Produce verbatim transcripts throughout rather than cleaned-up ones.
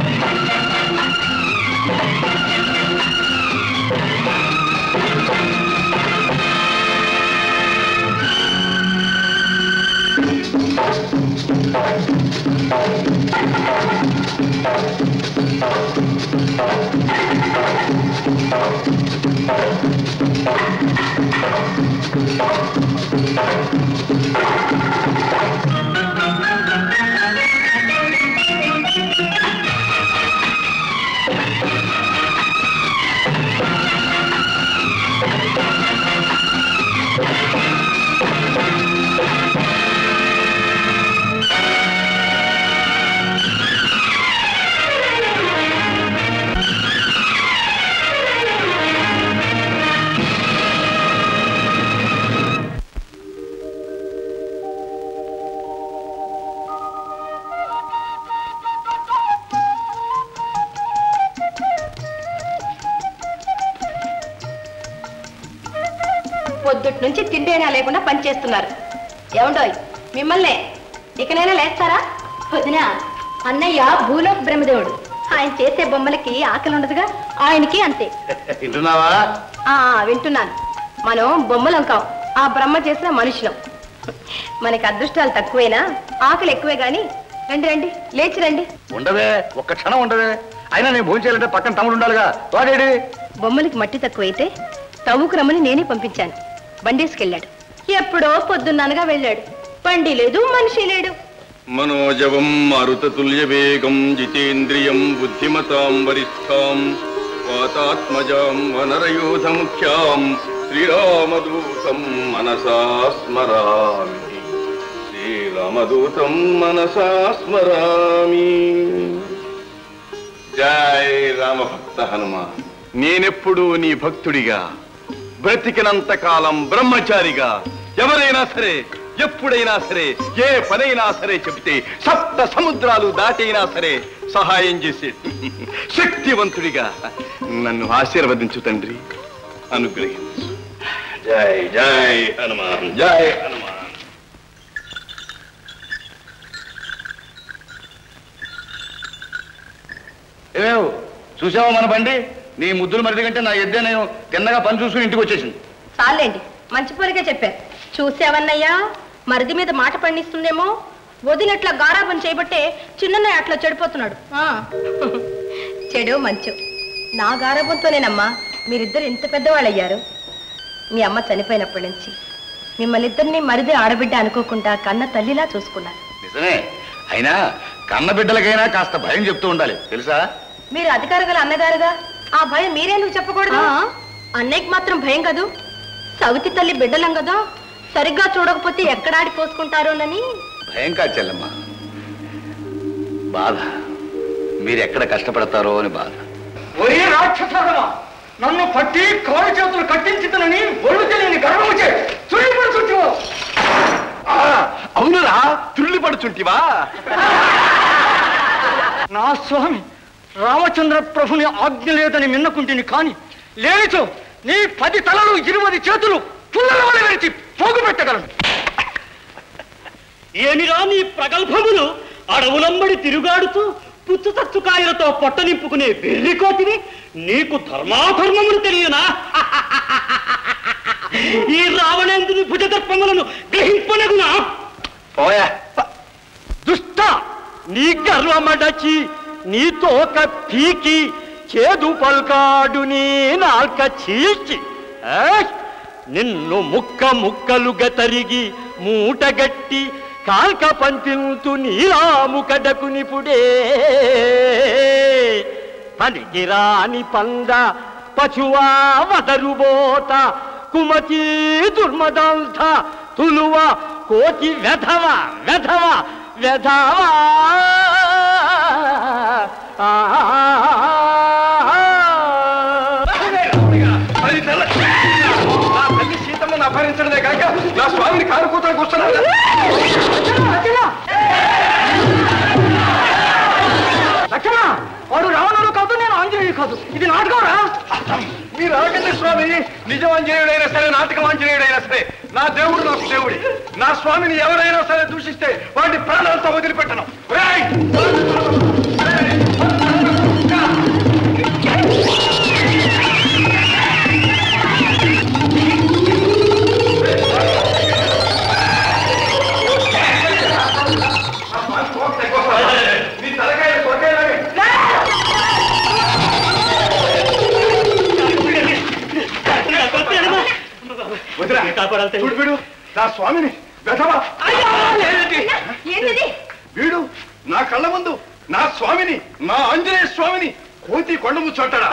పొద్దుటి నుంచి తిండేనా లేకుండా పనిచేస్తున్నారు. ఏమండోయ్ మిమ్మల్నే ఇకనైనా లేస్తారా? వదినా, అన్నయ్య భూలోక బ్రహ్మదేవుడు. ఆయన చేసే బొమ్మలకి ఆకలి ఉండదుగా, ఆయనకి అంతే. వింటున్నావా? వింటున్నాను. మనం బొమ్మలం కాం, ఆ బ్రహ్మ చేసిన మనుషులం. మనకి అదృష్టాలు తక్కువైనా ఆకలి ఎక్కువే గాని. రండి రండి, లేచి రండి. ఉండవే, ఒక్క క్షణం ఉండవే. అయినా నేను భోజనం చేయాలంటే పక్కన తమ్ముడు ఉండాలిగా. వాడేడి? బొమ్మలకి మట్టి తక్కువైతే తవ్వుకు రమ్మని నేనే పంపించాను. బండేసుకెళ్ళాడు. ఎప్పుడో పొద్దున్ననగా వెళ్ళాడు. బండి లేదు, మనిషి లేడు. మనోజవం మారుతతుల్య వేగం జితేంద్రియం బుద్ధిమతాం వరిష్టాం వాతాత్మజాం వనరయూథ ముఖ్యాం శ్రీరామదూతం మనసా స్మరామి. శ్రీరామదూతం మనసా స్మరామి. జై రామభక్త హనుమాన్. నేనెప్పుడు నీ భక్తుడిగా, బ్రతికినంత కాలం బ్రహ్మచారిగా, ఎవరైనా సరే ఎప్పుడైనా సరే ఏ పనైనా సరే చెబితే సప్త సముద్రాలు దాటైనా సరే సహాయం చేసే శక్తివంతుడిగా నన్ను ఆశీర్వదించు తండ్రి, అనుగ్రహించు. జై జై హనుమాన్, జై హనుమాన్. ఏమేవ్ చూసావా మన బండి? నీ ముద్దులు మరిది కంటే నా ఎద్దే నేను తిన్నగా పని చూసుకుని ఇంటికి వచ్చేసింది. చాలేండి, మంచి పోలికే చెప్పారు. చూసావన్నయ్యా, మరిది మీద మాట పండిస్తుందేమో. వదినట్లా గారాబం చేయబట్టే చిన్నన్నయ్య అట్లా చెడిపోతున్నాడు. చెడు మంచు నా గారాబంతోనేనమ్మా మీరిద్దరు ఇంత పెద్దవాళ్ళయ్యారు. మీ అమ్మ చనిపోయినప్పటి నుంచి మిమ్మల్ని ఇద్దరిని మరిది ఆడబిడ్డ అనుకోకుండా కన్న తల్లిలా చూసుకున్నాను. నిజమే, అయినా కన్న బిడ్డలకైనా కాస్త భయం చెప్తూ ఉండాలి తెలుసా? మీరు అధికార గల అన్నగారుగా, ఆ భయం మీరెందుకు చెప్పకూడదు? అన్నయ్యకి మాత్రం భయం కదూ. సవితి తల్లి బిడ్డలం కదా, సరిగ్గా చూడకపోతే ఎక్కడాడి పోసుకుంటారోనని భయం కాదు చెల్లమ్మ, బాధ. మీరెక్కడ కష్టపడతారో అని బాధ. ఒరే రాక్షసమా, నన్ను పట్టి కాలు చేతులు కట్టించుతానని ఒళ్ళు తెలియని గర్వము చే చుట్టిపడుచుంటివా? అవునురా, తుల్లి పడుచుంటివా? నా స్వామి రామచంద్ర ప్రభుని ఆజ్ఞ లేదని మిన్నకుంటిని కాని లేనిచో నీ పది తలలు ఇరువది చేతులు పుల్లల వలె విరిచి పోగు పెట్టగలను. ఏమిరా నీ ప్రగల్భములు? అడవులంబడి తిరుగాడుతూ పుచ్చు తచ్చుకాయలతో పొట్ట నింపుకునే వెర్రికోతిని, నీకు ధర్మాధర్మములు తెలియనా? ఈ రావణేంద్రుని భుజదర్పములను గ్రహింపనగునా? పోయా దుష్ట, నీ గర్వమడచి నీతో పీకి చేదు పల్కాడు నీ నాల్క చీల్చి నిన్ను ముక్క ముక్కలుగా తరిగి మూటగట్టి కాల్క పంపింతు నీరాము కడకునిపుడే. పనికిరాని పంద పశువా వదరుబోత కుమతి దుర్మదంత తులువ కోటి వెధవ వెధవ వెధవా. తల్లి సీతమ్మను అపహరించడమే కాక నా స్వామిని కారు కూతురు కూర్చున్నాడు. లక్ష్మణ, వాడు రావణుడు కాదు, నేను ఆంజనేయుడు కాదు. ఇది నాటకం రా. మీరు ఆగండి స్వామి, నిజం ఆంజనేయుడైనా సరే నాటకం ఆంజనేయుడైనా సరే నా దేవుడు నాకు దేవుడి. నా స్వామిని ఎవరైనా సరే దూషిస్తే వాటి ప్రాణాలతో వదిలిపెట్టను. కాపాడాలి. చూడు వీడు నా స్వామిని వెధవా. ఏంటిది? వీడు నా కళ్ళ ముందు నా స్వామిని, నా ఆంజనేయ స్వామిని కోతి కొండ ముచ్చోటాడా?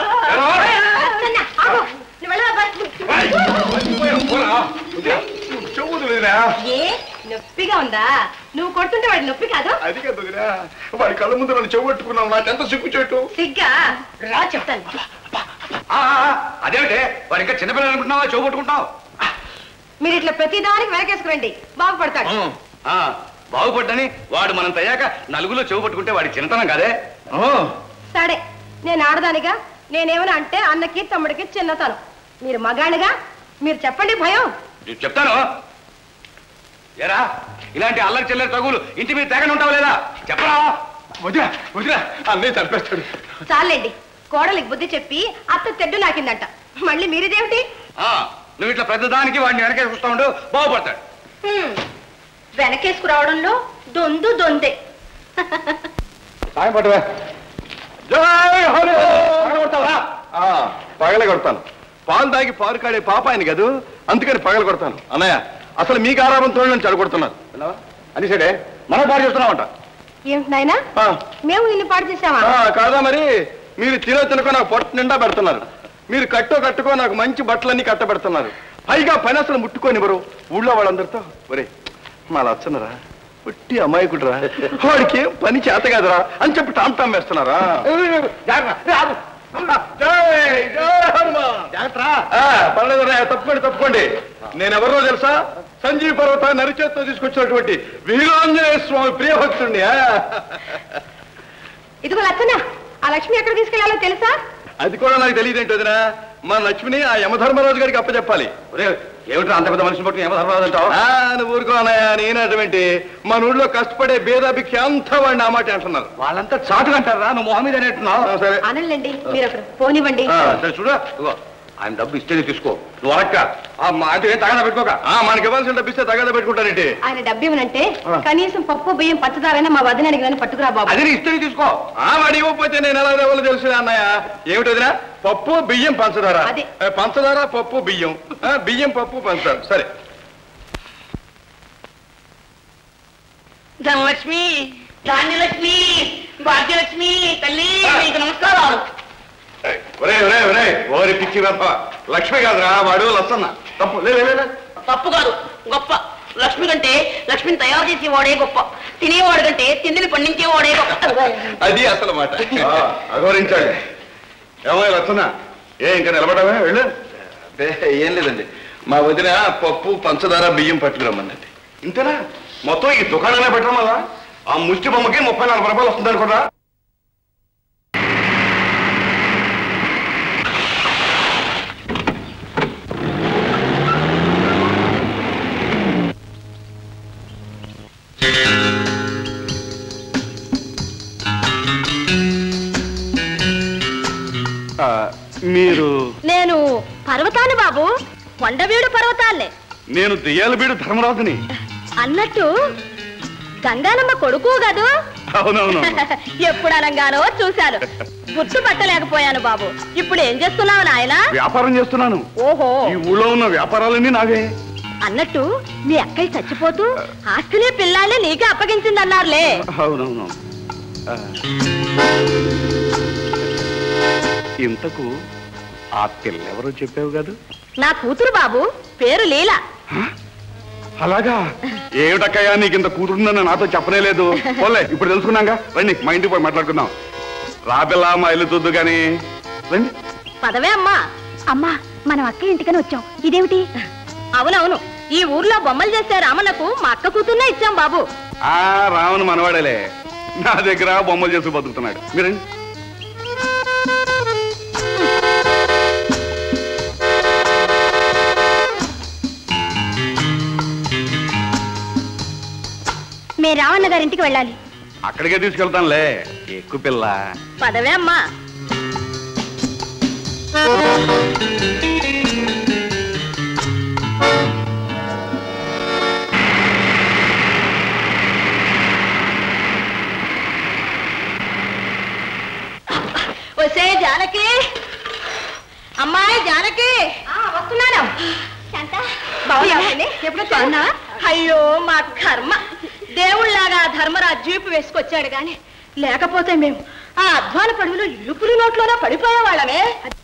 చెవుదు లేదురా. ఏ నొప్పిగా ఉందా? నువ్వు కొడుతుంటే వాడి నొప్పి కాదు. అది కాదు వదినా, వాడి కళ్ళ ముందు నన్ను చెవట్టుకున్నావు. నాకెంత సిగ్గు చెట్టు. సిగ్గా రా చెప్తాను. అదేమిటే వాడు ఇంకా చిన్నపిల్లలు అనుకుంటున్నావా? చెవు పట్టుకుంటున్నావు. మీరు ఇట్లా ప్రతిదానికి వెనకేసుకురండి, బాగుపడతాడు. బాగుపడ్డని వాడు మనం తయ్యాక నలుగులో చెవు పట్టుకుంటే వాడి చిన్నతనం కాదే. సరే, నేను ఆడదానిగా నేనేమైనా అంటే అన్నకి తమ్ముడికి చిన్నతనం. మీరు మగాడిగా మీరు చెప్పండి భయం. చెప్తాను. ఏరా ఇలాంటి అల్లరి చిల్లరి తగులు ఇంటి మీద తెగని ఉంటావు లేదా? చెప్పరా. వదినా వదినా అన్నయ్య చంపేస్తాడు. చాలండి, కోడలికి బుద్ధి చెప్పి అత్త తెడ్డు నాకిందంట. మళ్ళీ మీరిదేమిటి? నువ్వు ఇట్లా పెద్దదానికి వాడిని వెనకే చూస్తా ఉండు, బాగుపడతాడు. వెనకేసుకురావడంలో దొందు దొందే. సాయం పట్టవా. పగల కొడతాను. పాలు తాగి పాలు కాడే పాప ఆయన కదూ, అందుకని పగల కొడతాను. అన్నయ్య అసలు మీకు ఆరామంతో నన్ను చెడగొడుతున్నారు అని సరే మనం పాడు చేస్తున్నామంట. ఏమిటి నాయనా, మేము నిన్ను పాడు చేసామా? కాదా మరి. మీరు తినో తినకో నాకు పొట్ట నిండా పెడుతున్నారు. మీరు కట్టో కట్టుకో నాకు మంచి బట్టలన్నీ కట్టబెడుతున్నారు. పైగా పని అసలు ముట్టుకోనివ్వరు ఊళ్ళో వాళ్ళందరితో. ఒరే మా లచ్చనరా, పుట్టి అమాయకుడురా, వాడికి ఏం పని చేత కదరా అని చెప్పి టామ్ టామ్ వేస్తున్నారా? పర్లేదురా, తప్పుకోండి తప్పుకోండి. నేనెవరో తెలుసా? సంజీవ పర్వతాన్ని నరిచేత్తో తీసుకొచ్చినటువంటి వీరాంజనేయ స్వామి ప్రియభక్తుడిని. ఇదిగో లచ్చన్న, ఆ లక్ష్మి ఎక్కడ తీసుకెళ్లాలో తెలుసా? అది కూడా నాకు తెలియదేంటి వదినా. మా లక్ష్మిని ఆ యమధర్మరాజు గారికి అప్పచెప్పాలి. ఏమిటో అంత పెద్ద మనిషిని పట్టుకుని యమధర్మరాజు అంటావు? నువ్వు ఊరుకోనాయా, నేనటువంటి మన ఊళ్ళో కష్టపడే భేదాభిక్ష అంతా వాడిని ఆ మాట అంటున్నారు. వాళ్ళంతా చాటుగా అంటారా? నువ్వు మొహం మీద అంటున్నావు. సరే అనండి, మీరు అక్కడ పోనివ్వండి. సరే చూడు, ఆయన డబ్బు ఇస్తేనే తీసుకో. నువ్వు అడక్క అంటే ఏం తగదా పెట్టుకోక. మనకి ఇవ్వాల్సిన డబ్బు ఇస్తే తగదా పెట్టుకుంటానంటే. ఆయన డబ్బు ఇవ్వనంటే కనీసం పప్పు బియ్యం పచ్చదారైనా మా వదినానికి కానీ పట్టుకురా బాబు. అది ఇస్తేనే తీసుకో. వాడు ఇవ్వకపోతే నేను ఎలా ఇవ్వాలో తెలుసు అన్నయ్య. ఏమిటి వదినా? పప్పు బియ్యం పంచదార, పంచదార పప్పు బియ్యం, బియ్యం పప్పు పంచదార. సరే. ధనలక్ష్మి, ధాన్యలక్ష్మి, భాగ్యలక్ష్మి తల్లి మీకు నమస్కారాలు. ఒరే ఒరే ఒరే ఓరి పిచ్చి తప్ప లక్ష్మి కాదురా, వాడు లచ్చన్న. తప్పు లేదు. తప్పు కాదు, గొప్ప. లక్ష్మి కంటే లక్ష్మిని తయారు చేసేవాడే గొప్ప, తినేవాడు కంటే తిండిని పండించేవాడే గొప్ప. అది అసలు మాట. అఘోరించాడు. ఏమో లచ్చన్న, ఏ ఇంకా నిలబడమే వెళ్ళు. ఏం లేదండి, మా వదిన పప్పు పంచదార బియ్యం పట్టుకురమ్మన్నది. ఇంతేనా? మొత్తం ఈ దుకాణాలే పెట్టడం వల్ల ఆ ముష్టి బొమ్మకి ముప్పై నలభై రూపాయలు వస్తుంది అనుకోరా. మీరు? నేను పర్వతాన్ని బాబు, కొండవీడు పర్వతాలే. నేను దెయ్యాలబీడు ధర్మరాజుని. అన్నట్టు గంగానమ్మ కొడుకు కదూ? అవునవును. ఎప్పుడు అనంగానో చూశాను, గుర్తు పట్టలేకపోయాను బాబు. ఇప్పుడు ఏం చేస్తున్నావు నాయనా? వ్యాపారం చేస్తున్నాను. ఓహో, ఈ ఊళ్ళో ఉన్న వ్యాపారాలన్నీ నావే. అన్నట్టు మీ అక్కయ్య చచ్చిపోతూ ఆస్తిని పిల్లాన్ని నీకే అప్పగించిందన్నారులే. అవునవును. ఇంతకు ఆ పిల్లెవరో చెప్పావు కాదు? నా కూతురు బాబు, పేరు లీలా. అలాగా? ఏమిటక్కయ్యా నీకు ఇంత కూతురుందని నాతో చెప్పనే లేదు. పోలే, ఇప్పుడు తెలుసుకున్నాగా. రండి మా ఇంటికి పోయి మాట్లాడుకుందాం. రాబిల్లా మా ఇల్లు చూద్దు గాని రండి. పదవే అమ్మా. అమ్మా, మనం అక్క ఇంటికని వచ్చాం. ఇదేమిటి? అవునవును, ఈ ఊర్లో బొమ్మలు చేసే రామన్నకు మా అక్క కూతుర్నే ఇచ్చాం బాబు. ఆ రావణ మనవాడలే నా దగ్గర బొమ్మలు చేసి బతుకుతున్నాడు. మీరండి. మే రావణ గారింటికి వెళ్ళాలి. అక్కడికే తీసుకెళ్తానులే. ఎక్కువ పిల్ల. పదవే అమ్మా. వసే జానకి, అమ్మాయి జానకి. వస్తున్నాను. అయ్యో మా కర్మ, దేవుళ్లాగా ధర్మరాజు జీపు వేసుకొచ్చాడు గాని లేకపోతే మేము ఆ అధ్వాన పడుగులో ఇరుపురి నోట్లోనే పడిపోయేవాళ్ళమే.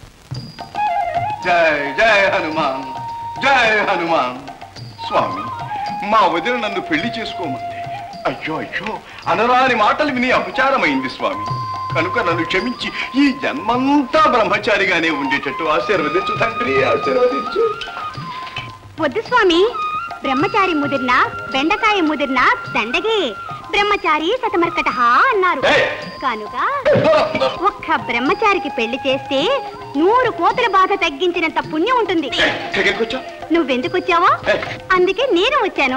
జై జై హనుమాన్, జై హనుమాన్. స్వామి, మా వదిన నన్ను పెళ్లి చేసుకోమంది. అయ్యో అయ్యో, అనరాని మాటలు విని అపచారమైంది స్వామి. కనుక నన్ను క్షమించి ఈ జన్మంతా బ్రహ్మచారిగానే ఉండేటట్టు ఆశీర్వదించు తండ్రి, ఆశీర్వదించు. వద్దు స్వామి, బ్రహ్మచారి ముదిరినా బెండకాయ ముదిరినా దండగే. బ్రహ్మచారి సతమర్కట అన్నారు కనుక ఒక్క బ్రహ్మచారికి పెళ్లి చేస్తే నూరు కోతుల బాధ తగ్గించినంత పుణ్యం ఉంటుంది. నువ్వెందుకు వచ్చావో అందుకే నేను వచ్చాను.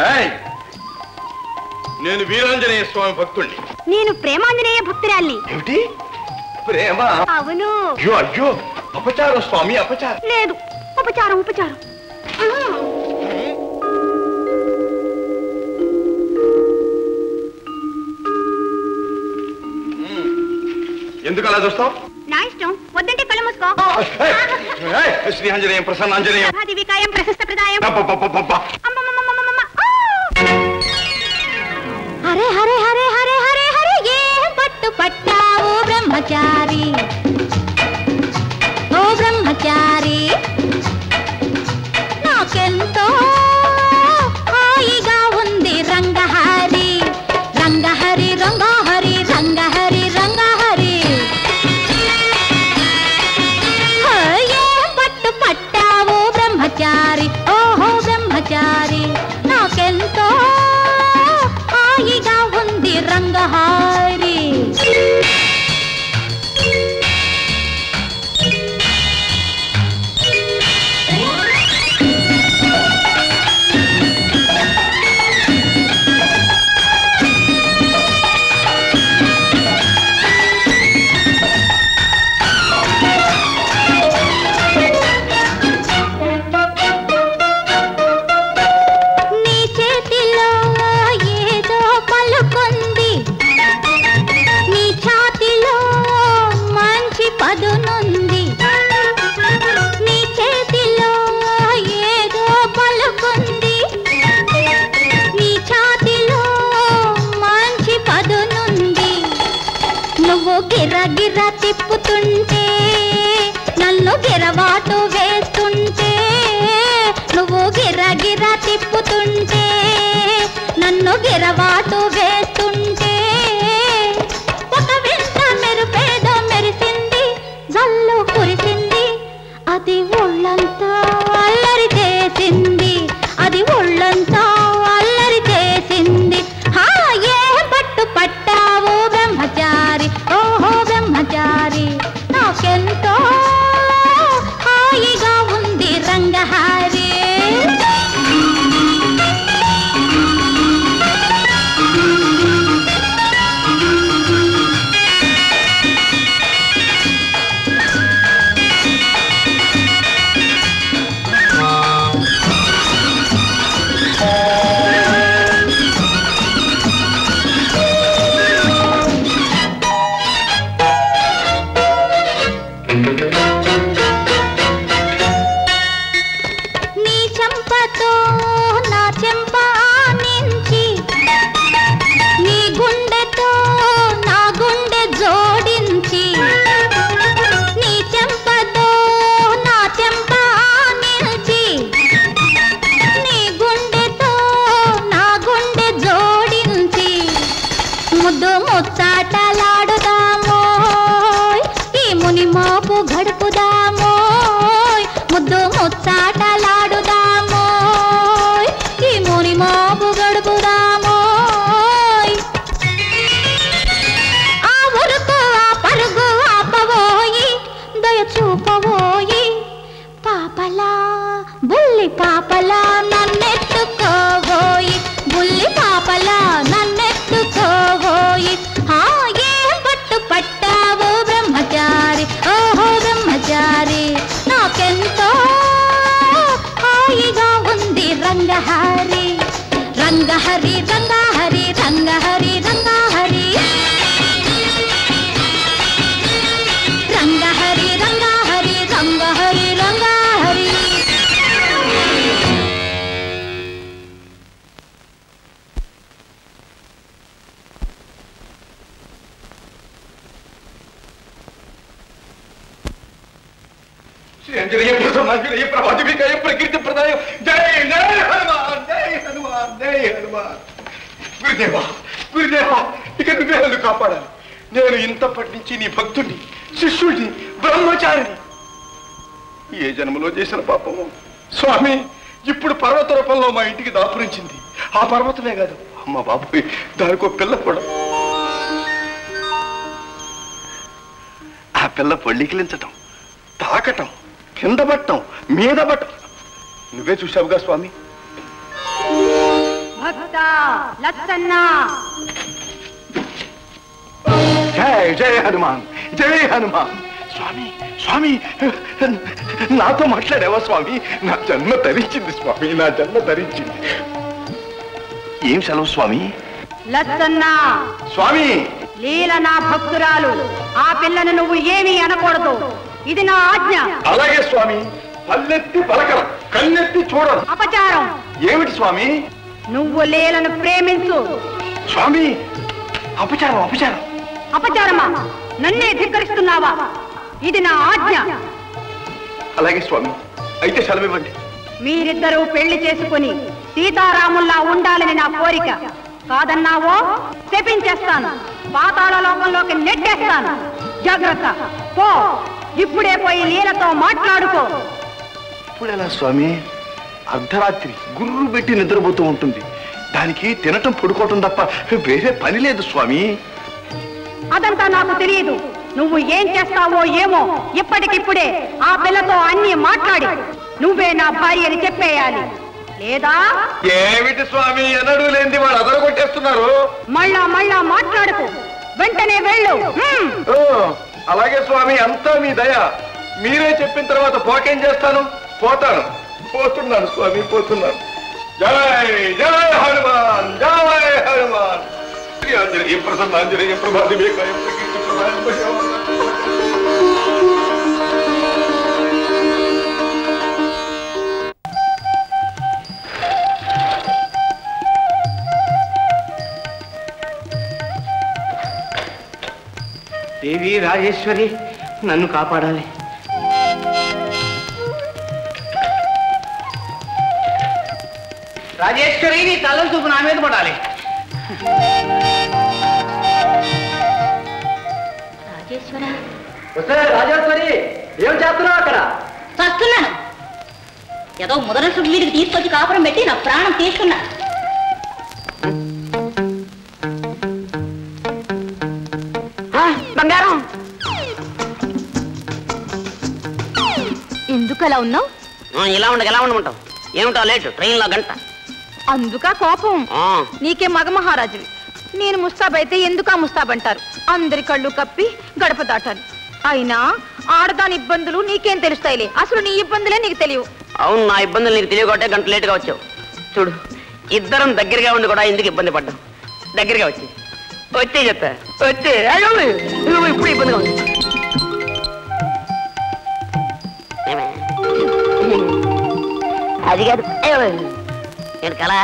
నేను వీరాంజనేయ స్వామి భక్తుణ్ణి. నేను ప్రేమాంజనేయ భక్తురాల్ని. ఏమిటి ప్రేమ? అవును. అయ్యో అయ్యో, అపచారం స్వామి, అపచారం. లేదు, ఉపచారం ఉపచారం. ఎందుకు అలా చూస్తావు? నా ఇష్టం, వద్దంటే కళ్ళు మూసుకో. శ్రీఆంజనేయం ప్రసన్నాంజనేయం వికాయం ప్రశస్త ప్రదాయం. హరే హరే హరే హరే హరే హరే ఏ పట్టు పట్టావు బ్రహ్మచారి, ఓ బ్రహ్మచారి, నాకెంతో హాయిగా ఉంది రంగహరి రంగహరి రంగహరి రంగహరి రంగహరి. ఏ పట్టు పట్టావు బ్రహ్మచారి, ఓహో బ్రహ్మచారి, నాకెంతో హాయిగా ఉంది రంగహారి. గిర తిప్పుతుంటే నన్ను గిరవాటు వేస్తుంటే, నువ్వు గిర గిర తిప్పుతుంటే నన్ను గిరవాటు వేస్తుంటే, ఒక వింత మెరుపేదో మెరిసింది, జల్లు కురిసింది, అది ఒళ్ళంతా అల్లరి చేసింది, అది ఒళ్ళంతా అల్లరి చేసింది. హా ఏ పట్టు పట్టావు బ్రహ్మచారి, ఓహో బ్రహ్మచారి, నాకెంతో హాయిగా ఉంది రంగహారి. నీ చెంపతో నా చెంప ఆనించి, నీ గుండెతో నా గుండె జోడించి, నీ చెంపతో నా చెంప ఆనించి, నీ గుండెతో నా గుండె జోడించి, ముద్దు ముచ్చాటలాడుదామోయ్, ఈ ముని మోపు గడుపుదామోయ్, ముద్దు ముచ్చాటలాడుదామోయ్, ఈ ముని మోపు గడుపుదామోయ్. ఆ ఉరుకు ఆ పరుగు ఆపవోయి, దయ చూపవోయి, పాపలా బుల్లి పాపలా నన్నెత్తుకోవోయి, బుల్లి పాపలా నన్నెత్తుకోవోయి. హా ఏ పట్టు పట్టావు బ్రహ్మచారి, ఓహో బ్రహ్మచారి, నాకెంతో హాయిగా ఉంది రంగహరి రంగహరి రంగహరి రంగహరి రంగహరి రంగహరి రంగహరి రంగహరి రంగహరి. శ్రీరంజనీయ ప్రసన్నాంజనేయ ప్రభాదివికయ ప్రకృతి ప్రదాయం జై జై హనుమాన్ జై హనుమాన్ జై హనుమాన్. గురుదేవా గురుదేవా, ఇక నువ్వే నన్ను కాపాడాలి. నేను ఇంతప్పటి నుంచి నీ భక్తుడిని, శిష్యుడిని, బ్రహ్మచారిని. ఏ జన్మలో చేసిన పాపము స్వామి ఇప్పుడు పర్వత రూపంలో మా ఇంటికి దాపురించింది. ఆ పర్వతమే కాదు అమ్మ బాబు, దానికి ఒక పిల్ల కూడా. ఆ పిల్ల పొళ్ళికిలించటం, తాకటం, కింద పట్టం, మీద పట్టం నువ్వే చూసావుగా స్వామి. జై జై హనుమాన్ జై హనుమాన్. స్వామి స్వామి నాతో మాట్లాడావా స్వామి? నా జన్మ ధరించింది స్వామి, నా జన్మ ధరించింది. ఏం సెలవు స్వామి? లచ్చన్నా స్వామి, లీల నా భక్తురాలు, ఆ పిల్లను నువ్వు ఏమీ అనకూడదు, ఇది నా ఆజ్ఞ. అలాగే స్వామి. పల్లెత్తి పలకరం, కన్నెత్తి చూడరు. అపచారం. ఏమిటి స్వామి? నువ్వు లీలను ప్రేమించు. స్వామి అపచారం అపచారం. అపచారమా? నన్నే ధిక్కరిస్తున్నావా? ఇది నా ఆజ్ఞ. అలాగే స్వామి, అయితే సెలవివ్వండి. మీరిద్దరూ పెళ్లి చేసుకుని సీతారాముల్లా ఉండాలని నా కోరిక. కాదన్నావో శపించేస్తాను, పాతాళ లోకంలోకి నెట్టేస్తాను. జాగ్రత్త, పో. ఇప్పుడే పోయి లీలతో మాట్లాడుకో. ఇప్పుడు ఎలా స్వామి? అర్ధరాత్రి గుర్రు పెట్టి నిద్రపోతూ ఉంటుంది. దానికి తినటం పడుకోవటం తప్ప వేరే పని లేదు స్వామి. అదంతా నాకు తెలియదు. నువ్వు ఏం చేస్తావో ఏమో. ఇప్పటికిప్పుడే ఆ పిల్లతో అన్ని మాట్లాడి నువ్వే నా భార్య అని చెప్పేయాలి. లేదా ఏమిటి స్వామి ఎన్నడూ లేని వాళ్ళు అదరగొట్టేస్తున్నారు. మళ్ళా మళ్ళా మాట్లాడుకో. వెంటనే వెళ్ళు. ఓ, అలాగే స్వామి, అంతా మీ దయ. మీరే చెప్పిన తర్వాత పోకేం చేస్తాను? పోతాను, పోతున్నాను స్వామి, పోతున్నాను. జై జై హనుమాన్ జై హనుమాన్. శ్రీ ఆంజనేయ ప్రసన్నాంజనేయ ప్రభాదివేకాయ ప్రకీర్తి ప్రదాయం. దేవి రాజేశ్వరి, నన్ను కాపాడాలి. రాజేశ్వరి, నీ తల చూపు నా మీద పడాలి. రాజేశ్వర, రాజేశ్వరి, ఏం చేస్తున్నావు అక్కడ? చస్తున్నాను. ఏదో ముదరసు వీడికి తీసుకొచ్చి కాపురం పెట్టి నా ప్రాణం తీసుకున్నా. బంగారం, ఎందుకు అలా ఉన్నావు? ఇలా ఉండగా ఎలా ఉండమంటావు? ఏమిటో లేటు ట్రైన్లో గంట. అందుక కోపం? నీకే మగ మహారాజువి. నేను ముస్తాబైతే ఎందుకా ముస్తాబంటారు. అందరి కళ్ళు కప్పి గడప దాటాలి. అయినా ఆడదాని ఇబ్బందులు నీకేం తెలుస్తాయిలే. అసలు నీ ఇబ్బందులే నీకు తెలియవు. అవును, నా ఇబ్బందులు నీకు తెలియకొట్టే గంట లేటుగా వచ్చావు. చూడు, ఇద్దరం దగ్గరగా ఉండి కూడా ఎందుకు ఇబ్బంది పడ్డాం. దగ్గరగా వచ్చి వచ్చే చెప్తా వచ్చే. అయ్యో, ఇప్పుడు ఇబ్బందిగా ఉంది. అది కాదు, నేను కలా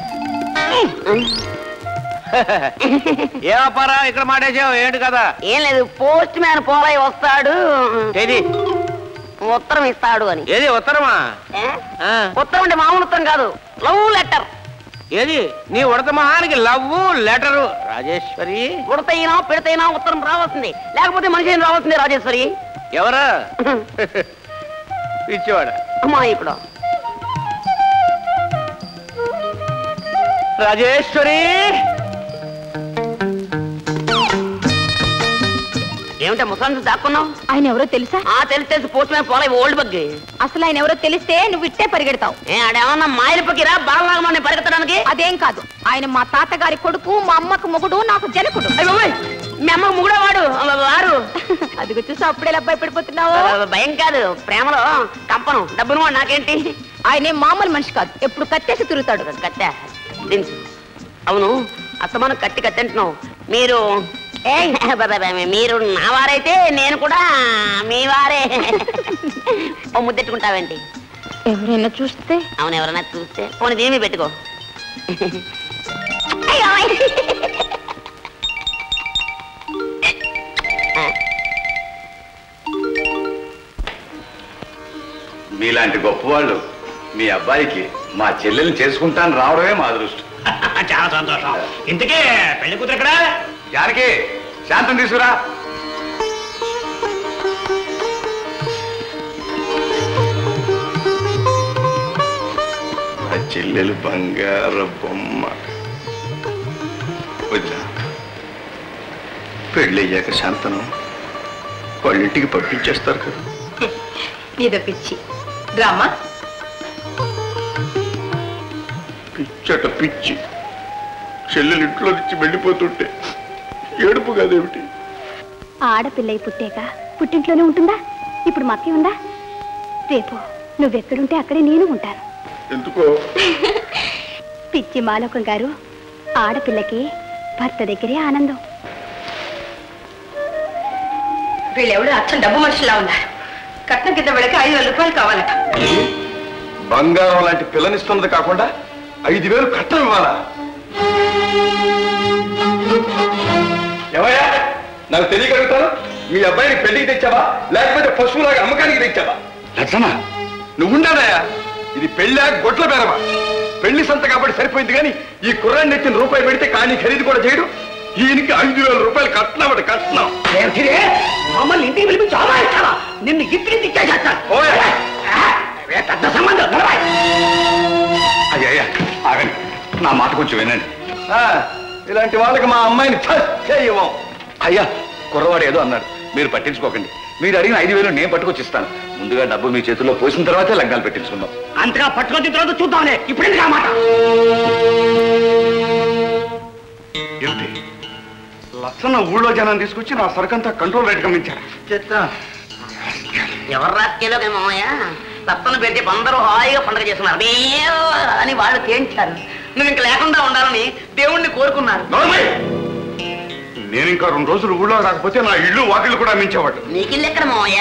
ఏమప్పారా ఇక్కడ మాటేసావు? ఏంటి కదా? ఏం లేదు, పోస్ట్ మ్యాన్ పోలయ్య వస్తాడు, ఏది ఉత్తరం ఇస్తాడు అని. ఏది ఉత్తరమా? ఉత్తరం అంటే మామూలు ఉత్తరం కాదు, లవ్ లెటర్. ఏది నీ ఉడత మహానికి లవ్వు లెటరు? రాజేశ్వరి, ఉడతైనా పెడతైనా ఉత్తరం రావాల్సింది, లేకపోతే మనిషి ఏం రావాల్సిందే. రాజేశ్వరి ఎవరా? పిచ్చివాడ అమ్మా. ఇప్పుడు రాజేశ్వరి, ఏమిటా ముసలి దాక్కున్నావు? ఆయన ఎవరో తెలుసా? ఆ తెలిసి తెలిసి postman Polayya old buggy. అసలు ఆయన ఎవరో తెలిస్తే నువ్వు ఇట్టే పరిగెడతావు. ఏ ఆడేమన్నా మాయల పక్కిరా బాలనాగమని పరిగెత్తడానికి? అదేం కాదు, ఆయన మా తాతగారి కొడుకు, మా అమ్మకు మొగుడు, నాకు జనకుడు. మీ అమ్మ ముగుడా వాడు వారు. అదిగో చూసి అప్పుడే అబ్బాయి పడిపోతున్నావు. భయం కాదు, ప్రేమలో కంపనం. డబ్బును వాడు నాకేంటి? ఆయనే మామూలు మనిషి కాదు, ఎప్పుడు కత్తేసి తిరుగుతాడు. కట్టె దించు. అవును, అస్తమానం కట్టి కట్టి అంటున్నావు. మీరు మీరు నా వారైతే నేను కూడా మీ వారే. ఓ ముద్దెట్టుకుంటావేంటి? ఎవరైనా చూస్తే? అవును, ఎవరైనా చూస్తే పోనీ దీని పెట్టుకో. మీలాంటి గొప్పవాళ్ళు మీ అబ్బాయికి మా చెల్లెల్ని చేసుకుంటాను రావడమే మా అదృష్టం. చాలా సంతోషం. ఇంతకే పెళ్లి కూతురు ఎక్కడ? జానకి, శాంతం తీసుకురా. ఆ చెల్లెలు బంగారు బొమ్మ. వదిలా, పెళ్ళయ్యాక శాంతను వాళ్ళింటికి పంపించేస్తారు కదా. నీదో పిచ్చి డ్రామా. పిచ్చట పిచ్చి. చెల్లెలు ఇంట్లో నుంచి వెళ్ళిపోతుంటే ఏడుపు కాదేమిటి? ఆడపిల్లయి పుట్టాక పుట్టింట్లోనే ఉంటుందా? ఇప్పుడు మక్కి ఉందా? రేపు నువ్వెక్కడుంటే అక్కడే నేను ఉంటాను. ఎందుకో? పిచ్చి మాలోకం గారు, ఆడపిల్లకి భర్త దగ్గరే ఆనందం. వీళ్ళెవడో అచ్చం డబ్బు మనుషులా ఉన్నారు. కట్నం కింద వెళ్ళకి ఐదు వేల రూపాయలు కావాలట. బంగారం లాంటి పిల్లనిస్తున్నది కాకుండా ఐదు వేలు కట్నం ఇవ్వాలా? ఎవయా, నాకు తెలియగలుగుతాను. మీ అబ్బాయిని పెళ్లికి తెచ్చావా లేకపోతే పశువులాగా అమ్మకానికి తెచ్చావా? లక్షణ, నువ్వుండానయా. ఇది పెళ్ళా గొడ్ల బేరమా? పెళ్లి సంత కాబట్టి సరిపోయింది కానీ ఈ కుర్రాన్ని ఎత్తిన రూపాయి పెడితే కానీ ఖరీదు కూడా చేయడు. ఈయనకి ఐదు వేల రూపాయలు కట్నం అంటే కట్నం. మమ్మల్ని ఇంటికి పిలిపించి ఆమాయిస్తావా? నిన్ను ఇంటికి తిచ్చేసేస్తాను. పెద్ద సంబంధం. అయ్యా ఆగండి, నా మాట కొంచెం వినండి. ఆ, ఇలాంటి వాళ్ళకి మా అమ్మాయిని ఇవ్వం. అయ్యా, కుర్రవాడు ఏదో అన్నాడు, మీరు పట్టించుకోకండి. మీరు అడిగిన ఐదు వేలు నేను పట్టుకొచ్చి ఇస్తాను. ముందుగా డబ్బు మీ చేతుల్లో పోసిన తర్వాతే లగ్గాలు పెట్టించుకుందాం. అంతగా పట్టుకొచ్చిన తర్వాత చూద్దాంలే. ఇప్పుడు ఎందుకు ఆ మాట? ఏమిటి, లక్షణ ఊళ్ళో జనాన్ని తీసుకొచ్చి నా సరుకంతా కంట్రోల్ రేట్ గమనించారా? ఎవరు రాజకీయాలో మామయ్య లత్తను పెట్టి అందరూ హాయిగా పండుగ చేస్తున్నారు అని వాళ్ళు తేల్చారు. నువ్వు ఇంక లేకుండా ఉండాలని దేవుణ్ణి కోరుకున్నారు. నేను ఇంకా రెండు రోజులు ఊళ్ళో రాకపోతే నా ఇల్లు వాకిళ్ళు కూడా మించేవాడు. నీకిల్లు ఎక్కడ మామయ్య?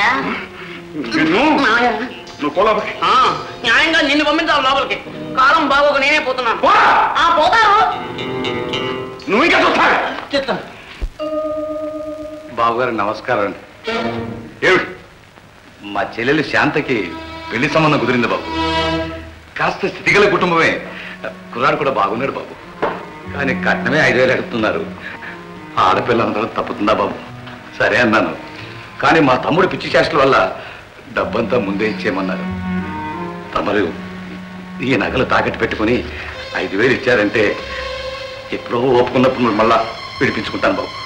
నువ్వు కోలాపకి న్యాయంగా నిన్ను పంపించాలి లోపలికి. కాలం బాగోక నేనే పోతున్నాను. పోతారు. నువ్వు ఇంకా చూస్తావు. చెప్తాను. బాబుగారు నమస్కారం అండి. ఏమిటి, మా చెల్లెలు శాంతకి పెళ్లి సంబంధం కుదిరింది బాబు. కాస్త స్థితిగల కుటుంబమే. కుర్రాడు కూడా బాగున్నాడు బాబు. కానీ కట్నమే ఐదు వేలు అడుగుతున్నారు. ఆడపిల్లందరూ తప్పుతుందా బాబు? సరే అన్నాను. కానీ మా తమ్ముడు పిచ్చి చేష్టల వల్ల డబ్బంతా ముందే ఇచ్చేయమన్నారు. తమరు ఈ నగలు తాకట్టు పెట్టుకుని ఐదు వేలు ఇచ్చారంటే ఎప్పుడో ఒప్పుకున్నప్పుడు మళ్ళా విడిపించుకుంటాను బాబు.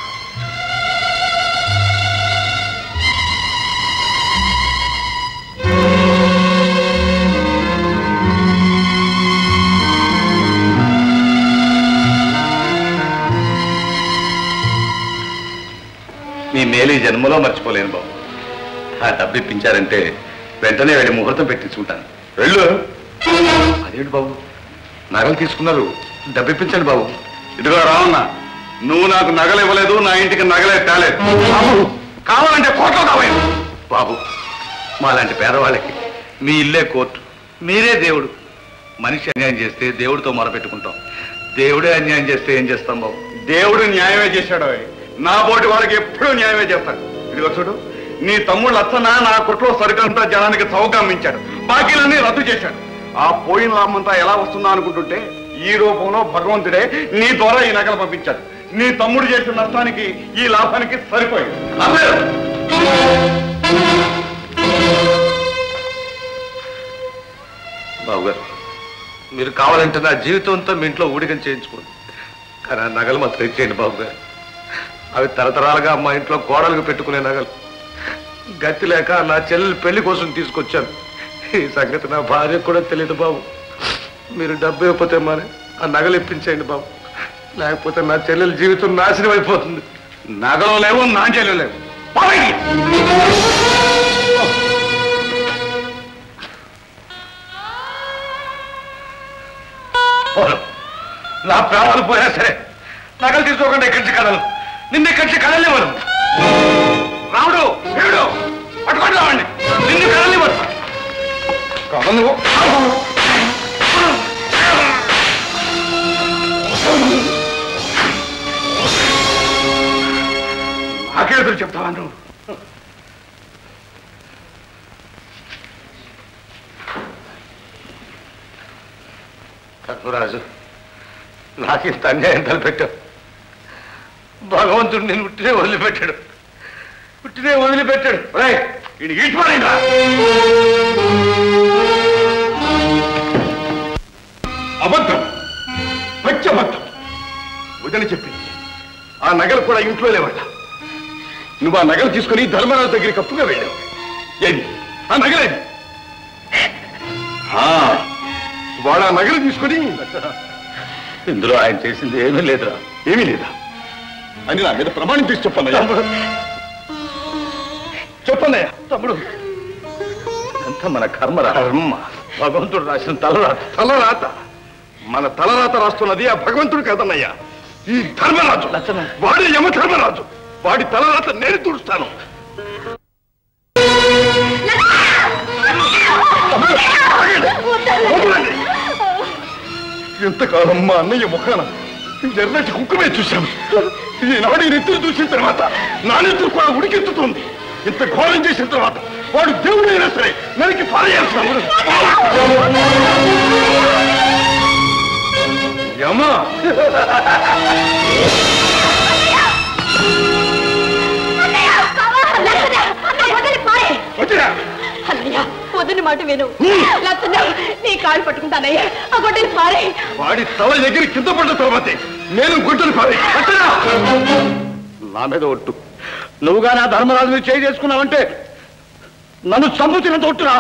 మీ మేలు ఈ జన్మలో మర్చిపోలేను బాబు. ఆ డబ్బు ఇప్పించారంటే వెంటనే వెళ్ళి ముహూర్తం పెట్టించుకుంటాను. వెళ్ళు. అదేంటి బాబు, నగలు తీసుకున్నారు, డబ్బు ఇప్పించండి బాబు. ఇదిగో రావన్న, నువ్వు నాకు నగలు ఇవ్వలేదు, నా ఇంటికి నగలే తేలేదు. బాబు కావాలంటే కోర్టులో కావాలి. బాబు, మాలాంటి పేదవాళ్ళకి మీ ఇల్లే కోర్టు, మీరే దేవుడు. మనిషి అన్యాయం చేస్తే దేవుడితో మొరపెట్టుకుంటాం. దేవుడే అన్యాయం చేస్తే ఏం చేస్తాం బాబు? దేవుడు న్యాయమే చేశాడు. నా బోటి వాళ్ళకి ఎప్పుడూ న్యాయమే చేస్తాడు. ఇదిగో చూడు, నీ తమ్ముడు లచ్చన నా కొట్లో సరుకంతా జనానికి చౌక అమ్మించాడు, బాకీలన్నీ రద్దు చేశాడు. ఆ పోయిన లాభమంతా ఎలా వస్తుందా అనుకుంటుంటే ఈ రూపంలో భగవంతుడే నీ ద్వారా ఈ నగలు పంపించాడు. నీ తమ్ముడు చేసిన నష్టానికి ఈ లాభానికి సరిపోయింది. బాబు గారు, మీరు కావాలంటే నా జీవితంతో మీ ఇంట్లో ఊడికం చేయించుకోండి, కానీ ఆ నగలు మాత్రం ఇచ్చేయండి బాబు గారు. అవి తరతరాలుగా మా ఇంట్లో గోడలకు పెట్టుకునే నగలు. గతి లేక నా చెల్లెలు పెళ్లి కోసం తీసుకొచ్చాను. ఈ సంగతి నా భార్యకు కూడా తెలియదు బాబు. మీరు డబ్బు ఇవ్వకపోతే మరి ఆ నగలు ఇప్పించేయండి బాబు, లేకపోతే నా చెల్లెల జీవితం నాశనం అయిపోతుంది. నగలు లేవు, నా చెల్లెలు లేవు. నా ప్రాణాలు పోయినా సరే నగలు తీసుకోకుండా ఇక్కడి నుంచి కదలు. నిన్న ఇక్కడి నుంచి కదలేవారు. రాముడు, వీడు పట్టుకొని రావండి. నిన్ను కదలేవారు. కదలు. నాకేదురు చెప్తావా నువ్వు? ధర్మరాజు నాకింత అన్యాయం తలపెట్టావు. భగవంతుడు నేను పుట్టినే వదిలిపెట్టాడు, పుట్టినే వదిలిపెట్టాడు. ఇది ఈడ్చిపోయిందా? అబద్ధం, పచ్చి అబద్ధం. వదిన చెప్పింది ఆ నగలు కూడా ఇంట్లో లేవట. నువ్వు ఆ నగలు తీసుకుని ధర్మరాజు దగ్గరికి అప్పుగా వెళ్ళావు. ఏది ఆ నగలేది? వాడు ఆ నగలు తీసుకుని ఇందులో ఆయన చేసింది ఏమీ లేదురా. ఏమీ లేదా అని నా మీద ప్రమాణం చేసి చెప్పన్నయ్యా. చెప్పన్నయ్యా. తమ్ముడు, అంతా మన కర్మరా. కర్మ భగవంతుడు రాసిన తలరాత. తలరాత? మన తలరాత రాస్తున్నది ఆ భగవంతుడు కదన్నయ్యా, ఈ ధర్మరాజు. వాడి యమ ధర్మరాజు. వాడి తలరాత నేను తుడుస్తాను. ఎంతకాలం మా అన్నయ్య ముఖాన ఎర్రటి కుక్కమే చూశాను. ఈనాడు ఈ నెత్తులు చూసిన తర్వాత నా నెత్తులు కూడా ఉడికెత్తుతుంది. ఇంత ఘోరం చేసిన తర్వాత వాడు దేవుడైనా సరే నరికి పారేయాల్సిన యమా. వదిన మాట విను. నీ కాళ్ళు పట్టుకుంటానయ్యా, ఆ గొడ్డలి పారే. వాడి తల ఎగిరి కింద పడ్డ తర్వాతే నేను గుడ్డలు పారే. నా మీద ఒట్టు. నువ్వుగా నా ధర్మరాజు మీద చేయి చేసుకున్నావంటే నన్ను చంపుతున్నంత ఒట్టురా.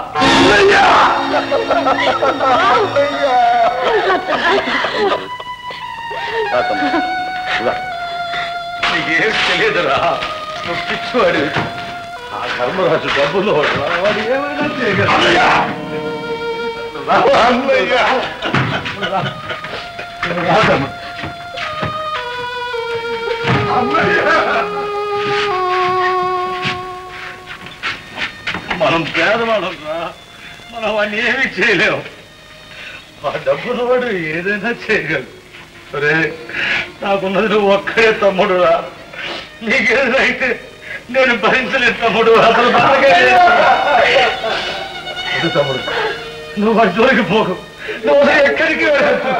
నీకేం తెలియదురా, నువ్వు పిచ్చివాడు. ఆ ధర్మరాజు డబ్బులో వాడు ఏమైనా చేయగలరా? మనం పేదవాళ్ళం రా, మనం వాడిని ఏమీ చేయలేము. ఆ డబ్బును వాడు ఏదైనా చేయగలరు. సరే, నాకున్నది నువ్వు ఒక్కడే తమ్ముడు రా. నీకేదైతే నేను భరించలేదు తమ్ముడు. అసలు బాగా తమ్ముడు, నువ్వు వాడి జోలికి పోకు. నువ్వు ఎక్కడికి వెళ్ళచ్చు.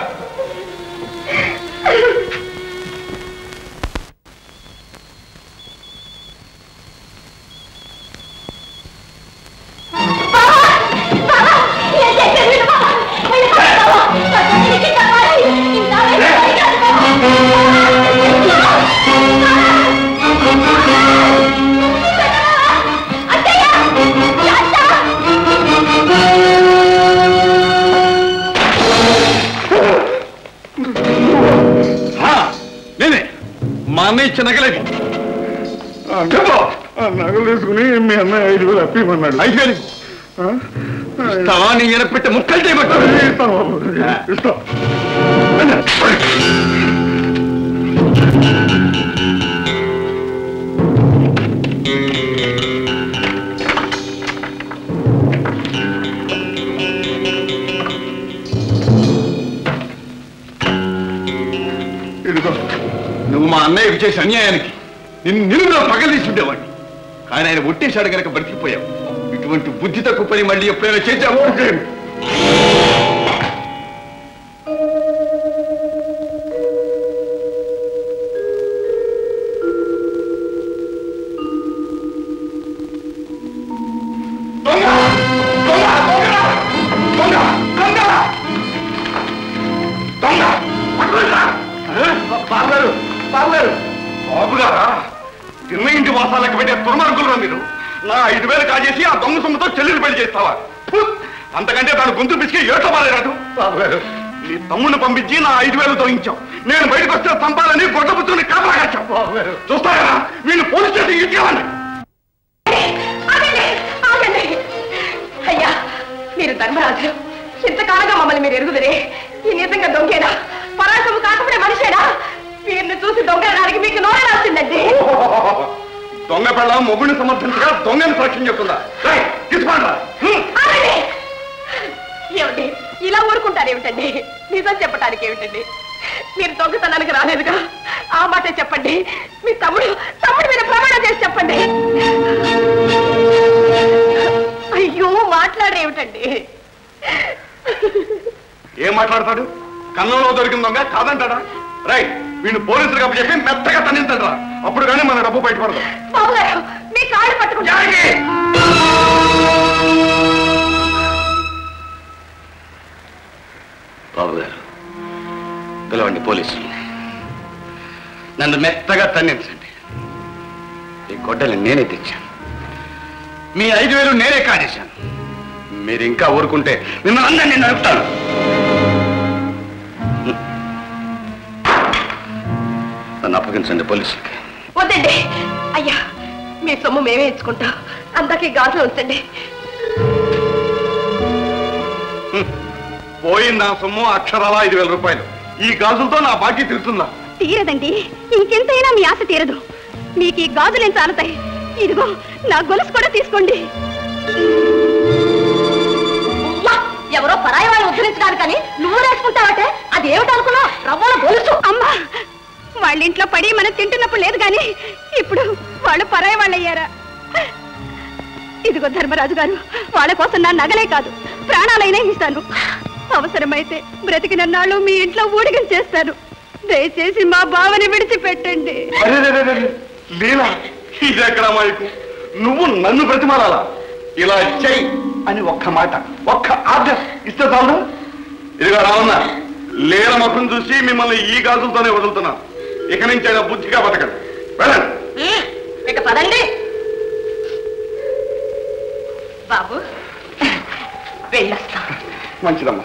మా అన్నయ్య ఇచ్చే నగలేవి. నగలు తీసుకుని మీ అన్నయ్య ఐదు వేలు అప్పిమన్నాడు. ఐదు వేలు ఇస్తావా? నీ ఈయన పెట్టే ముక్కలు చేయబట్టాడు. ఇస్తాం. ఇదిగో, నువ్వు మా అన్నయ్యకు చేసే అన్యాయానికి నిన్ను నిలువులో పగలదీసి ఉండేవాడిని. కానీ ఆయన ఒట్టేశాడు కనుక బతికిపోయావు. ఇటువంటి బుద్ధి తక్కువ పని మళ్ళీ ఎప్పుడైనా చేశావు? బాబుగారా, తిన్న ఇంటి వాసాలకు పెట్టే దుర్మార్గులురా మీరు. నా ఐదు వేలు కాజేసి ఆ దొంగ సొమ్ముతో చెల్లెలు పెళ్లి చేస్తావా? అంతకంటే దాని గొంతు పిసికి ఏటో బాలేరాదు. బాబుగారు, నీ తమ్ముడిని పంపించి నా ఐదు వేలు తొలగించావు. నేను బయటకు వస్తే చంపాలని గొడ్డ పుచ్చుని కాపలా కాచావు. చూస్తా కదా, వీళ్ళు పోలీస్ స్టేషన్ ఇచ్చేవాడిని. అయ్యా, మీరు ధర్మరాజు. ఇంతకాలంగా మమ్మల్ని మీరు ఎరుగుదరే. ఈ నిజంగా దొంగేనా? పరాసము కాకపోతే మనిషేనా? వీరిని చూసి దొంగడానికి మీకు నోరే రాసిందండి. దొంగ పెళ్ళ మొగుడిని సమర్థించగా దొంగని సాక్ష్యం చెప్తుందా? ఏమిటి ఇలా ఊరుకుంటారు ఏమిటండి? నిజం చెప్పడానికి ఏమిటండి? మీరు దొంగతనానికి రాలేదుగా, ఆ మాటే చెప్పండి. మీ తమ్ముడు తమ్ముడు మీద ప్రమాణం చేసి చెప్పండి. అయ్యో, మాట్లాడేమిటండి? ఏం మాట్లాడతాడు? కన్నంలో దొరికిన దొంగ కాదంటాడా? రైట్, వీళ్ళు పోలీసులు కాబట్టి చెప్పి మెత్తగా తన్నించండి, అప్పుడు కానీ మన డబ్బు బయటపడదు. మీ కాళ్ళు పట్టుకుంటా. బాబు గారు, పిలవండి పోలీసులు. నన్ను మెత్తగా తన్నించండి. ఈ గొడ్డలి నేనే తెచ్చాను, మీ ఐదు వేలు నేనే కాజేశాను. మీరు ఇంకా ఊరుకుంటే మిమ్మల్ని అందరినీ నడుపుతాను. నన్ను అప్పగించండి పోలీసులకి. వద్దండి అయ్యా, మీ సొమ్ము మేమే ఇచ్చుకుంటాం. అందాకి గాజులు ఉంచండి. పోయిన నా సొమ్ము అక్షరాల ఐదు వేల రూపాయలు. ఈ గాజులతో నా బాకీ తీరుతుందా? తీరదండి, ఇంకెంతైనా మీ ఆశ తీరదు. మీకు ఈ గాజులేం చాలుతాయి. ఇదిగో నా గొలుసు కూడా తీసుకోండి. ఎవరో పరాయి వాళ్ళు ఉద్ధరించడానికని నువ్వు నేర్చుకుంటావంటే అది ఏమిటనుకున్నావు? రవ్వల గొలుసు. అమ్మా, వాళ్ళ ఇంట్లో పడి మనం తింటున్నప్పుడు లేదు కానీ ఇప్పుడు వాళ్ళు పరాయి వాళ్ళు అయ్యారా? ఇదిగో ధర్మరాజు గారు, వాళ్ళ కోసం నా నగలే కాదు ప్రాణాలైనా ఇస్తాను. అవసరమైతే బ్రతికిన నాళ్ళు మీ ఇంట్లో ఊడిగం చేస్తాను. దయచేసి మా బావని విడిచిపెట్టండి. లీలా, ఇది ఎక్కడ మాకు? నువ్వు నన్ను బ్రతిమాలాలా? ఇలా చెయ్యి అని ఒక్క మాట, ఒక్క ఆర్డర్ ఇస్తే చాలు. ఇదిగా రావన్నా, లీల ముఖం చూసి మిమ్మల్ని ఈ గాజులతోనే వదులుతున్నాను. ఇక నుంచి అయినా బుద్ధిగా బతకండి. వెళ్ళండి. ఇక పదండి బాబు, వెళ్ళొస్తా. మంచిదమ్మా.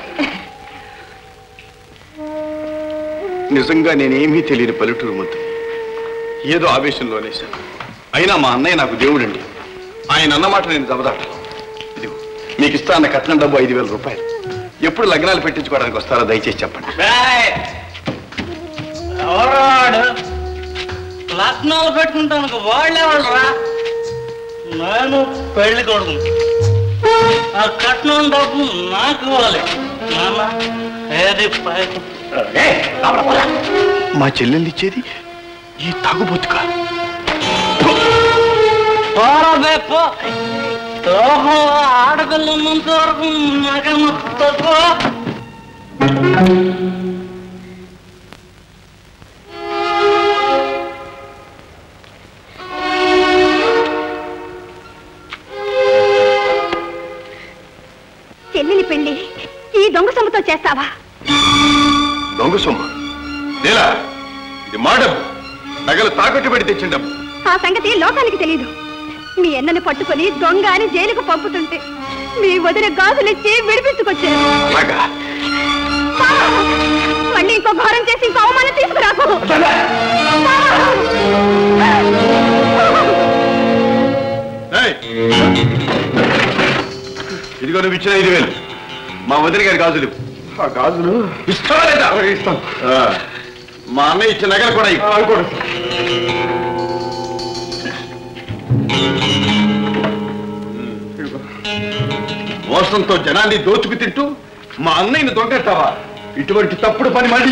నిజంగా నేనేమీ తెలియని పల్లెటూరు ముద్దు ఏదో ఆవేశంలోనేశాను. అయినా మా అన్నయ్య నాకు దేవుడండి. ఆయన అన్నమాట నేను దబదాటను. ఇదిగో మీకు ఇస్తా అన్న కట్నం డబ్బు ఐదు వేల రూపాయలు. ఎప్పుడు లగ్నాలు పెట్టించుకోవడానికి వస్తారో దయచేసి చెప్పండి. ఎవరాడు లగ్నాలు పెట్టుకుంటాను వాళ్ళెవరా? నేను పెళ్లి కొడుకు. ఆ కట్నం డబ్బు నాకు ఇవ్వాలి. ఏది పైకి మా చెల్లెళ్ళు ఇచ్చేది ఈ తాగుబోతుగా. ఆడపిల్ల ఉన్నంత వరకు నాకన్నా తక్కువ. చెల్లిని పెళ్లి ఈ దొంగ సొమ్ముతో చేస్తావా? దొంగ సొమ్ము? నేలా, ఇది మా డబ్బు. నగలు తాకట్టు పెట్టి తెచ్చిన డబ్బు. ఆ సంగతి లోకానికి తెలీదు. మీ అన్నని పట్టుకుని దొంగ అని జైలుకు పంపుతుంటే మీ వదిన గాజులిచ్చి విడిపించుకొచ్చారు. అలాగా? మళ్ళీ ఇంకో ఘోరం చేసి ఇంకో అవమానం తీసుకురాకు. ఇదిగో నువ్వు ఇచ్చిన ఐదు వేలు మా వదిన గారి గాజులు. ఆ గాజులు ఇస్తావా లేదా? ఇస్తాను. మా అన్నయ్య ఇచ్చిన నగలు కూడా కూడా మోసంతో జనాన్ని దోచుకు తింటూ మా అన్నయ్యని దొంగట్టావా? ఇటువంటి తప్పుడు పని మళ్ళీ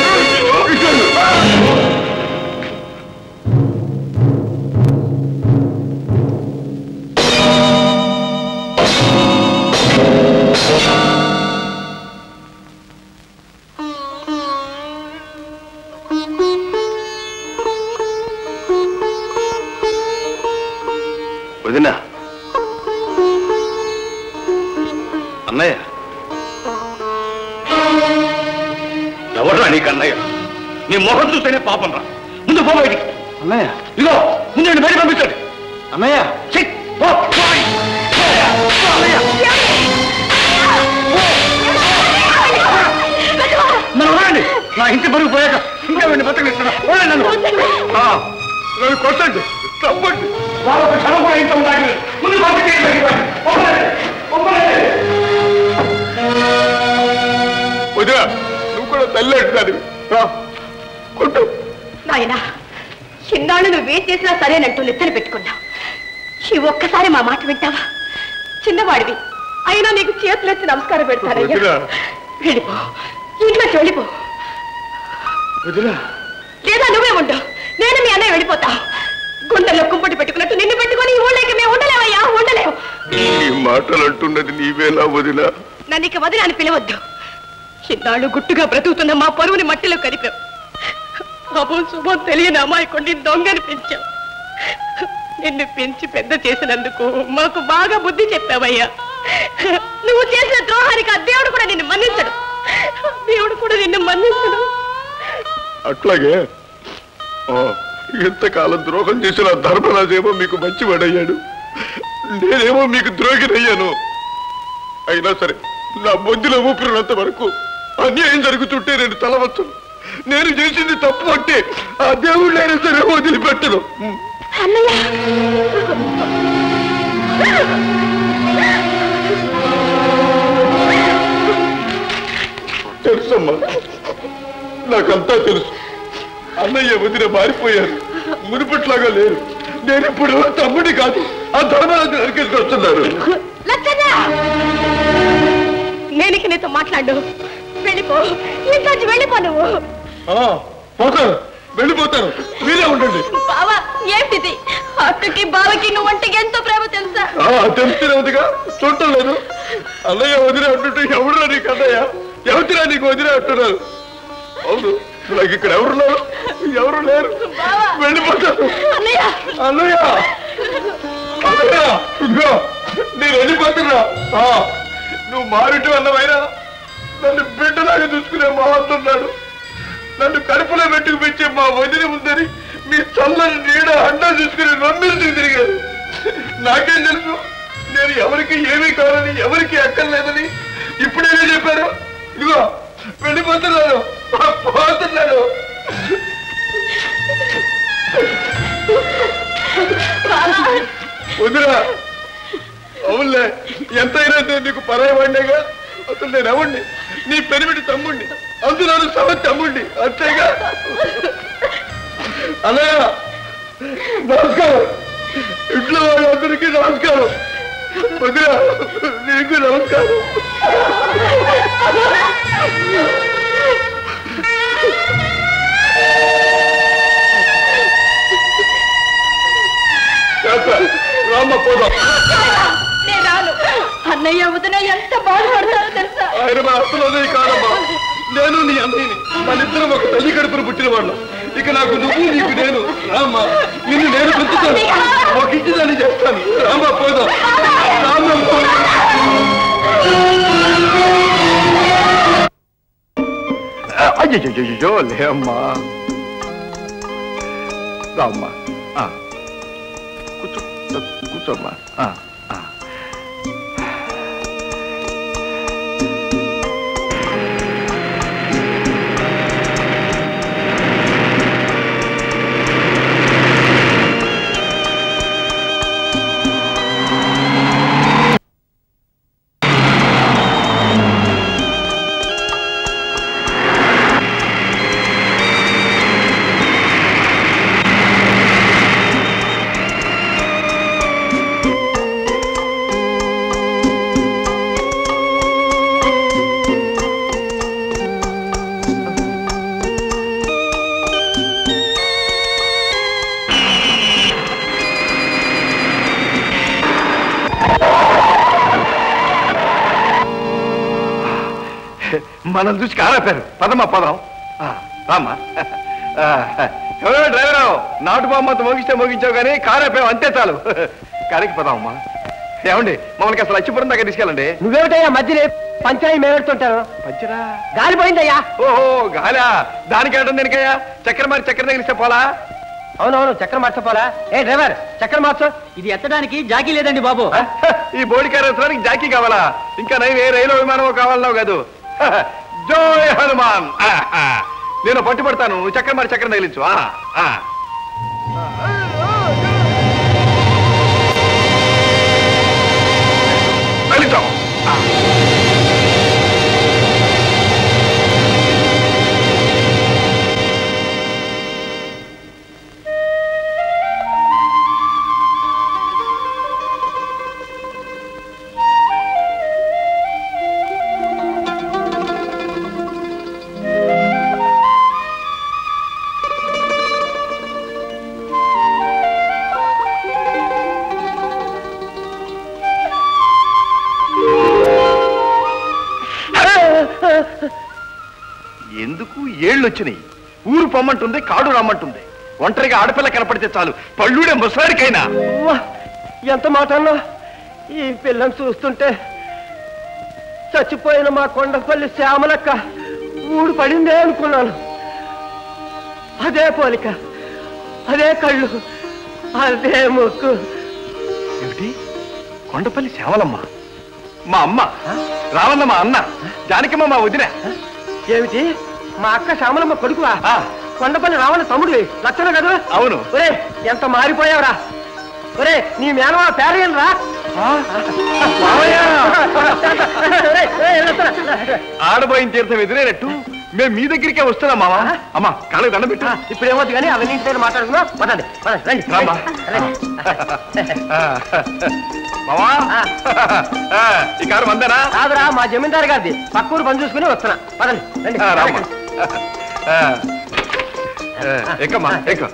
వదినా. అన్నయ్య ఎవరా నీకు అన్నయ్య? నీ మొహం చూస్తేనే పాపం రా. ముందు పో బయటికి. అన్నయ్య ఇదిగో ముందు నేను బయట పంపించండి. అన్నయ్య నన్ను రాండి. నా ఇంటి బరువు పోయాక ఇంకా వెండి బతకనిస్తున్నా. నన్ను నన్ను కొట్టండి, తప్పండి. వాళ్ళొక క్షణం కూడా ఇంట్లో ఉండాలి. ముందు వదినా, నువ్వు కూడా తల్లి అంటున్నాడు. కొట్టు. నాయనా, చిన్నాళ్ళు నువ్వేం చేసినా సరేనంటూ నెత్తలు పెట్టుకున్నావు. ఈ ఒక్కసారి మా మాట వింటావా? చిన్నవాడివి అయినా నీకు చేతులెత్తి నమస్కారం పెడతారయ్యా. వెళ్ళిపో, ఇంట్లోకి వెళ్ళిపో. లేదా నువ్వే ఉండు, నేను మీ అన్నయ్య వెళ్ళిపోతా. గుండెల్లో కుంపటి పెట్టుకున్నట్టు నిన్ను పెట్టుకుని ఈ ఊళ్ళకి మేము ఉండలేవయ్యా, ఉండలేవు. ఈ మాటలు అంటున్నది నీవేలా వదినా? నన్ను ఇక వదిన అని పిలవద్దు. ఇన్నాళ్ళు గుట్టుగా బ్రతుకుతున్న మా పరువుని మట్టిలో కరిపావు. అబో శుభం తెలియని అమాయకుడిని దొంగని పెంచావు. నిన్ను పెంచి పెద్ద చేసినందుకు మాకు బాగా బుద్ధి చెప్పావయ్యా. నువ్వు చేసిన ద్రోహానికి ఆ దేవుడు కూడా నిన్ను మన్నించడు. దేవుడు కూడా నిన్ను మన్నించడు. అట్లాగే ఎంతకాలం ద్రోహం చేసిన ధర్మరాజేమో మీకు మంచివాడయ్యాడు, నేనేమో మీకు ద్రోహినయ్యాను. అయినా సరే నా బొద్దులో ఊపిరినంత వరకు అన్యాయం జరుగుతుంటే నేను తలవచ్చు. నేను చేసింది తప్పు అంటే ఆ దేవుడు అయినా సరే వదిలిపెట్టను. తెలుసమ్మా, నాకంతా తెలుసు. అన్నయ్య వదిన మారిపోయారు, మునుపట్లాగా లేరు. నేను ఇప్పుడు తమ్ముడి కాదు, ఆ ధర్మరాజు నరికేసుకు వస్తున్నారు. నేను ఇక నీతో మాట్లాడు. వెళ్ళిపో, ఇంట్లోంచి వెళ్ళిపో. నువ్వు పోతాను, వెళ్ళిపోతాను, మీరే ఉండండి. బావా ఏమిటిది? అక్కకి బావకి నువ్వు అంటే ఎంతో ప్రేమ తెలుసా? తెలుస్తూనే ఉందిగా, చూడటం లేదు. అన్నయ్య వదిలే అంటుంటే ఎవరురా నీకు అన్నయ్య, ఎవరిరా నీకు వదిలే అంటున్నారు. అవును, నాకు ఇక్కడ ఎవరున్నారు? ఎవరు లేరు. వెళ్ళిపోతాను. అన్నయ్య అన్నయ్య ఇదిగో నేను వెళ్ళిపోతున్నా. నువ్వు మారుంటూ అన్నమైనా నన్ను బిడ్డలాగా చూసుకునే మా వస్తున్నాడు. నన్ను కడుపులో పెట్టుకు పెంచే మా వదిన ఉందని మీ చల్లని నీడ అండా చూసుకుని రమ్మించి తిరిగారు. నాకేం తెలుసు నేను ఎవరికి ఏమీ కావాలని, ఎవరికి ఎక్కర్లేదని. ఇప్పుడేమీ చెప్పారు. ఇదిగో వెళ్ళిపోతున్నాను, పోతున్నాను. వదిరా, అవునులే, ఎంతైనా నేను నీకు పరాయవాడినేగా. అసలు నేను ఎవడిని? నీ పెనిమిటి తమ్ముడిని, అందులో సమ తమ్ముడిని, అంతేగా. అన్నయ్య నమస్కారం, ఇంట్లో వాళ్ళందరికీ నమస్కారం. వదిరా నీకు నమస్కారం. రామ్మ పోదాం. నేను రాను. అన్నయ్య వదిన ఎంత బాధపడతారో తెలుసా? ఆయన మా అసలు కాదమ్మా, నేను నీ అన్నయ్యని, మన ఇద్దరం ఒక తల్లి కడుపును పుట్టిన వాళ్ళం. ఇక నాకు నువ్వు, నీకు నేను. రామ్మా, నిన్ను నేను పెంచుతాను, ఒక ఇంటిదాన్ని చేస్తాను. రామ్మ పోదాం. రామ్మ అయ్యో లేమ్మా, రామ్మా, కూర్చో కూర్చోమ్మా. మనం చూసి కారాపారు. పదమ్మా పదం. రామ్మా. ఎవరో డ్రైవరు, నాటు బామ్మంత మోగిస్తే మోగించావు కానీ కారాపావు, అంతే చాలు. కారికి పదామమ్మా. ఏమండి, మమ్మల్ని అసలు అచ్చిపురం దగ్గర తీసుకెళ్ళండి. నువ్వేమిటయ్యా మధ్యలో పంచరాయి మేమెడుతుంటారు? పంచరా గాలిపోయిందయ్యా. ఓహో గాలా, దానికి వెళ్ళడం దేనికయ్యా? చక్కెర మరి చక్కెర తగిలిస్తే పోలా? అవునవును, చక్కెర మార్చపోలా. ఏ డ్రైవర్, చక్కెర మార్చు. ఇది ఎత్తడానికి జాకీ లేదండి బాబు. ఈ బోడికాయ రసానికి జాకీ కావాలా? ఇంకా నైన్ ఏ రైలు విమానమో కావాలన్నావు కాదు. జోయ్ హనుమాన్. నేను పట్టుబడతాను, నువ్వు చక్కెర మరి చక్కెర తగిలించు. తగిలించావు. ఎందుకు ఏళ్ళు వచ్చినాయి? ఊరు పొమ్మంటుంది, కాడు రమ్మంటుంది. ఒంటరిగా ఆడపిల్ల కనపడితే చాలు పళ్ళుడే ముసలాడికైనా. ఎంత మాట అన్నా! ఈ పిల్లని చూస్తుంటే చచ్చిపోయిన మా కొండపల్లి శ్యామలక్క ఊడు పడిందే అనుకున్నాను. అదే పోలిక, అదే కళ్ళు, అదే ముక్కు. ఏమిటి? కొండపల్లి శ్యామలమ్మ మా అమ్మ, రావన్న మా అన్న, జానకమ్మ మా వదిన. ఏమిటి? మా అక్క శ్యామలమ్మ కొడుకువా? కొండపల్లి రావణ తమ్ముడు లక్షణ కదా? అవును. ఒరే ఎంత మారిపోయావురా! ఒరే నీ మేనవా పేరేం రా? ఆడబోయిన తీర్థం ఎదురేనట్టు మేము మీ దగ్గరికే వస్తున్నాం మావా. అమ్మా కాళ్ళకి దండం పెట్టు. ఇప్పుడు ఏమవుతుంది కానీ అవన్నీ ఇంటి దగ్గర మాట్లాడుతున్నాం. పదండి రండి. రామ్మా. మావా ఈ కారు మందేనా? కాదురా, మా జమీందారు గారిది. పక్కూరు పని చూసుకుని వస్తున్నా. పదండి రండి. రామ్మా. ఎక్కమ్మా ఎక్క.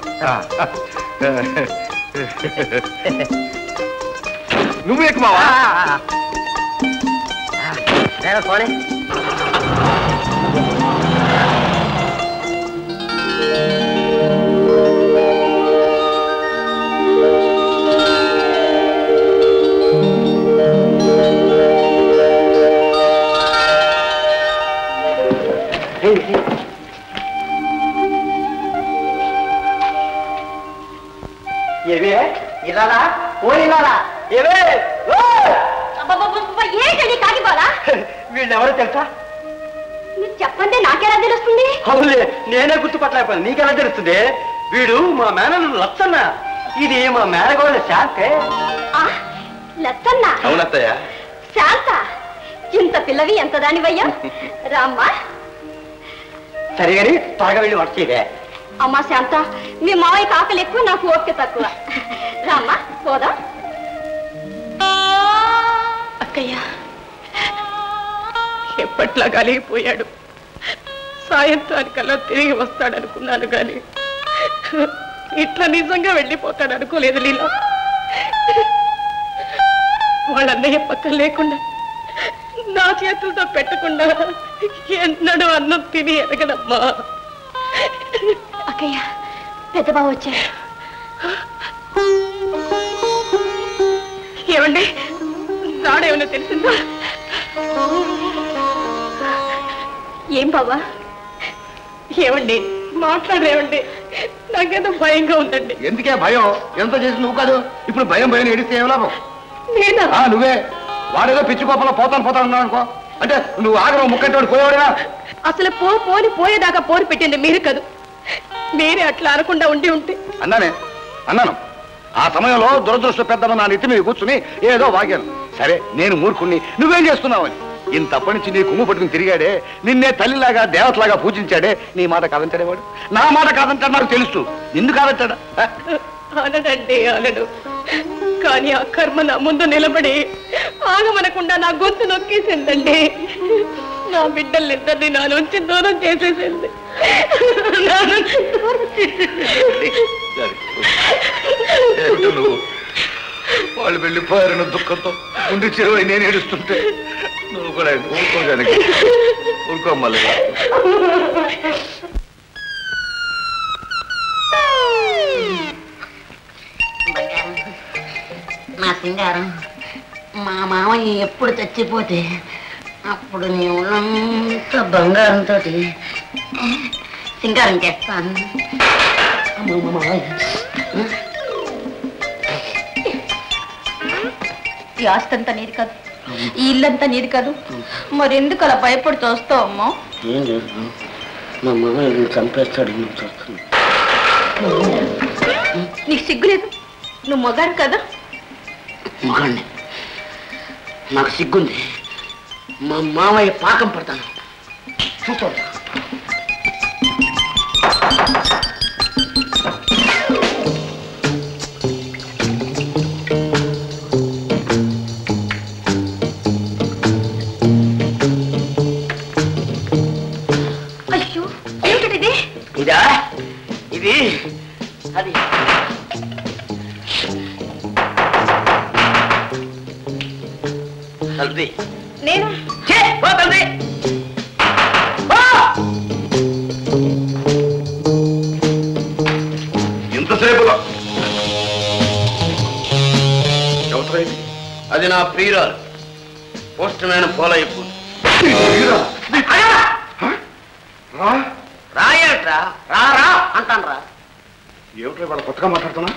నువ్వు ఎక్కు మావా. పోనీ ఏవే ఇలాలా ఓ ఇలాలా ఏవే ఏంటండి కాగిపోలా? వీళ్ళెవరో తెలుసా? మీరు చెప్పండి, నాకెలా తెలుస్తుంది? అవునులే, నేనే గుర్తుపట్టలేకపోయాను. నీకెలా తెలుస్తుంది? వీడు మా మేనలు లచ్చన్న, ఇది మా మేనగోళ్ళ శాంతే. లచ్చన్న? అవునత్తయ్య. శాంత? ఇంత పిల్లవి ఎంత దానివయ్యా? రామ్మా. సరే గాని త్వరగా వెళ్ళి వర్క్ చేయదే. అమ్మా శాంత, మీ మావయ్యకి ఆకలి ఎక్కువ, నాకు ఓపిక తక్కువ. రామ్మా పోదాం. అక్కయ్య ఎప్పట్లా కలిగిపోయాడు. సాయంత్రానికల్లా తిరిగి వస్తాడనుకున్నాను కానీ ఇట్లా నిజంగా వెళ్ళిపోతాడు అనుకోలేదు లీలా. వాళ్ళన్నయ్య పక్కన లేకుండా నా చేతులతో పెట్టకుండా ఎన్నడూ అన్నం తిని ఎరగడమ్మా. అక్కయ్య పెద్ద బావ వచ్చాడు. ఏమండి రాడేమన్నా తెలిసిందా? ఏం బావా? ఏమండి మాట్లాడరేమండి? నాకేదో భయంగా ఉందండి. ఎందుకే భయం? ఎంత చేసి నువ్వు కాదు. ఇప్పుడు భయం భయం ఏడిస్తే ఏం లాభం? నేనా? నువ్వే. వాడేదో పిచ్చి కోపంలో పోతాను పోతాను అన్నావు అనుకో. అంటే నువ్వు ఆగడం ముక్కంటి పోయేవాడినా? అసలు పో పోని పోయేదాకా పోరు పెట్టింది మీరు కాదు. మీరే అట్లా అనకుండా ఉండి ఉంటే. అన్నానే అన్నాను. ఆ సమయంలో దురదృష్ట పెద్దమ్మ నా నెత్తి మీద కూర్చుని ఏదో వాగాను. సరే నేను మూర్ఖుణ్ణి, నువ్వేం చేస్తున్నావని. ఇంతప్పటి నుంచి నీ కుమ్ము పట్టుకుని తిరిగాడే, నిన్నే తల్లిలాగా దేవతలాగా పూజించాడే. నీ మాట కాదంటాడేవాడు. నా మాట కాదంటాడు నాకు తెలుసు. నిన్ను కాదంటాడా? అనడండి అనడు. కానీ ఆ కర్మ నా ముందు నిలబడి ఆగమనకుండా నా గొంతు నొక్కేసిందండి. నా బిడ్డలిద్దరిని నా నుంచి దూరం చేసేసింది. నువ్వు వాళ్ళు వెళ్ళిపోయారన్న దుఃఖంతో ఉండి చెరువై నేను ఏడుస్తుంటే నువ్వు కూడా ఊరుకోగానికి ఊరుకోమ్మల్లి. నా సింగారం, మా మామయ్య ఎప్పుడు చచ్చిపోతే అప్పుడు నీ ఉన్నంత బంగారంతో సింగారం చేస్తాను. ఈ ఆస్తి అంతా నీది కాదు, ఈ ఇల్లంతా నీది కాదు. మరెందుకు అలా భయపడి చూస్తావు అమ్మా? ఏం చేస్తాను, మా మామయ్య చంపేస్తాడు. నీకు సిగ్గులేదు? నువ్వు మొగాడు కదా? మగాడిని. నాకు సిగ్గుంది. మా మామయ్య పాకం పడతాను. చూస్తాను. అయ్యో ఏమిటిది? ఇదా? ఇది అది తల్లి. నేను తల్లి అది నా ప్రియురాలు పోస్ట్ మ్యాన్ పోలయ్యకు. రాయట్రా రా రా అంటాను రా. ఏమిటో వాళ్ళ కొత్తగా మాట్లాడుతున్నా?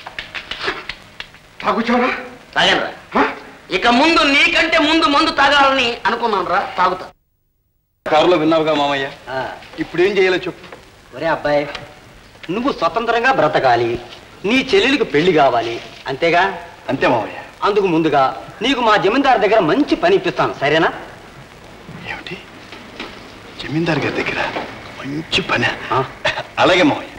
తాగుచావా? తాగనరా. ఇక ముందు నీకంటే ముందు మందు తాగాలని అనుకున్నాను రా. తాగుతా. కారులో విన్నావుగా మామయ్య, ఇప్పుడు ఏం చేయాలో చెప్పు. ఒరే అబ్బాయి, నువ్వు స్వతంత్రంగా బ్రతకాలి, నీ చెల్లెలికి పెళ్లి కావాలి, అంతేగా? అంతే మామయ్య. అందుకు ముందుగా నీకు మా జమీందారు దగ్గర మంచి పని ఇప్పిస్తాను, సరేనా? ఏమిటి, జమీందారు గారి దగ్గర మంచి పని? అలాగే మామయ్య.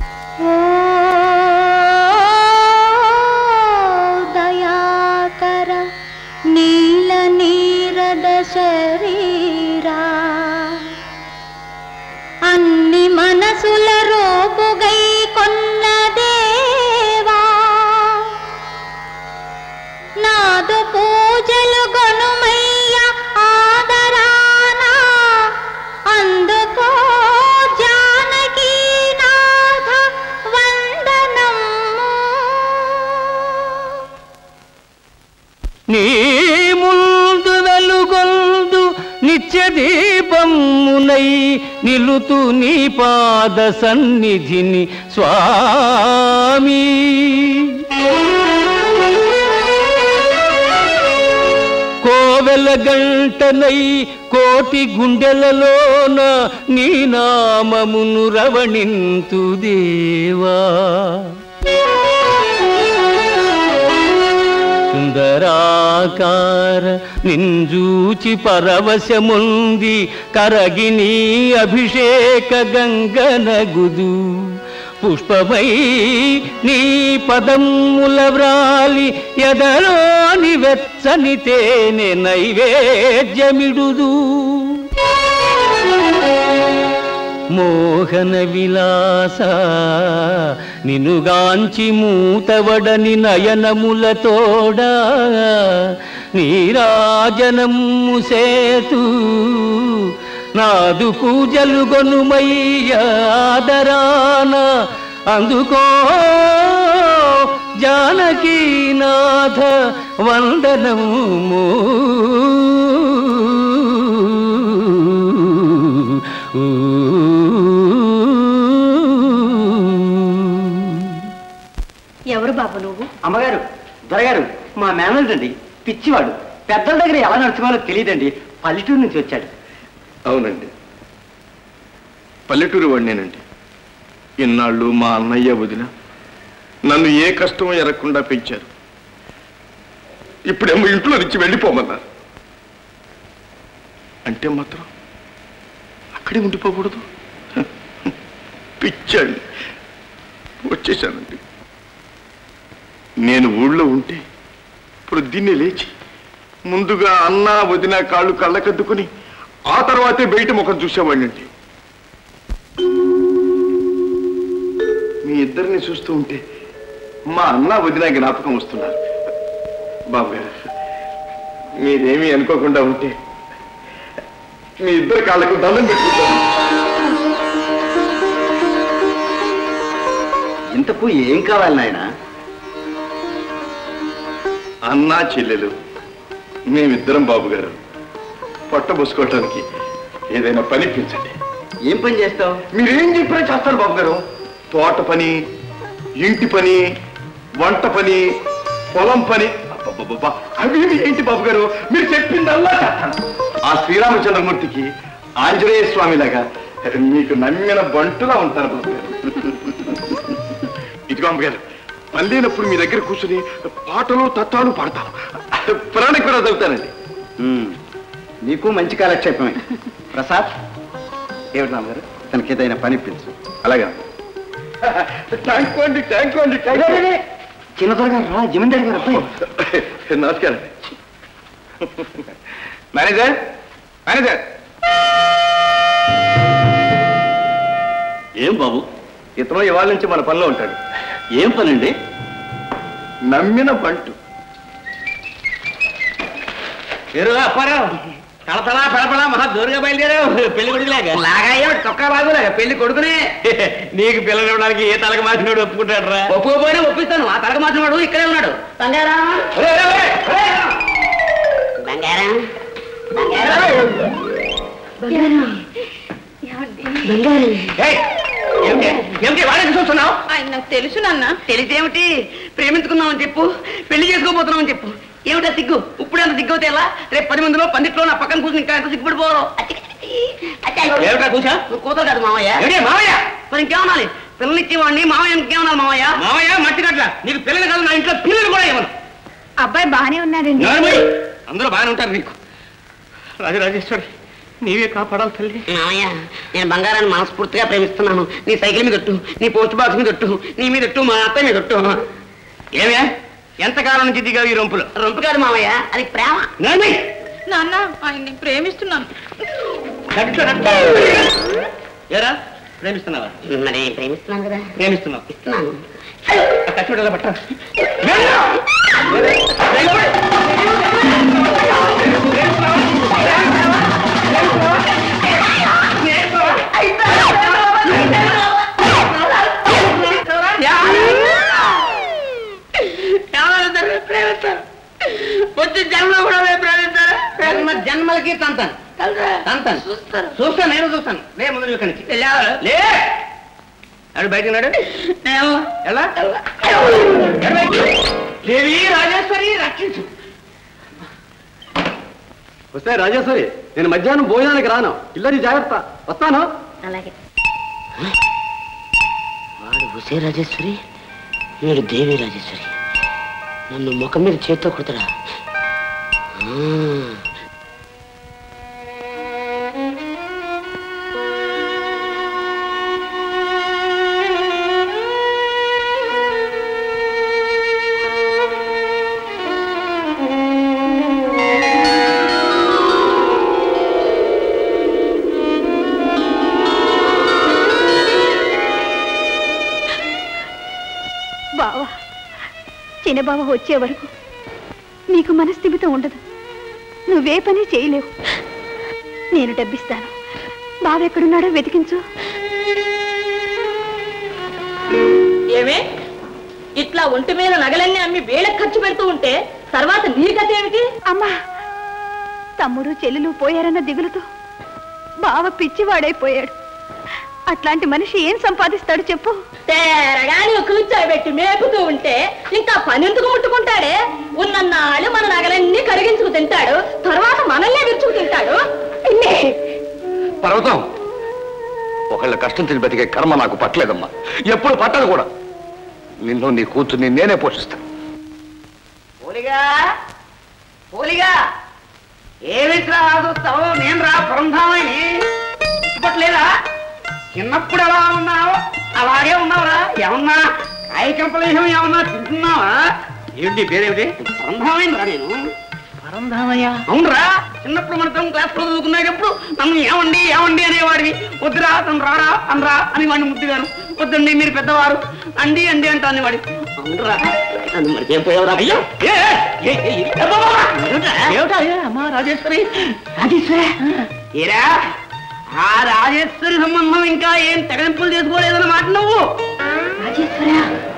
దయాకర నీల నీరద శరీరా అన్ని మనసుల రోపుగై కొన్న దేవా నాదు పూజలు గొనుమయ్య ఆదరానా అందుకో జానకీ నాథ వందనము. నీ ముందు వెలుగొందు నిత్య దీపమునై నిలుతు నీ పాద సన్నిధిని స్వామి. కోవెల గంటనై కోటి గుండెలలోన నీ నామమును రవణింతు దేవా. సుందరాకార నింజూచి పరవశముంది కరగిని అభిషేక గంగనగుదు పుష్పమై నీ పదముల వ్రాలి ఎదలోని వెచ్చని తేనె నైవేద్యమిడుదు. మోహన విలాస నినుగాంచి మూతవడని నయనములతోడా నీరాజనము సేతు నాదు పూజలు గొనుమయ్యాదరాన అందుకో జానకీనాథ వందనము. ఎవరు బాబు నువ్వు? అమ్మగారు, దొరగారు, మా మేనల్దండి. పిచ్చివాడు, పెద్దల దగ్గర ఎలా నడుచుకోవాలో తెలియదండి. పల్లెటూరు నుంచి వచ్చాడు. అవునండి, పల్లెటూరు వాడినేనండి. ఇన్నాళ్ళు మా అన్నయ్య వదిన నన్ను ఏ కష్టం ఎరగకుండా పెంచారు. ఇప్పుడేమో ఇంట్లో నుంచి వెళ్ళిపోమన్నారు. అంటే మాత్రం అక్కడే ఉండిపోకూడదు. పిచ్చండి, వచ్చేసానండి. నేను ఊళ్ళో ఉంటే ఇప్పుడు దీన్ని లేచి ముందుగా అన్న వదిన కాళ్ళు కళ్ళకద్దుకుని ఆ తర్వాతే బయట ముఖం చూసేవాడినండి. మీ ఇద్దరిని చూస్తూ ఉంటే మా అన్న వదిన జ్ఞాపకం వస్తున్నారు. బాబు గారు, మీరేమీ అనుకోకుండా ఉంటే మీ ఇద్దరు కాళ్ళకు దండం పెట్టుకుంటాను. ఇంతకు ఏం కావాలి నాయన? అన్నా చెల్లెలు మేమిద్దరం బాబు గారు పొట్ట పోసుకోవటానికి ఏదైనా పని ఇప్పించండి. ఏం పని చేస్తావు? మీరేం చెప్పినా చేస్తాను బాబు గారు. తోట పని, ఇంటి పని, వంట పని, పొలం పని, అబ్బబ్బబ్బా అవి ఏంటి బాబు గారు, మీరు చెప్పిందల్లా చేస్తాను. ఆ శ్రీరామచంద్రమూర్తికి ఆంజనేయ స్వామిలాగా మీకు నమ్మిన బంటులా ఉంటారు బాబు గారు. ఇదిగో బాబు గారు, పనిలేనప్పుడు మీ దగ్గర కూర్చుని పాటలు తత్వాలు పాడతాను, పురాణం కూడా చదువుతానండి. నీకు మంచి కాలక్షేపమే. ప్రసాద్, ఏమిటి రామగారు, తనకి ఏదైనా పని ఇప్పించు. అలాగా, థ్యాంక్ అండి, థ్యాంక్ అండి. చిన్న త్వరగా రా, జమీందారు గారు అబ్బాయి. నమస్కారం మేనేజర్. మేనేజర్, ఏం బాబు? ఇతను ఇవాళ నుంచి మన పనిలో ఉంటాడు. ఏం పని అండి? నమ్మిన బంటు. తలతలా పెడపడా మహా దూరంగా బయలుదేరావు పెళ్లి కొడుకులాగా. లాగాయో తొక్క బాగులాగా పెళ్లి కొడుకునే. నీకు పిల్లలు ఇవ్వడానికి ఏ తలక మాసినోడు ఒప్పుకుంటాడు రా? ఒప్పుకోపోయినా ఒప్పిస్తాను. ఆ తలక మాసినవాడు ఇక్కడే ఉన్నాడు. ఏమిటి వాళ్ళని చూస్తున్నావు? ఆయన నాకు తెలుసు నాన్న. తెలిసేమిటి? ప్రేమించుకున్నామని చెప్పు, పెళ్లి చేసుకోబోతున్నామని చెప్పు. ఏమిటా సిగ్గు? ఇప్పుడు అంత సిగ్గు అవుతే ఎలా? రేపు పది మందిలో పందిట్లో నా పక్కన కూర్చుని ఇంకా ఎంత సిగ్గుపడిపోవడం. ఏమిటా కూర్చా? నువ్వు కూతురు కాదు మామయ్య. మామయ్య మరి ఇంకేమనాలి? పిల్లనిచ్చేవాడిని మామయ్య ఇంకేమనాలి? మామయ్య మామయ్య మట్టి కట్ల నీకు పిల్లలు కాదు, నా ఇంట్లో పిల్లలు కూడా ఇవ్వను. అబ్బాయి బాగానే ఉన్నాడండి. అందరూ బాగానే ఉంటారు. నీకు రాజరాజేశ్వరి నీవే కాపాడాలి తల్లి. మామయ్య నేను బంగారాన్ని మనస్ఫూర్తిగా ప్రేమిస్తున్నాను. నీ సైకిల్ మీద ఒట్టు, నీ పోస్ట్ బాక్స్ మీద ఒట్టు, నీ మీద ఒట్టు, మా అత్తయ్య మీద ఒట్టు. ఏమే ఎంతకాలం నుంచి దిగావు ఈ రొంపులు? రొంపు కాదు మామయ్య, అది ప్రేమ. నాన్న ఆయన్ని ప్రేమిస్తున్నాను. ఏరా ప్రేమిస్తున్నావా? మరి ప్రేమిస్తున్నాను కదా. ప్రేమిస్తున్నావు? ఇస్తున్నాను. కట్టుబడి పట్ట ప్రేమిస్తారు. వచ్చి జన్మ కూడా ప్రేమిస్తారు. జన్మ జన్మలకి తంతాను తంతాను చూస్తాను చూస్తాను నేను చూస్తాను. లే ముందు ఇక్కడికి లే. అడు బయట ఉన్నాడు. ఎలా దేవి రాజేశ్వరి రక్షించు. వస్తే రాజేశ్వరి నేను మధ్యాహ్నం భోజనానికి రాను. ఇల్లరి జాగ్రత్త. వస్తాను. అలాగే. వాడు వసే రాజేశ్వరి, వీడు దేవి రాజేశ్వరి. నన్ను ముఖం మీద చేత్తో కుడతాడా? బావా, చిన్నబావ వచ్చే వరకు నీకు మనస్థిమితం ఉండదు. నువ్వే పని చేయలేవు. నేను డబ్బిస్తాను. బావ ఎక్కడున్నాడో వెతికించు. ఏమే ఇట్లా ఒంటి మీద నగలన్నీ అమ్మి వేళకు ఖర్చు పెడుతూ ఉంటే తర్వాత నీ గతి ఏమిటి? అమ్మా, తమ్ముడు చెల్లెలు పోయారన్న దిగులుతో బావ పిచ్చివాడైపోయాడు. అట్లాంటి మనిషి ఏం సంపాదిస్తాడు చెప్పు? తేరగాని కూర్చోబెట్టి మేపుతూ ఉంటే ఇంకా పనెందుకు ముట్టుకుంటాడే? ఉన్నన్నాళ్ళు మన నగలన్నీ కరిగించుకు తింటాడు, తర్వాత మనల్నే విరుచుకు తింటాడు. పర్వతం, ఒకళ్ళ కష్టం తిని బతికే కర్మ నాకు పట్టలేదమ్మా, ఎప్పుడు పట్టదు కూడా. నిన్ను నీ కూతుర్ని నేనే పోషిస్తాను. పోలిగా పోలిగా ఏమిట్రా చూస్తావు? నేను రా పరంధామని ఇప్పట్లేదా? చిన్నప్పుడు ఎలా ఉన్నావు అలాగే ఉన్నావురా. ఏమన్నా కాయకంపలేహం ఏమన్నా తింటున్నావా? ఏంటి పేరేమిటి? పరంధామయ్య రా నేను. పరంధామయ్య? అవునరా. చిన్నప్పుడు మన తమ క్లాస్ లో చదువుకునేటప్పుడు నన్ను ఏమండి ఏమండి అనేవాడివి. వద్దురా తను రారా అనరా అని వాడిని ముద్దుగాను. వద్దండి మీరు పెద్దవారు, అండి అండి అంటా అనేవాడి. అవునరా, నన్ను మరిచిపోయావురా. అయ్యో ఏమిటా అమ్మా రాజేశ్వరి? రాజేశ్వరి ఏరా, ఆ రాజేశ్వరి సంబంధం ఇంకా ఏం తెగలింపులు చేసుకోలేదన్నమాట నువ్వు. రాజేశ్వరి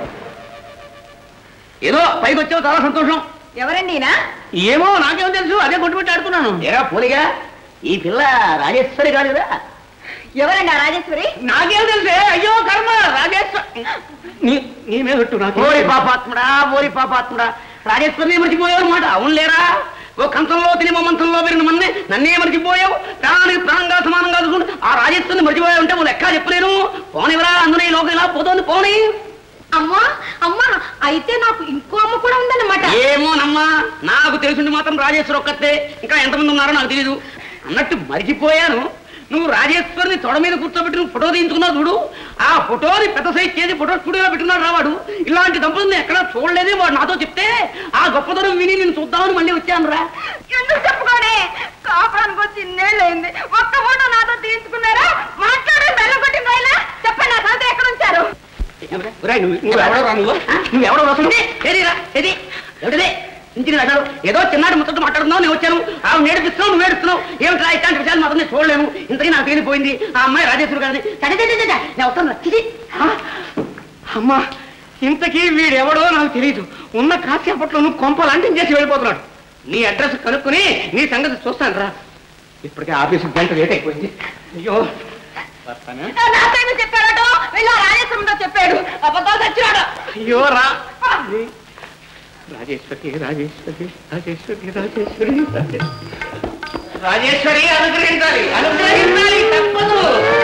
ఏదో పైకి వచ్చావు, చాలా సంతోషం. ఎవరండి? ఏమో నాకేమో తెలుసు, అదే కొట్టుబెట్టి ఆడుతున్నాను. ఏరా పోలిగా, ఈ పిల్ల రాజేశ్వరి కాదురా. ఎవరండి ఆ రాజేశ్వరి? నాకేం తెలుసే. అయ్యో కర్మ. రాజేశ్వరి నీ మీద పెట్టు. ఓరి పాపాత్ముడా, ఓరి పాపాత్ముడా, రాజేశ్వరిని మర్చిపోయావు అనమాట. అవును లేరా? ఓ కంచంలో తిని మంచంలో పెరిగిన మన్నే నన్నే మర్చిపోయావు. ప్రాణానికి ప్రాణంగా సమానంగా చూసుకుంటూ ఆ రాజేశ్వరిని మర్చిపోయావు అంటే వాళ్ళు ఎక్కడ చెప్పలేను. పోనివరా, అందులో ఈ లోకం ఇలా పోతుంది. పోనీ. అమ్మా అమ్మా, అయితే నాకు ఇంకో అమ్మ కూడా ఉందన్నమాట. ఏమోనమ్మా, నాకు తెలిసింది మాత్రం రాజేశ్వరి ఒక్కతే. ఇంకా ఎంతమంది ఉన్నారో నాకు తెలీదు. అన్నట్టు మరిచిపోయాను, నువ్వు రాజేశ్వరిని తొడ మీద కూర్చోబెట్టి నువ్వు ఫోటో తీయించుకున్నావు చూడు. ఆ ఫోటోని పెద్ద సైజ్ చేసి ఫోటో స్టూడియోలో పెట్టుకున్నాడు రావాడు. ఇలాంటి దంపతుల్ని ఎక్కడా చూడలేదే. వాడు నాతో చెప్తే ఆ గొప్పతనం విని నేను చూద్దామని మళ్ళీ వచ్చాను రా. ఎందుకు చెప్పుకోనే? కాపురానికి వచ్చి ఇన్నేళ్ళైంది, ఒక్క ఫోటో నాతో తీయించుకున్నారా? మాట్లాడే బెల్లం కొట్టిన రాయిలా చెప్పండి, నా సంత ఎక్కడ ఉంచారు? నువ్వెవడో రా, నువ్వు నువ్వెవడో రాసుంది ఏదిరా ఏది ఎవడిదే ఇంటికి రాశాడు. ఏదో చిన్నాడు ముచ్చట మాట్లాడుతున్నావు, నేను వచ్చాను. ఆ నేర్పిస్తున్నావు, నువ్వు ఏడుస్తున్నావు. ఏమిట్రా ఇట్లాంటి విషయాలు మాత్రం నేను చూడలేను. ఇంతకీ నాకు తేలిపోయింది ఆ అమ్మాయి రాజేశ్వరి గారిని. నేను వస్తాను. అమ్మా, ఇంతకీ వీడెవడో నాకు తెలియదు. ఉన్న కాసేపట్లో నువ్వు కొంపలు అంటించేసి వెళ్ళిపోతున్నాడు. నీ అడ్రస్ కనుక్కుని నీ సంగతి చూస్తాను రా. ఇప్పటికే ఆఫీసు గంట లేట్ అయిపోయింది. అయ్యో నాకేమి చెప్పాడో వీళ్ళు రాజేశ్వరంతో చెప్పాడు అబద్ధాలు తెచ్చాడు. అయ్యో రా రాజేశ్వరి రాజేశ్వరి రాజేశ్వరి రాజేశ్వరి రాజేశ్వరి అనుగ్రహించాలి అనుగ్రహించాలి తప్పదు.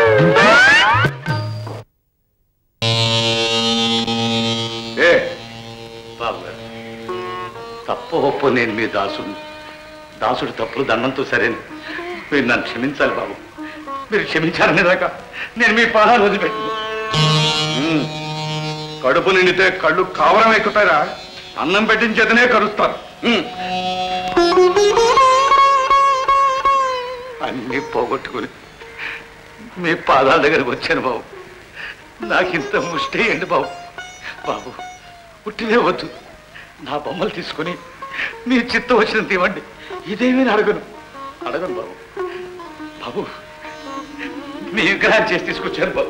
ఏ బాబు గారు, తప్పు ఒప్పు నేను మీ దాసుడు దాసుడు తప్పులు దండంతో సరేను. మీరు నన్ను క్షమించాలి బాబు. మీరు క్షమించాలనే దాకా నేను మీ పాదాలు వదిలిపెట్టు. కడుపు నిండితే కళ్ళు కావరం ఎక్కుతారా? అన్నం పెట్టించేతనే కరుస్తారు. అన్నీ పోగొట్టుకుని మీ పాదాల దగ్గరకు వచ్చాను బాబు. నాకింత ముష్టి ఏంటి బాబు. బాబు పుట్టినే వద్దు, నా బొమ్మలు తీసుకుని మీ చిత్తం వచ్చినంత ఇవ్వండి. ఇదేమీ అడగను అడగను బాబు. బాబు మీ విగ్రహం చేసి తీసుకొచ్చాను బాబు.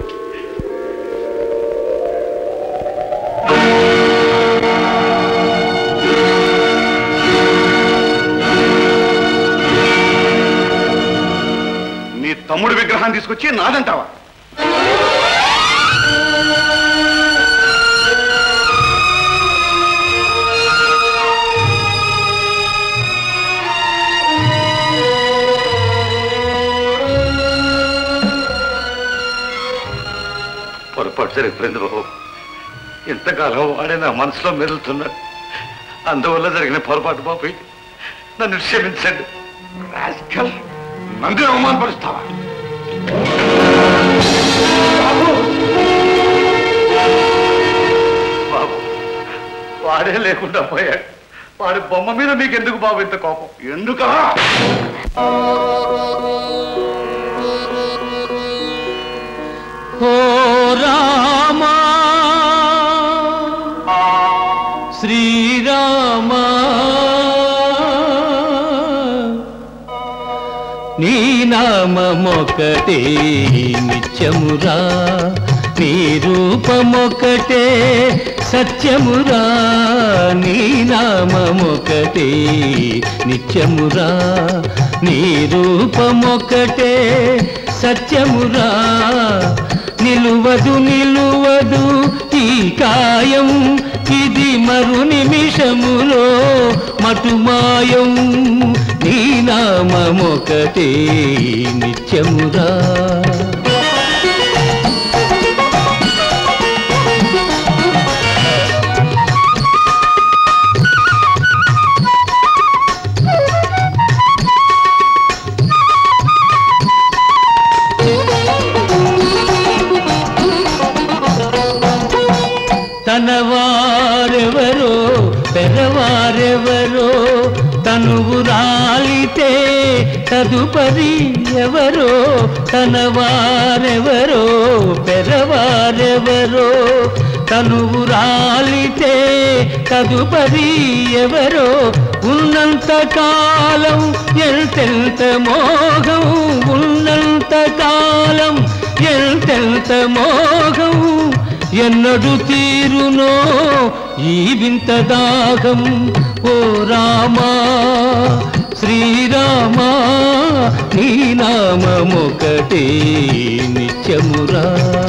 నీ తమ్ముడు విగ్రహాన్ని తీసుకొచ్చి నాదంటావా? పొరపాటు జరిగిపోయింది బాబు. ఇంతకాలం వాడే నా మనసులో మెదులుతున్నాడు. అందువల్ల జరిగిన పొరపాటు బాబు, నన్ను క్షమించండి. రాస్కల్, నంది అవమానపరుస్తావా? బాబు వాడే లేకుండా పోయాడు. వాడి బొమ్మ మీద మీకు ఎందుకు బాబు ఇంత కోపం? ఎందుకా? ఓ రామా శ్రీరామా నీ నామమొకటే నిత్యమురా, నీ రూపమొకటే సత్యమురా. నీ నామమొకటే నిత్యమురా, నీ రూపమొకటే సత్యమురా. నిలువదు నిలువదు ఈ కాయం, ఇది మరు నిమిషములో మటుమాయం. నీ నామమొకటే నిత్యమురా. తనవారెవరో పెరవారెవరో, తనువు రాలితే తదుపరి ఎవరో. తనవారెవరో పెరవారెవరో, తనువు రాలితే తదుపరి ఎవరో. ఉన్నంత కాలం ఎంతెంత మోహం, ఉన్నంత కాలం ఎంతెంత మోహం. ఎన్నడు తీరునో ఈ వింత దాహం. ఓ రామా శ్రీరామా నీ నామమొకటే నిత్యమురా.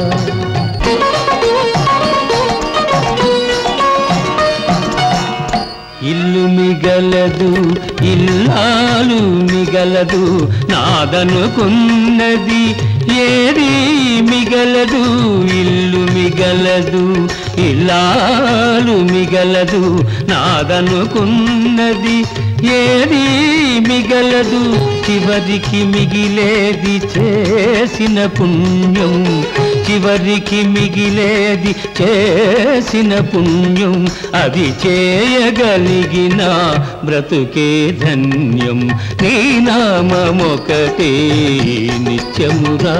ఇల్లు మిగలదు ఇల్లాలు మిగలదు, నాదనుకున్నది ఏది మిగలదు. ఇల్లు మిగలదు ఇల్లాలు మిగలదు, నాదనుకున్నది ఏది మిగలదు. చివరికి మిగిలేది చేసిన పుణ్యం, చివరికి మిగిలేది చేసిన పుణ్యం. అది చేయగలిగిన బ్రతుకే ధన్యం. నీ నామమొకటే నిత్యమురా.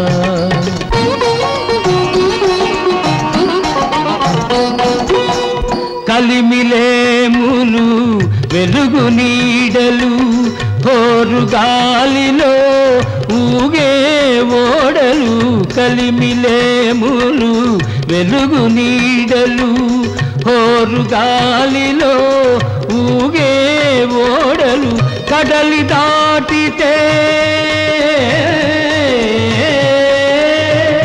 కలిమిలేములు వెలుగు నీడలు, హోరు గాలిలో ఊగే ఓడలు. కలిమిలేములు వెలుగు నీడలు, హోరు గాలిలో ఊగే ఓడలు. కడలి దాటితే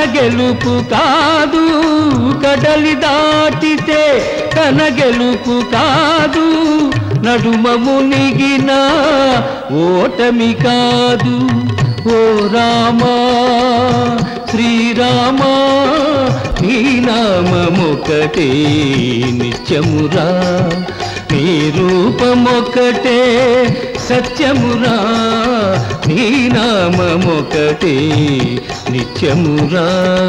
గెలుపు కాదు, కడలి దాటితే తన గెలుపు కాదు, నడుమ మునిగిన ఓటమి కాదు. ఓ రామా శ్రీరామా నీ నామమొకటే నిత్యమురా, నీ రూపమొకటే సత్యమురా, నీ నామమొకటే నిత్యమురా.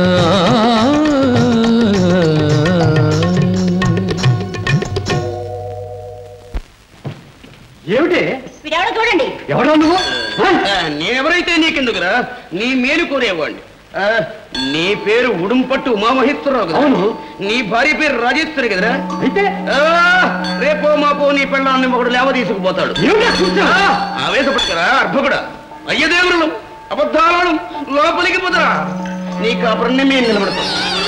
ఏమిటి వీడెవడో చూడండి. ఎవడో నువ్వు? నేనెవరైతే నీకెందుకురా, నీ మేలు కోరేవాడిని. ఆ, నీ పేరు ఉడుంపట్టు ఉమామహేశ్వరరావు కదా? అవును. నీ భార్య పేరు రాజేశ్వరి కదరా? అయితే ఆ, రేపో మాపో నీ పెళ్ళాన్ని ఒకడు లేవ తీసుకుపోతాడు. ఆ, ఆవేశపడకరా అర్భకుడా, అయ్యదేవుడు అబద్ధాలను లోపలికి పోతారా, నీ కాపురాన్ని మేము నిలబడతాం.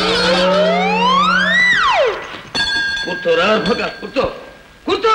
కూర్చోరా అర్భక, కూర్చో కూర్చో.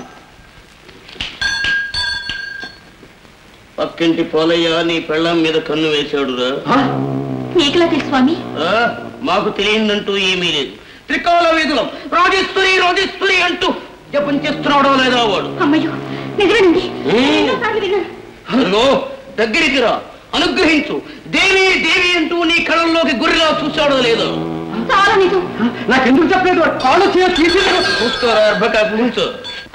పక్కింటి పోలయ్య నీ పెళ్ళాం మీద కన్ను వేశాడురా. నీకులా తెలుసు స్వామి? మాకు తెలియదంటూ ఏమీ లేదు. త్రికాల వీధులం రాజేశ్వరి రాజేశ్వరి అంటూ జపం చేస్తున్నాడో లేదో వాడు. అమ్మయ్యో నిజమేనండి, ఎన్నోసార్లు విన్నాను. అదిగో దగ్గరికి రా, అనుగ్రహించు. దేవి దేవి అంటూ నీ కళ్ళల్లోకి గురిలా చూశాడో లేదో. చాలా నిజం. నాకెందుకు చెప్పలేదు? కాళ్ళు తీసి కూర్చోరా అర్భక, కూర్చో.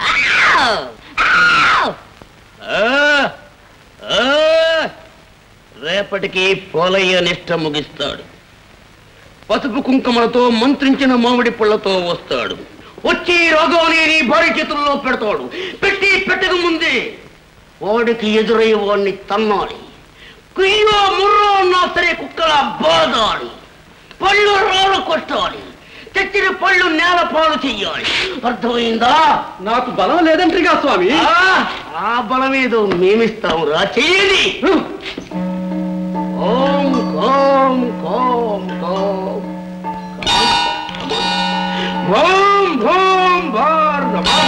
రేపటికి పోలయ్య నిష్ట ముగిస్తాడు. పసుపు కుంకుమలతో మంత్రించిన మామిడి పళ్ళతో వస్తాడు. వచ్చి రాగానే నీ భార్య చేతుల్లో పెడతాడు. పెట్టి పెట్టక ముందే వాడికి ఎదురై వాడిని తన్నాలి. కుయ్యో ముర్రో అన్నా సరే కుక్కలా బాదాలి. పళ్ళు రోలు కొట్టాలి. తెచ్చిన పళ్ళు నేల పాలు చెయ్యాలి. అర్థమైందా? నాకు బలం లేదంట్రిగా స్వామి. ఆ బలం ఏదో మేమిస్తాము రా, చెయ్యది. ఓం కోం కోం కోం ఓం భూం భార్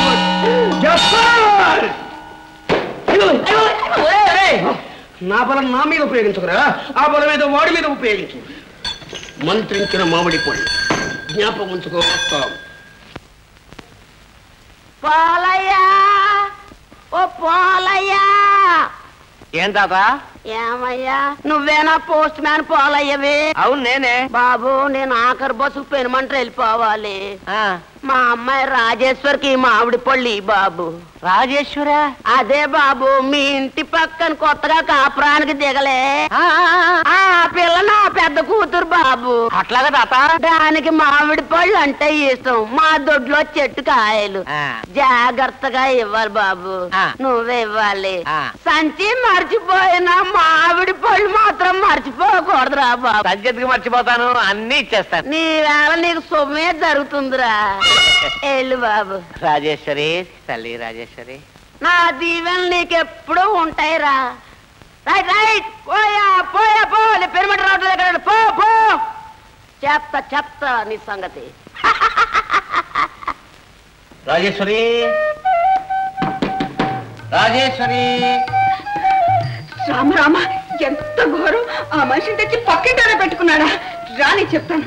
నా బలం నా మీద ఉపయోగించుకురా, ఆ బలం ఏదో వాడి మీద ఉపయోగించు. మంత్రించిన మామిడి పళ్ళు జ్ఞాపకం ఉంచుకోస్తాం. పోలయ్యా, ఓ పోలయ్యా. ఏం తాత? ఏమయ్యా నువ్వేనా పోస్ట్ మ్యాన్ పోలయ్యవే? అవును నేనే బాబు. నేను ఆఖరి బస్సు పెనుమంట వెళ్ళిపోవాలి. మా అమ్మాయి రాజేశ్వరికి మామిడి పళ్ళు బాబు. రాజేశ్వరా? అదే బాబు, మీ ఇంటి పక్కన కొత్తగా కాపురానికి దిగలే ఆ పిల్ల నా పెద్ద కూతురు బాబు. అట్లాగా తాత? దానికి మామిడి పళ్ళు అంటే ఇష్టం. మా దొడ్లో చెట్టు కాయలు. జాగ్రత్తగా ఇవ్వాలి బాబు. నువ్వే ఇవ్వాలి. సంచి మర్చిపోయినా మామిడి పళ్ళు మాత్రం మర్చిపోకూడదురా బాబు. సంచికి మర్చిపోతాను, అన్ని ఇచ్చేస్తాను. నీ వేళ నీకు శుభమే జరుగుతుందిరా. వెళ్ళు బాబు. రాజేశ్వరి, తల్లి రాజేశ్వరి, నా దీవెనలు నీకెప్పుడు ఉంటాయిరా. రైట్ రైట్ పోయా పోయా పో. పెరుమటి రావట్లేదు, పో పో. చెప్తా చెప్తా నీ సంగతి. రాజేశ్వరి రాజేశ్వరి. రామ రామ, ఎంత ఘోరం! ఆ మనిషిని తెచ్చి పక్కింటారా పెట్టుకున్నాడా? రాని చెప్తాను.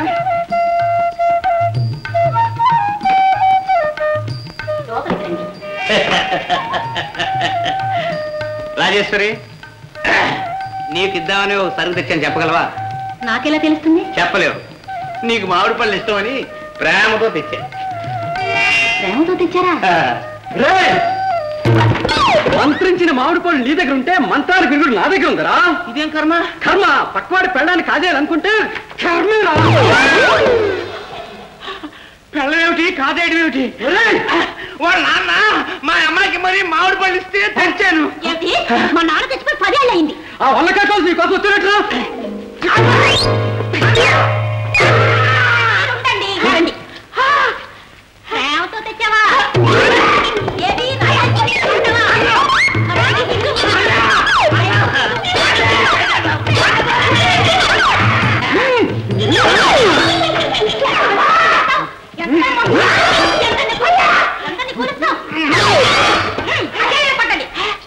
రాజేశ్వరి, నీకు ఇద్దామని ఒక సరుకు తెచ్చాను, చెప్పగలవా? నాకెలా తెలుస్తుంది? చెప్పలేవు. నీకు మామిడి పళ్ళు ఇష్టమని ప్రేమతో తెచ్చాను. ప్రేమతో తెచ్చారా? మంత్రించిన మామిడి పళ్ళు నీ దగ్గర ఉంటే మంత్రాల గిరుగుడు నా దగ్గర ఉందరా. ఇదేం కర్మ? కర్మ పక్కవాడి పెళ్ళాన్ని కాజేయాలనుకుంటే కర్మేరా. పెళ్ళేమిటి కాజేయడం ఏమిటి? వాళ్ళ నాన్న మా అమ్మాయికి మరి మామిడి పళ్ళు ఇస్తే తెచ్చాను. మా నాన్న తెచ్చిపోయి పదేళ్ళు అయింది. ఆ వల్ల కాదు నీకోసం వచ్చినట్రా. ప్రేమతో తెచ్చావా?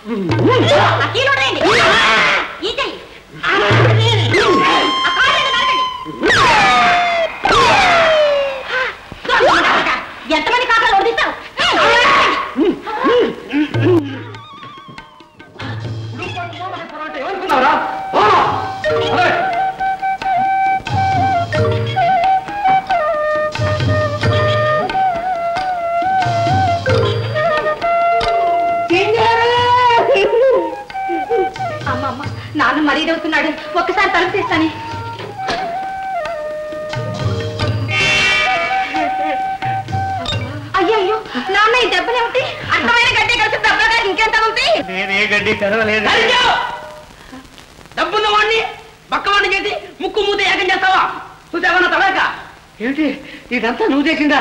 పట్టండి. నాన్న మరీ దవుతున్నాడు, ఒక్కసారి తలుపు తీస్తాను. అయ్యో నాన్న, ఈ దెబ్బలేమిటి? అందమైన గడ్డి కలిసి దెబ్బగా ఇంకేం తగులుతాయి? నేనే గడ్డి కదవలేదు. డబ్బున్న వాడిని పక్కవాడిని చేసి ముక్కు మూత ఏకం చేస్తావా? చూసావన్నా తడాక? ఏమిటి ఇదంతా నువ్వు చేసిందా?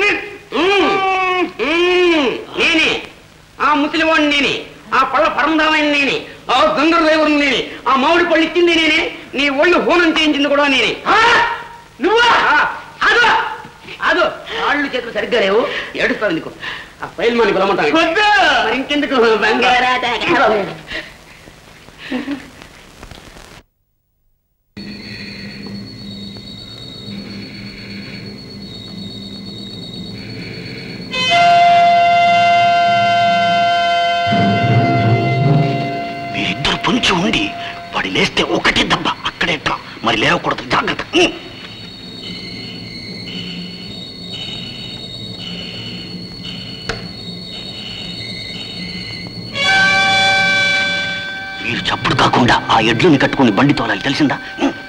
నేనే ఆ ముసలివాడిని, నేనే ఆ పళ్ళ పరంధామైన నేనే, ఆ గంగర డ్రైవర్ని నేనే, ఆ మామిడి పళ్ళు ఇచ్చింది నేనే, నీ ఒళ్ళు హోనం చేయించింది కూడా నేనే. నువ్వా? అదో అదో కాళ్ళు చేతులు సరిగ్గా లేవు, ఏడుస్తావు ఎందుకు? ఆ ఫైల్ మని పిలవమంటాను. మరి ఇంకెందుకు బంగారా? మీరిద్దరు పొంచి ఉండి వాడి లేస్తే ఒకటే దెబ్బ అక్కడే మరి లేవకూడదు, జాగ్రత్త. మీరు చప్పుడు కాకుండా ఆ ఎడ్లని కట్టుకుని బండి తోలాలి, తెలిసిందా?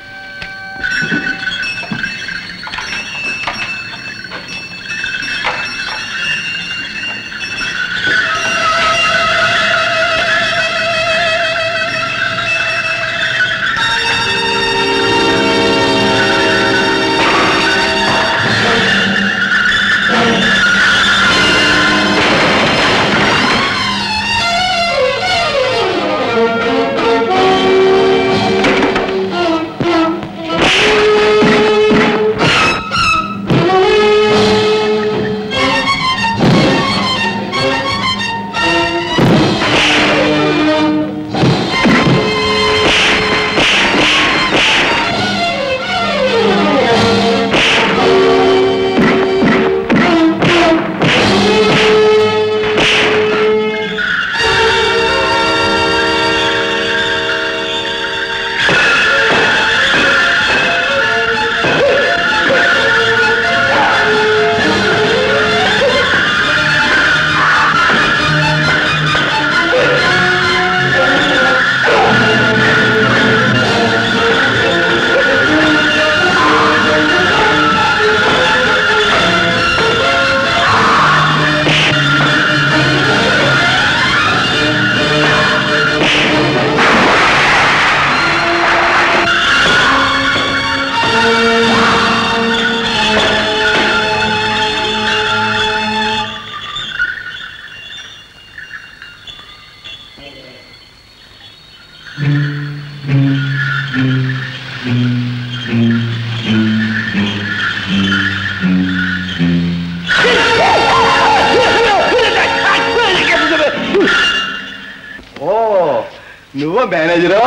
నువ్వు మేనేజరు?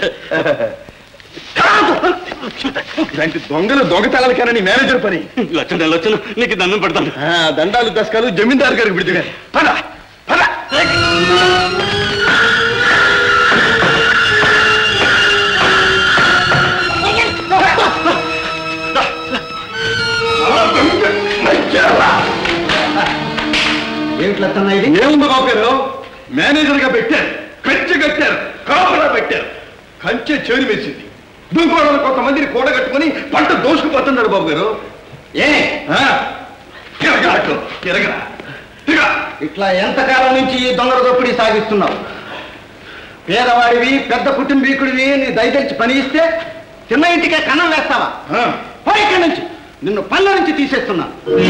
ఇలాంటి దొంగలు దొంగతనాలకైనా మేనేజర్ పని. లచ్చన లచ్చన నీకు దండం పెడతాను. దండాలు దశకాలు జమీందారు గారికి పెడితే పద పద. ఏమిటి లచ్చన్న ఇది? ఏముంది బాబు గారు, మేనేజర్ గా పెట్టారు, కంచె కట్టారు, కాపలా పెట్టారు, కంచె చేరు వేసింది. దుంకోవడానికి కొంతమందిని కూడగట్టుకుని పంట దోసుకుపోతున్నారు బాబు గారు. ఏ తిరగరాట్లు తిరగరా తిరగ. ఇట్లా ఎంతకాలం నుంచి ఈ దొంగల దోపిడీ సాగిస్తున్నావు? పేదవాడివి, పెద్ద కుటుంబీకుడివి, నీ దయతెచ్చి పని ఇస్తే చిన్న ఇంటికే కన్నం వేస్తావా? పోయి ఇక్కడి నుంచి, నిన్ను పనుల నుంచి తీసేస్తున్నా.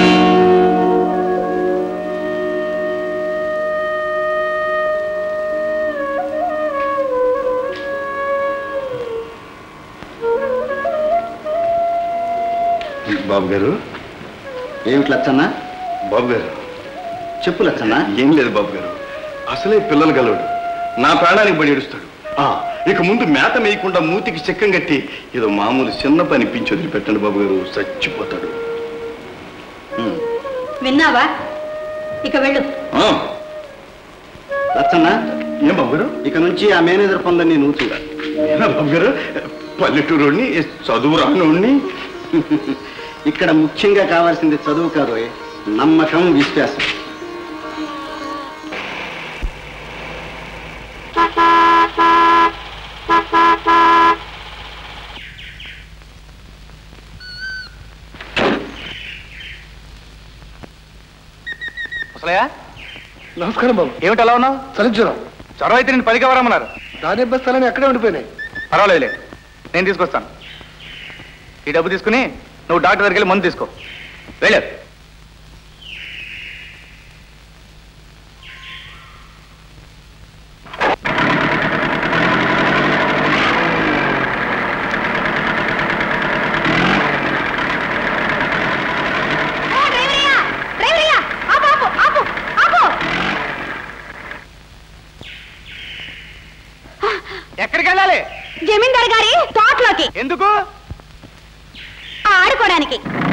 బాబు గారు. ఏమిటి లచ్చన్న? బాబు గారు చెప్పు లచ్చన్న. ఏం లేదు బాబు గారు, అసలే పిల్లలు గలవాడు, నా ప్రాణానికి బడి ఏడుస్తాడు. ఇక ముందు మేత మేయకుండా మూతికి చెక్కం కట్టి ఏదో మామూలు చిన్న పని పించి వదిలిపెట్టండి బాబు గారు, చచ్చిపోతాడు. విన్నావా? ఇక వెళ్ళు. లచ్చన్న, ఏం బాబు గారు? ఇక నుంచి ఆ మేనేజర్ పనులన్నీ నువ్వు చూడాలి. బాబు గారు, పల్లెటూరుని చదువు రానుడిని. ఇక్కడ ముఖ్యంగా కావాల్సింది చదువు కాదు, నమ్మకం, విశ్వాసం. Thank you. ముసలయ్య నమస్కారం బాబు. ఏమిటి ఎలా ఉన్నావు? సరిజ్వరం. జ్వరం అయితే నేను పదికి ఎవరమ్మన్నారు? దాని బస్తాలని అక్కడే ఉండిపోయినాయి. పర్వాలేదులే, నేను తీసుకొస్తాను. ఈ డబ్బు తీసుకుని నువ్వు డాక్టర్ దగ్గరికి వెళ్ళి మందు తీసుకో. వెళ్ళే. ఎక్కడికి వెళ్ళాలి? జమీందార్ గారి తోటలోకి. ఎందుకు? ఆడుకోవడానికి.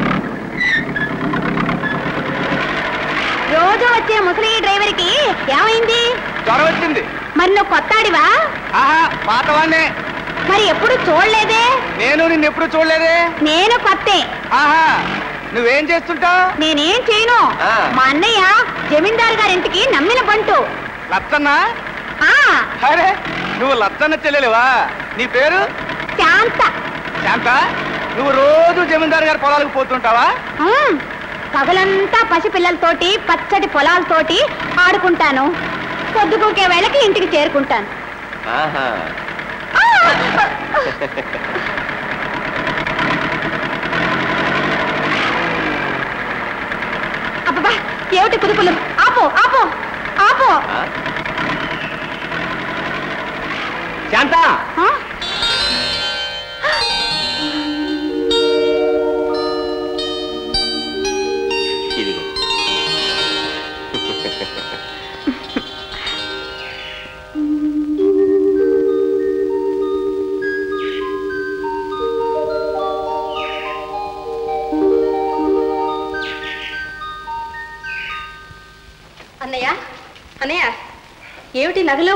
రోజు వచ్చే ముసలి డ్రైవర్ కి ఏమైంది? జ్వరం వచ్చింది. మరి నువ్వు కొత్తాడివా? ఆహా, పాతవాణ్ణే. మరి ఎప్పుడు చూడలేదే? నేను నిన్ను ఎప్పుడు చూడలేదే. నేను కొత్తే. ఆహా, నువ్వేం చేస్తుంటావు? నేనేం చేయను. మా అన్నయ్య జమీందార్ గారింటికి నమ్మిన బంటు. లచ్చన్న? ఆ అరే, నువ్వు లచ్చన్న చెల్లెలివా? నీ పేరు? శాంత. శాంత, నువ్వు రోజు జమీందారు గారి పొలాలకు పోతుంటావా? పగలంతా పసిపిల్లలతోటి పచ్చటి పొలాలతోటి ఆడుకుంటాను. పొద్దుకూకే వేళకి ఇంటికి చేరుకుంటాను. అబ్బా, ఏమిటి కుదుపులు? ఆపో ఆపో ఆపో. శాంత, అన్నయ్య అన్నయ్య, ఏమిటి నగలు?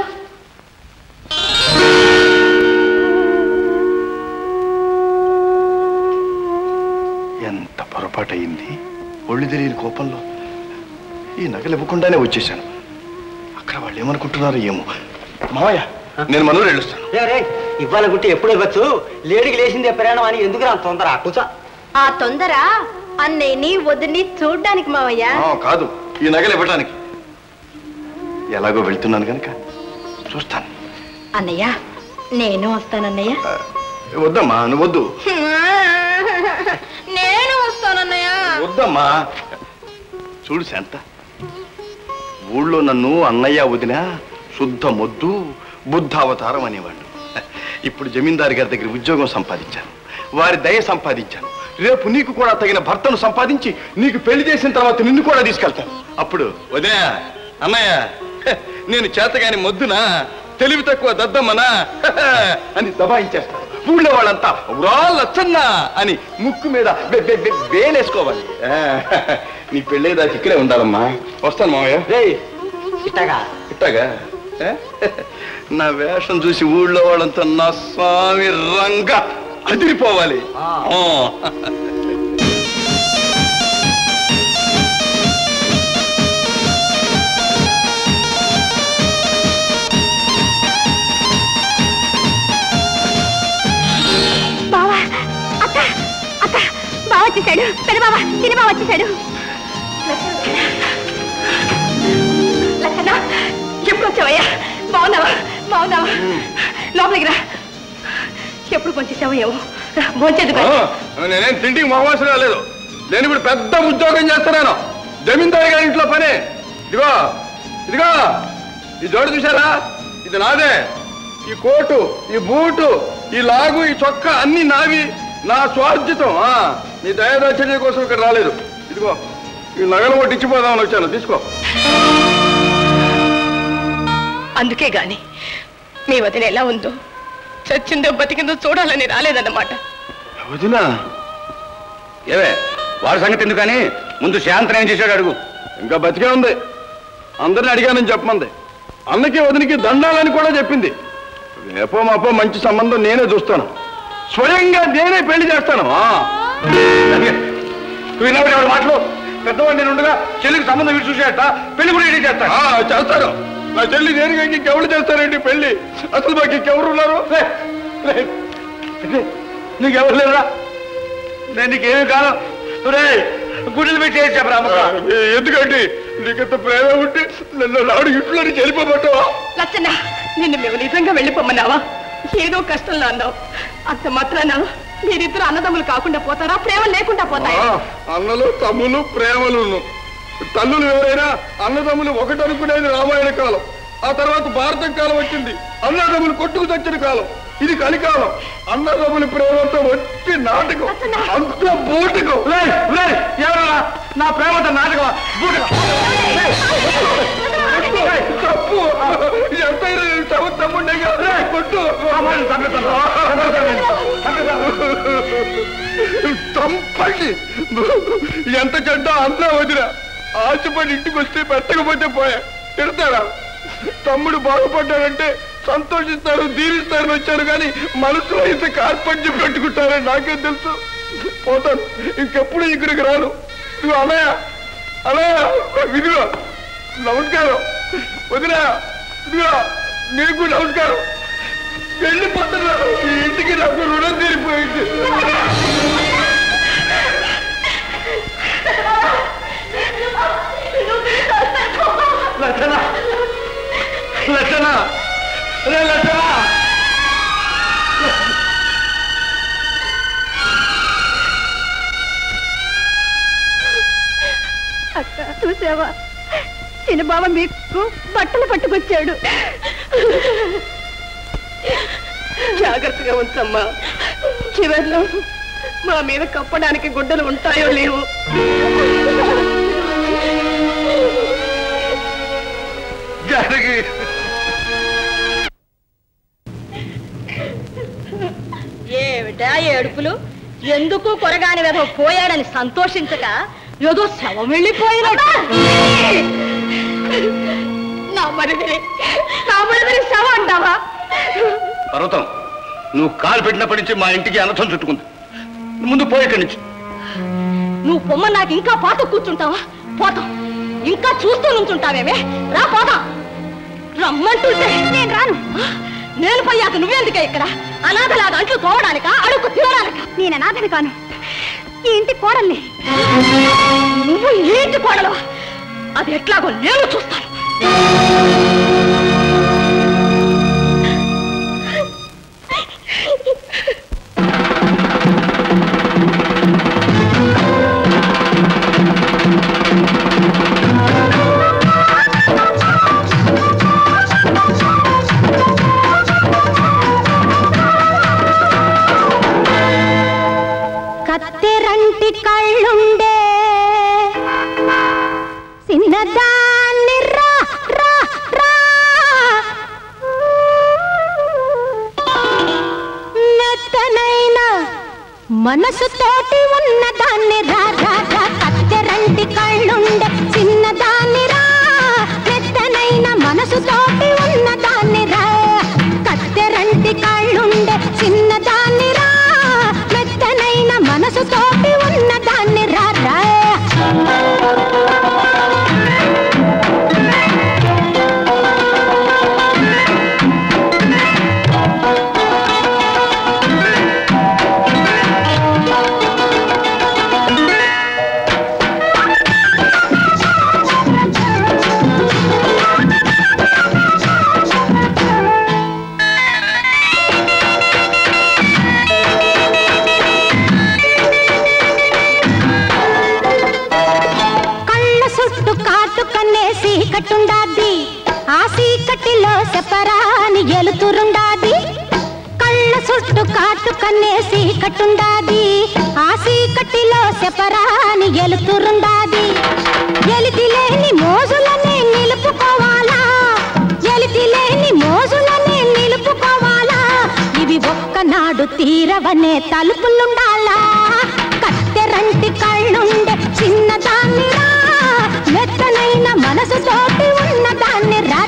ఎంత పొరపాటు అయింది. ఒళ్ళు తెలియని కోపంలో ఈ నగలు ఇవ్వకుండానే వచ్చేసాను. అక్కడ వాళ్ళు ఏమనుకుంటున్నారు ఏమో. మావయ్య, నేను మనూరు వెళ్ళొస్తాను. ఇవ్వాలనుకుంటే ఎప్పుడు ఇవ్వచ్చు. లేడికి లేచిందే ప్రయాణం అని ఎందుకు రా తొందర? కూర్చో. ఆ తొందర అన్నయ్యని వదిని చూడ్డానికి మావయ్య. కాదు, ఈ నగలు ఇవ్వడానికి. ఎలాగో వెళ్తున్నాను కనుక చూస్తాను. అన్నయ్య, నేను వస్తానన్నయ్య. వద్దమ్మా, నువ్వు వద్దు. నేను వస్తానన్నయ్య. వద్దమ్మా. చూడు శాంత, ఊళ్ళో నన్ను అన్నయ్య వదిన శుద్ధ మొద్దు బుద్ధ అవతారం అనేవాళ్ళు. ఇప్పుడు జమీందారు గారి దగ్గర ఉద్యోగం సంపాదించాను, వారి దయ సంపాదించాను. రేపు నీకు కూడా తగిన భర్తను సంపాదించి నీకు పెళ్లి చేసిన తర్వాత నిన్ను కూడా తీసుకెళ్తాను. అప్పుడు వదిన, అన్నయ్య, నేను చేతగాని మొద్దునా, తెలివి తక్కువ దద్దమ్మనా అని దబాయించేస్తాను. ఊళ్ళో వాళ్ళంతా లచ్చన్నా అని ముక్కు మీద వేలేసుకోవాలి. నీ పెళ్ళేదాకా ఇక్కడే ఉండాలమ్మా. వస్తాను మావయ్య. ఇట్టగా ఇట్టగా నా వేషం చూసి ఊళ్ళో వాళ్ళంతా నా స్వామి రంగా అదిరిపోవాలి. బావా, అత్త అత్త, బావ వచ్చేసాడు. పెద్ద బావ, చిన్న బావ వచ్చేసాడు. లచ్చన్న, ఎప్పుడు వచ్చావయ్యా? బాగున్నావా? బాగున్నావా? లోపలికి రా. ఎప్పుడు కొంచేసావో ఏమో. భోంచేది. నేనేం తిండికి మొహవాసన రాలేదు. నేను ఇప్పుడు పెద్ద ఉద్యోగం చేస్తున్నాను. జమీందారు గారి ఇంట్లో పని. ఇదిగో ఇదిగో ఈ జోడు చూసారా? ఇది నాదే. ఈ కోటు, ఈ బూటు, ఈ లాగు, ఈ చొక్కా అన్ని నావి, నా స్వార్జితం. నీ దయాదాచర్య కోసం ఇక్కడ రాలేదు. ఇదిగో ఈ నగలు ఒకటి ఇచ్చిపోదామని వచ్చాను, తీసుకో. అందుకే గాని మీ వదిన ఎలా ఉందో, చచ్చిందో బతికిందో చూడాలని రాలేదన్నమాట. వదినా? ఏవే, వాడి సంగతి ఎందుకు కానీ ముందు శాంతం ఏం చేశాడు అడుగు. ఇంకా బతికే ఉంది. అందరిని అడిగానని చెప్పమంది. అన్నకి వదినికి దండాలని కూడా చెప్పింది. రేపో మాపో మంచి సంబంధం నేనే చూస్తాను. స్వయంగా నేనే పెళ్లి చేస్తాను. వినబడి వాడి మాటలు. పెద్దవాడు నేను ఉండగా చెల్లికి సంబంధం వీడు చూసేట పెళ్లి కూడా రెడీ చేస్తాను. చేస్తాను. నా చెల్లి నేను ఇంకెవరు చేస్తారండి పెళ్లి? అసలు మాకు ఇంకెవరు ఉన్నారు? నీకెవరు లేరా? నేను నీకేమి కాదు. గుడిలు పెట్టి చెప్పరా? ఎందుకంటే నీకంత ప్రేమ ఉంటే నన్ను నాడు ఇంట్లో నుంచి వెళ్ళిపోబట్టావా? లచ్చన్న, నిన్ను మేము నిజంగా వెళ్ళిపోమన్నావా? ఏదో కష్టంలో అన్నావు. అంత మాత్రాన మీరిద్దరు అన్నదమ్ములు కాకుండా పోతారా? ప్రేమ లేకుండా పోతారా? అన్నలు తమ్ములు ప్రేమలు తల్లులు ఎవరైనా అన్నదమ్ములు ఒకటి అనుకునేది రామాయణ కాలం. ఆ తర్వాత భారతం కాలం వచ్చింది. అన్నదమ్ములు కొట్టుకు తెచ్చిన కాలం. ఇది కలికాలం. అన్నదమ్ముల ప్రేమతో వచ్చి నాటకం, అంత బూటకం. ఎవరా నా ప్రేమతో నాటకం? తప్పు ఎంతైనా తమ తమ్ముండే కొట్టు చంపండి. ఎంత చెడ్డ అంతా వదిన. ఆశపడి ఇంటికి వస్తే పెట్టకపోతే పోయా తిడతాడా? తమ్ముడు బాగుపడ్డాడంటే సంతోషిస్తారు, దీవిస్తారని వచ్చారు, కానీ మనసులో ఇంత కార్పణ్యం పెట్టుకుంటారని నాకేం తెలుసు. పోతాను, ఇంకెప్పుడు ఇక్కడికి రాను. నువ్వు అన్నయ్య అన్నయ్య విధిగా నమస్కారం. వదినా ఇదిగా నీకు నమస్కారం. వెళ్ళిపోతున్నా. ఈ ఇంటికి నాకు రుణం తీరిపోయింది. లక్షణ లక్షణ రే లక్షణ అక్క చూసావా, చిన్నబావ మీకు బట్టలు పట్టుకొచ్చాడు. జాగ్రత్తగా ఉంచమ్మా. చివర్లో మా మీద కప్పడానికి గుడ్డలు ఉంటాయో లేవు. ఏమిటా ఏడుపులు? ఎందుకు కొరగాని వెధవ పోయాడని సంతోషించక ఏదో శవం వెళ్ళిపోయినట్టు. నా మరిది నా మరిది శవం అంటావా? పర్వతం, నువ్వు కాలు పెట్టినప్పటి నుంచి మా ఇంటికి అనర్థం చుట్టుకుంది. ముందు పోయి ఇక్కడి నుంచి. నువ్వు పొమ్మ నాకు ఇంకా పాత కూర్చుంటావా? పోతాం. ఇంకా చూస్తూ నుంచుంటావేమే? రా పోతాం. రమ్మంటుంటే నేను రాను. నేను పోయాక నువ్వెందుకే ఇక్కడ? అనాథలాగా అంట్లు తోవడానిక, అడుగు తినడానిక? నేను అనాథని కాను, ఈ ఇంటి కోడల్ని. నువ్వు ఈ ఇంటి కోడలు? అది ఎట్లాగో నేను చూస్తాను. కత్తెరంటి కళ్ళుండే చిన్నదాన్ని రా రా రా మెత్తనైన మనసు తోటి ఉన్నదాన్ని రా రా రా. కత్తెరంటి కళ్ళుండే చిన్నదాన్ని రా, మెత్తనైన మనసు తోటి ఉన్నదాన్ని రా. కత్తెరంటి కళ్ళుండే చిన్నదాన్ని రా, మెత్తనైన మనసు తోటి ఉన్నదాన్ని రా రా. సీకటుండాది, ఆ సీకటిలో సెపరాని ఎలుతురుండాది. కళ్ళ చుట్టు కాటుకన్నే సీకటుండాది, ఆ సీకటిలో సెపరాని ఎలుతురుండాది. ఎలితి లేని మోజులనే నిలుపుకోవాలా, ఎలితి లేని మోజులనే నిలుపుకోవాలా. ఇవి ఒక్కనాడు తీరవనే తలుపులుండాలా. కత్తెరంటి కళ్ళుండే చిన్నదాన్ని రా, మెత్తనైన మనసు తోటి ఉన్నదాన్ని రా.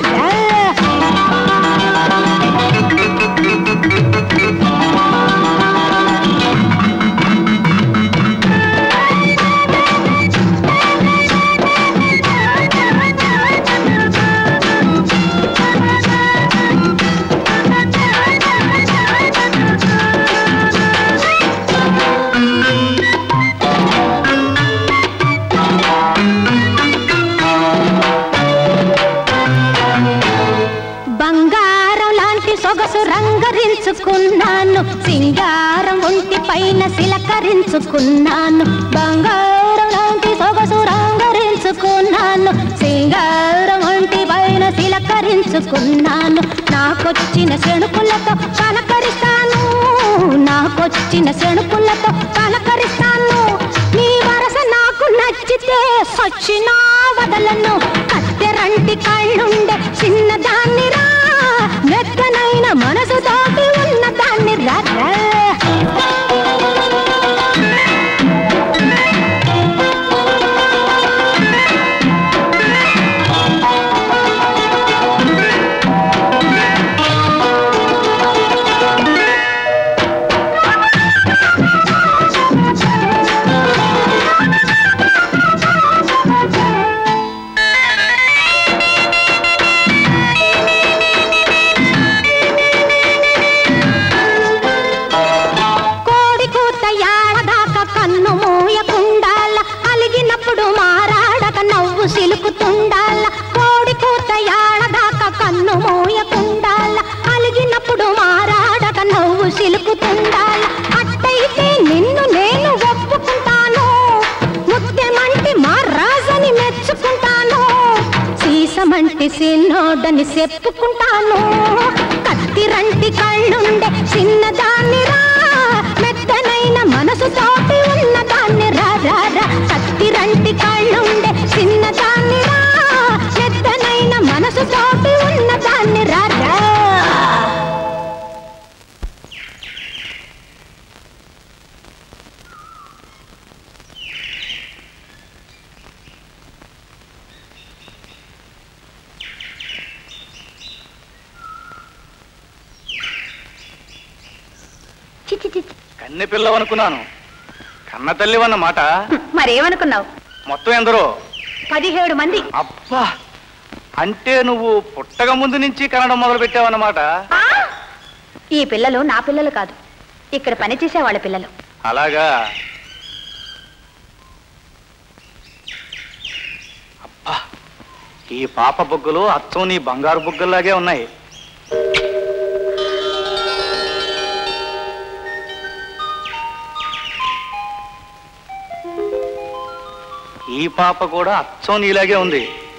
రంగరించుకున్నాను, సింగారం ఒంటి పైన సిలకరించుకున్నాను, బంగారం లాంటి సొగసు రంగరించుకున్నాను, సింగారం ఒంటి పైన సిలకరించుకున్నాను. నాకొచ్చిన శణుకులతో కలకరిస్తాను, నాకొచ్చిన శణుకులతో కలకరిస్తాను. నీ వరస నాకు నచ్చితే సచ్చినా వదలను, కత్తెరంటి కళ్ళుండే చిన్నదాన్ని రా, మెత్తనైన మనసు తోటి ఉన్న దాన్ని రా. సిలుకుతుండాల కోడి కూత యాడదాకా కన్ను మోయకుండాల, అలిగినప్పుడు మారాడక నవ్వు సిలుకుతుండాల. అట్టయితే నిన్ను నేను ఒప్పుకుంటాను, ముత్యమంటి మా రాజని మెచ్చుకుంటాను, సీసమంటి సిన్నోడని చెప్పుకుంటాను. కత్తిరంటి కళ్ళుండే చిన్నదాన్ని రా, మెత్తనైన మనసు తోటి ఉన్నదాన్ని రా రా రా. కత్తిరంటి కళ్ళుండే చిన్నదాన్ని రా, మెత్తనైన మనసు తోటి ఉన్నదాన్ని రా రా. కన్నె పిల్లవనుకున్నాను, కన్న తల్లివన్న మాట. మరేమనుకున్నావు? మొత్తం ఎందరో? పదిహేడు మంది. అబ్బా, అంటే నువ్వు పుట్టక ముందు నుంచి కనడం మొదలు పెట్టావన్నమాట. ఈ పిల్లలు నా పిల్లలు కాదు, ఇక్కడ పనిచేసే వాళ్ళ పిల్లలు. అలాగా? అబ్బా, ఈ పాప బుగ్గలు అచ్చం నీ బంగారు బుగ్గల్లాగే ఉన్నాయి. ఈ పాప కూడా అచ్చం నీలాగే ఉంది.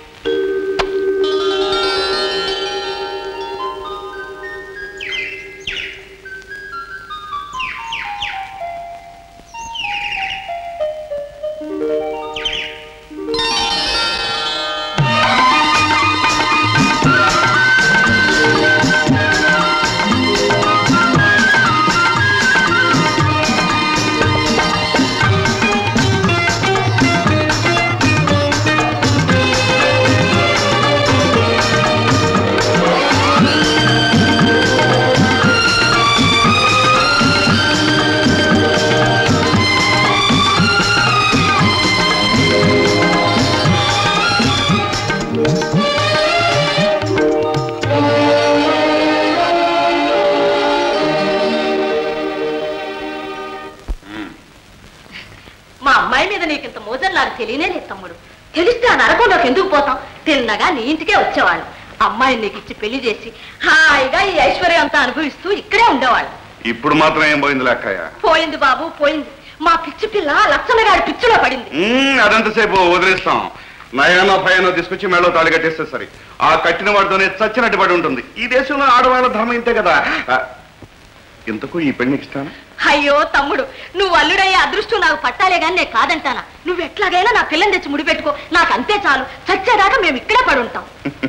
తెలియనే లేదు తమ్ముడు, తెలిస్తే ఆ నరకంలోకి ఎందుకు పోతాం? తిన్నగా నీ ఇంటికే వచ్చేవాళ్ళు, అమ్మాయిని నీకు ఇచ్చి పెళ్లి చేసి హాయిగా ఈ ఐశ్వర్యం అంతా అనుభవిస్తూ ఇక్కడే ఉండేవాళ్ళు. ఇప్పుడు మాత్రం ఏం పోయింది లెక్కయ్య? పోయింది బాబు, పోయింది. మా పిచ్చి పిల్ల లక్షణగాడి పిచ్చిలో పడింది. అదంతసేపు వదిలేస్తాం, నయానో భయానో తీసుకొచ్చి మెళ్ళో తాళి కట్టేస్తే సరి. ఆ కట్టిన వాడితోనే చచ్చినట్టు పడి ఉంటుంది. ఈ దేశంలో ఆడవాళ్ళ ధర్మం ఇంతే కదా. ఇంతకు ఈ పెళ్లికి ఇస్తాను. అయ్యో తమ్ముడు, నువ్వు అల్లుడయ్యే అదృష్టం నాకు పట్టాలే గాని నేను కాదంటానా? నువ్వు ఎట్లాగైనా నా పిల్లని తెచ్చి ముడిపెట్టుకో, నాకు అంతే చాలు. చచ్చేదాకా మేము ఇక్కడే పడి ఉంటాం.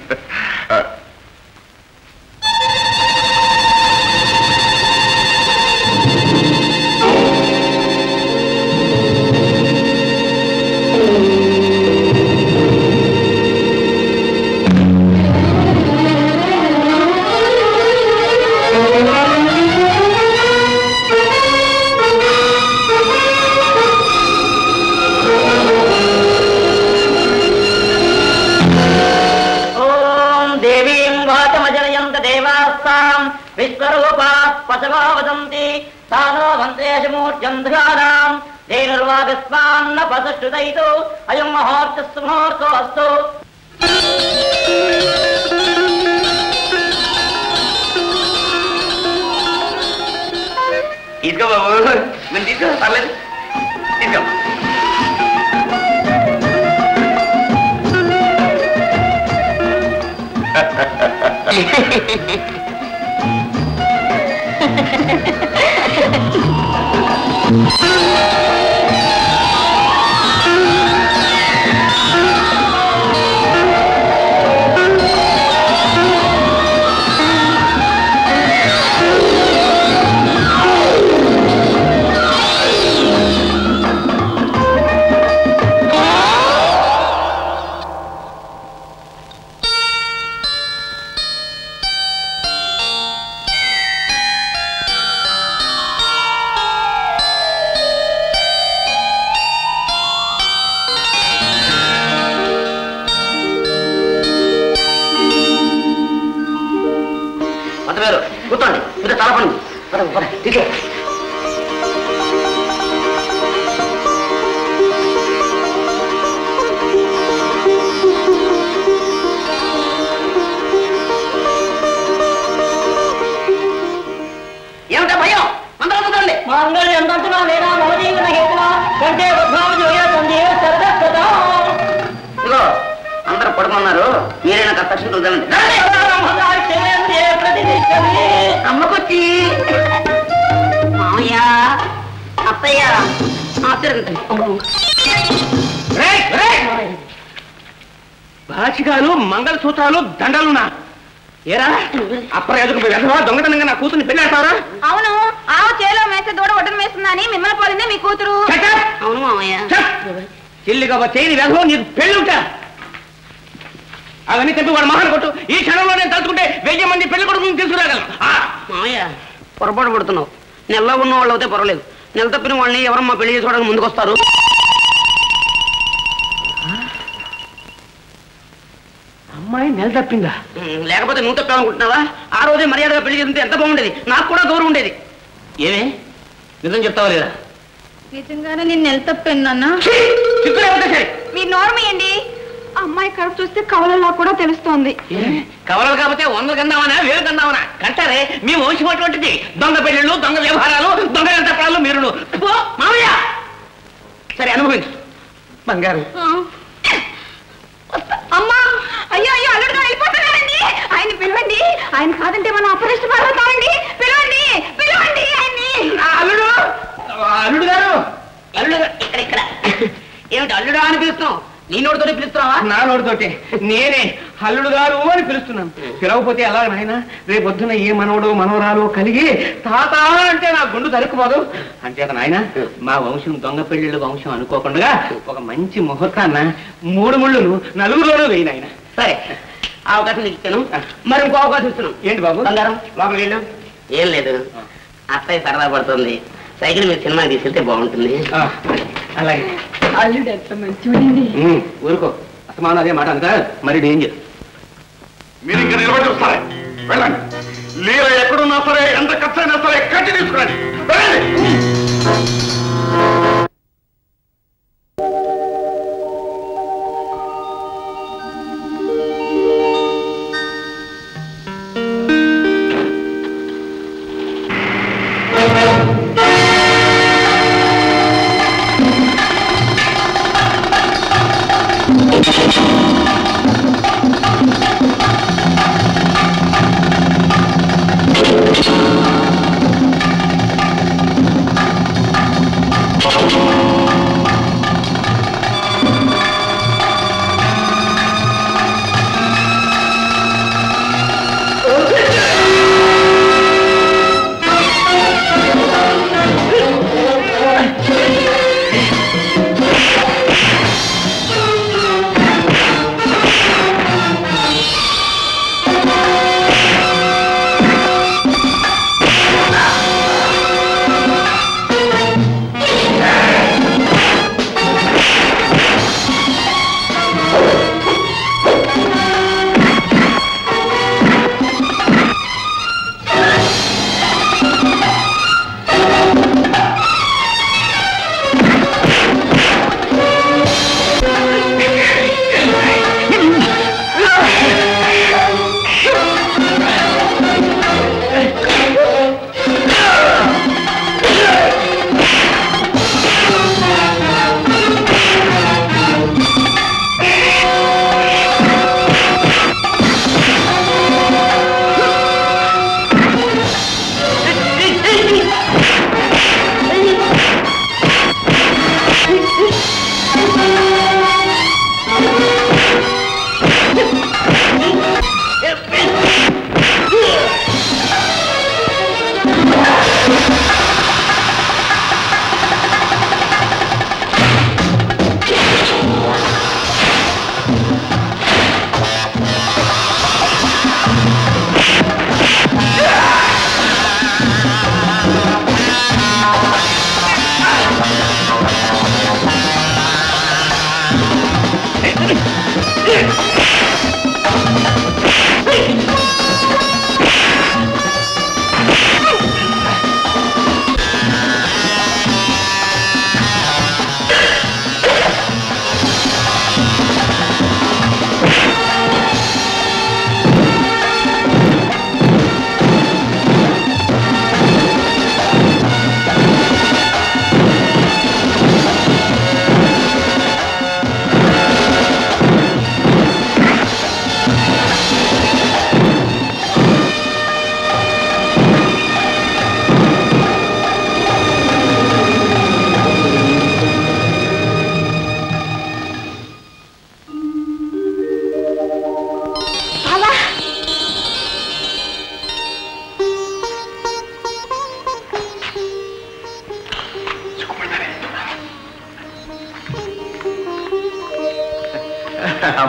విశ్వరూపా పశవో వదంతి తానో వందేశమూర్జంధ్రానాం దేనుర్వాగస్మాన్న పసష్టుదైతో అయం మహోర్తస్సు ముహూర్తో అస్తు. తీసుకో పర్లేదు తీసుకో కూర్చోండి మీరు చాలా పని తీసే ఏమిటా భయం అందరూ చూడండి ఇదిగో అందరూ పడుకున్నారు మీరైనా కష్టం చూడండి అమ్మకొచ్చి మామయ్య అత్తయ్య భాషికాలు మంగళసూత్రాలు దండలునా ఏరా అప్రయోజకు వెధవా దొంగతనంగా నా కూతుర్ని పెళ్ళాడతారా? అవును ఆవు చేలో మేసే దూడ ఒడ్డున వేస్తుందని మిమ్మల్ని పోలిందే మీ కూతురు. అవును మామయ్య చిల్లిగా చేయని వెధవ నీకు పెళ్ళుంటా అవన్నీ తెప్పి వాడు మహాన్ కొట్టు. ఈ క్షణంలో నేను తలుచుకుంటే వెయ్యి మంది పెళ్లి కొడుకుని తీసుకురాగలను. మామయ్య పొరపాటు పడుతున్నావు. నెలలో ఉన్న వాళ్ళు అయితే పర్వాలేదు, నెల తప్పిన వాళ్ళని ఎవరమ్మా పెళ్లి చేసుకోవడానికి ముందుకు వస్తారు? అమ్మాయి నెల తప్పిందా? లేకపోతే నువ్వు తప్పావనుకుంటున్నావా? ఆ రోజే మర్యాదగా పెళ్లి చేస్తుంటే ఎంత బాగుండేది, నాకు కూడా గౌరవం ఉండేది. ఏమే నిజం చెప్తావా లేదా? నిజంగానే నేను నెల తప్పాను. మీరు నోరమేయండి. అమ్మాయి కడుపు చూస్తే కవలలా కూడా తెలుస్తోంది. కవలలు కాకపోతే వందలు కందామనా వేలు కందామనా కంటారే మీ వంశం అటువంటిది. దొంగ పెళ్లిళ్ళు, దొంగ వ్యవహారాలు, దొంగ తప్పడాలు మీరు మామయ్య. సరే అనుభవించు బంగారు. అమ్మా అయ్యో అయ్యో అల్లుడుగా వెళ్ళిపోతున్నారండి. ఆయన పిలవండి. ఆయన కాదంటే మనం అపరిష్ట పడతామండి. పిలవండి పిలవండి ఆయన్ని. అల్లుడు అల్లుడు గారు అల్లుడు ఇక్కడ ఇక్కడ ఏమిటి అల్లుడా అని పిలుస్తున్నావు? నీ నోటితోనే పిలుస్తున్నావా? నా నోటితోటి నేనే అల్లుడు గారు అని పిలుస్తున్నాను. పిలవకపోతే ఎలా నాయన? రేపు పొద్దున ఏ మనవడు మనవరాలు కలిగి తాత అంటే నా గుండు తరుక్కుపోదు. అంచేత నాయన మా వంశం దొంగ పెళ్లిళ్ళు వంశం అనుకోకుండా ఒక మంచి ముహూర్తాన్న మూడు ముళ్ళును నలుగురులోనూ వేయి నాయన. సరే అవకాశం నీకు ఇచ్చాను, మరి ఇంకో అవకాశం ఇస్తున్నాను. ఏంటి బాబు? బంగారం లోపలికి వెళ్ళు. ఏం లేదు, అత్తయ్య సరదా పడుతుంది, సైకిల్ మీద సినిమాకి తీసుకెళ్తే బాగుంటుంది. అలాగే అల్లుడు ఎంత మంచివాడండి. ఊరుకో అసమానం అదే మాట అంతా మరి డేంజర్. మీరు ఇంకా నిలబడి వస్తారే వెళ్ళండి. లీల ఎక్కడున్నా సరే ఎంత ఖర్చు అయినా సరే కట్టి తీసుకురండి. వెళ్ళండి.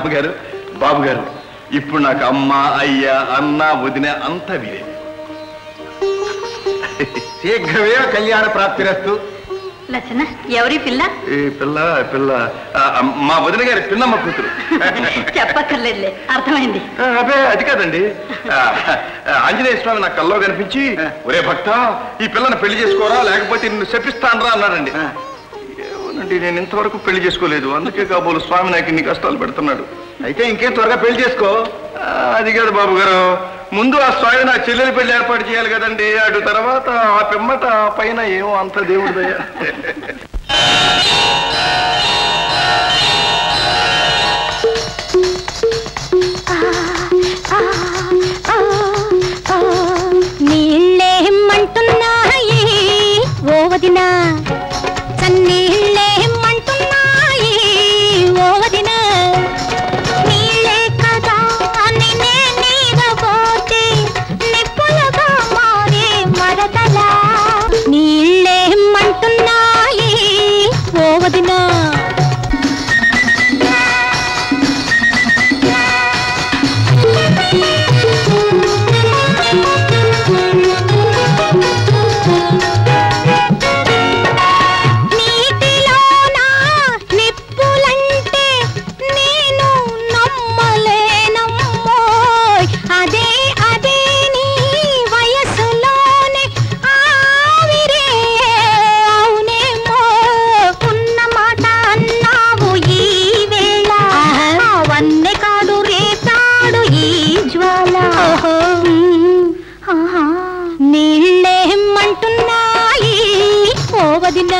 బాబు గారు బాబు గారు ఇప్పుడు నాకు అమ్మ అయ్య అన్న వదిన అంతా వీరే. శీఘ్రమే కళ్యాణ ప్రాప్తిరస్తు. లచ్చన్న ఎవరి పిల్ల? ఈ పిల్ల పిల్ల మా వదిన గారి పిన్నమ్మ కూతురు. చెప్పక్కర్లేదులే, అర్థమైంది. అదే అది కాదండి, ఆంజనేయ స్వామి నా కల్లో కనిపించి ఒరే భక్త ఈ పిల్లని పెళ్లి చేసుకోరా లేకపోతే నిన్ను శపిస్తానరా అన్నాడండి. ఏమోనండి నేను ఇంతవరకు పెళ్లి చేసుకోలేదు, అందుకే కాబోలు స్వామి నాకు ఇన్ని కష్టాలు పెడుతున్నాడు. అయితే ఇంకేం త్వరగా పెళ్లి చేసుకో. అది కాదు బాబు గారు, ముందు ఆ స్వామి నా చెల్లెలి పెళ్లి ఏర్పాటు చేయాలి కదండి, అటు తర్వాత ఆ పిమ్మట ఆ పైన ఏమో అంత దేవుడిదయ్యా. నీళ్ళేమంటున్నాయి ఓ వదినా, చన్నీళ్ళేమంటున్నాయి ఓ వదినా, నీళ్ళే కదా నేనే నీరబోతే నిప్పులుగా మారే మరదలా, నీళ్ళేమంటున్నాయి ఓ వదినా. నీళ్ళేమంటున్నాయి ఓ వదినా.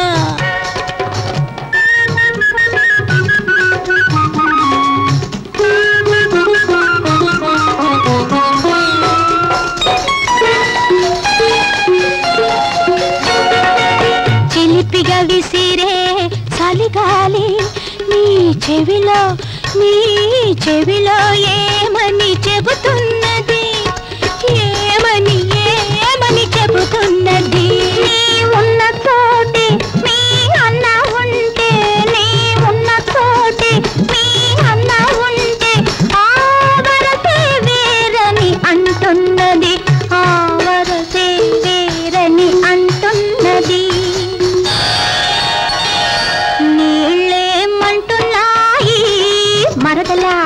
చిలిపిగా విసిరే చలిగాలి నీ చెవిలో నీ చెవిలో ఏమని చెబుతున్నది, ఏమని ఏమని చెబుతున్నది. నీ ఉన్న తోటి మీ అన్న ఉంటే, నీ ఉన్న తోటి మీ అన్న ఉంటే ఆ వరసే వేరని అంటున్నది, ఆ వరసే వేరని అంటున్నది. నీళ్ళేమంటున్నాయి మరదలా,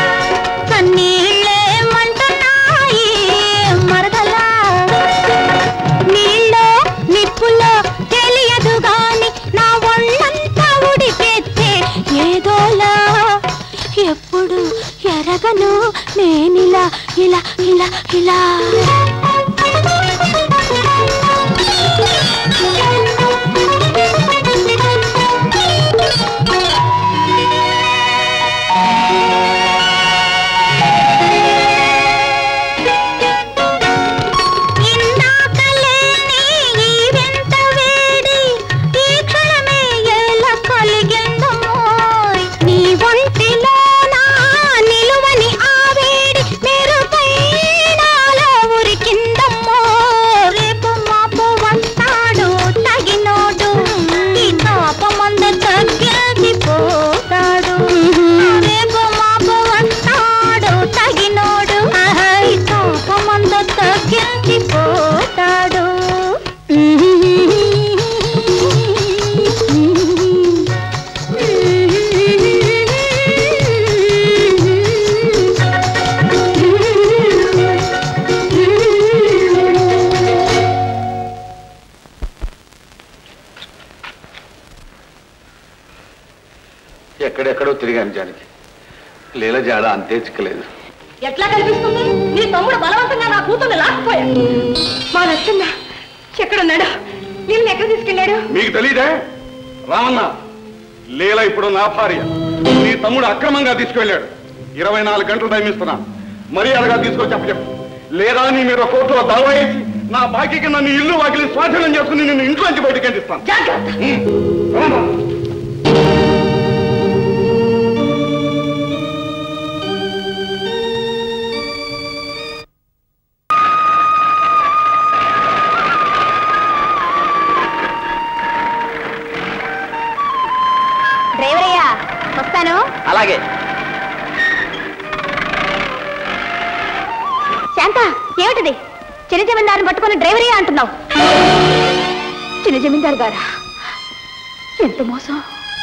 కన్నీళ్ళేమంటున్నాయి మరదలా, నీళ్ళో నిప్పులో తెలియదు గాని నా ఒళ్ళంతా ఉడికెత్తే ఏదోలా, ఎప్పుడు ఎరగను నేనిలా ఇలా ఇలా ఇలా. ఎక్కడెక్కడో తిరిగాను జానకి, లీల జాడ అంతే చిక్కలేదు. ఎట్లా కనిపిస్తుంది? నీ తమ్ముడు బలవంతంగా నా కూతుర్ని లాక్కుపోయాడు. మా నచ్చిందా ఎక్కడున్నాడు? నిన్ను ఎక్కడ తీసుకెళ్ళాడు? మీకు తెలీదే రామన్న, లీల ఇప్పుడు నా భార్య, నీ తమ్ముడు అక్రమంగా తీసుకెళ్ళాడు. ఇరవై నాలుగు గంటలు టైం ఇస్తున్నాను, మర్యాదగా తీసుకొచ్చి చెప్పు, లేదా నీ మీద కోర్టులో దావా వేసి నా బాకీ కింద నీ ఇల్లు వాకిలి స్వాధీనం చేసుకుని నిన్ను ఇంట్లోంచి బయటకు అందిస్తాను. డ్రైవరయ్యా వస్తాను. అలాగే. ఏమిటిది? చిన్న జమీందారుని పట్టుకుని డ్రైవరీ అంటున్నావు? చిన్న జమీందారు గారా, ఎంత మోసం!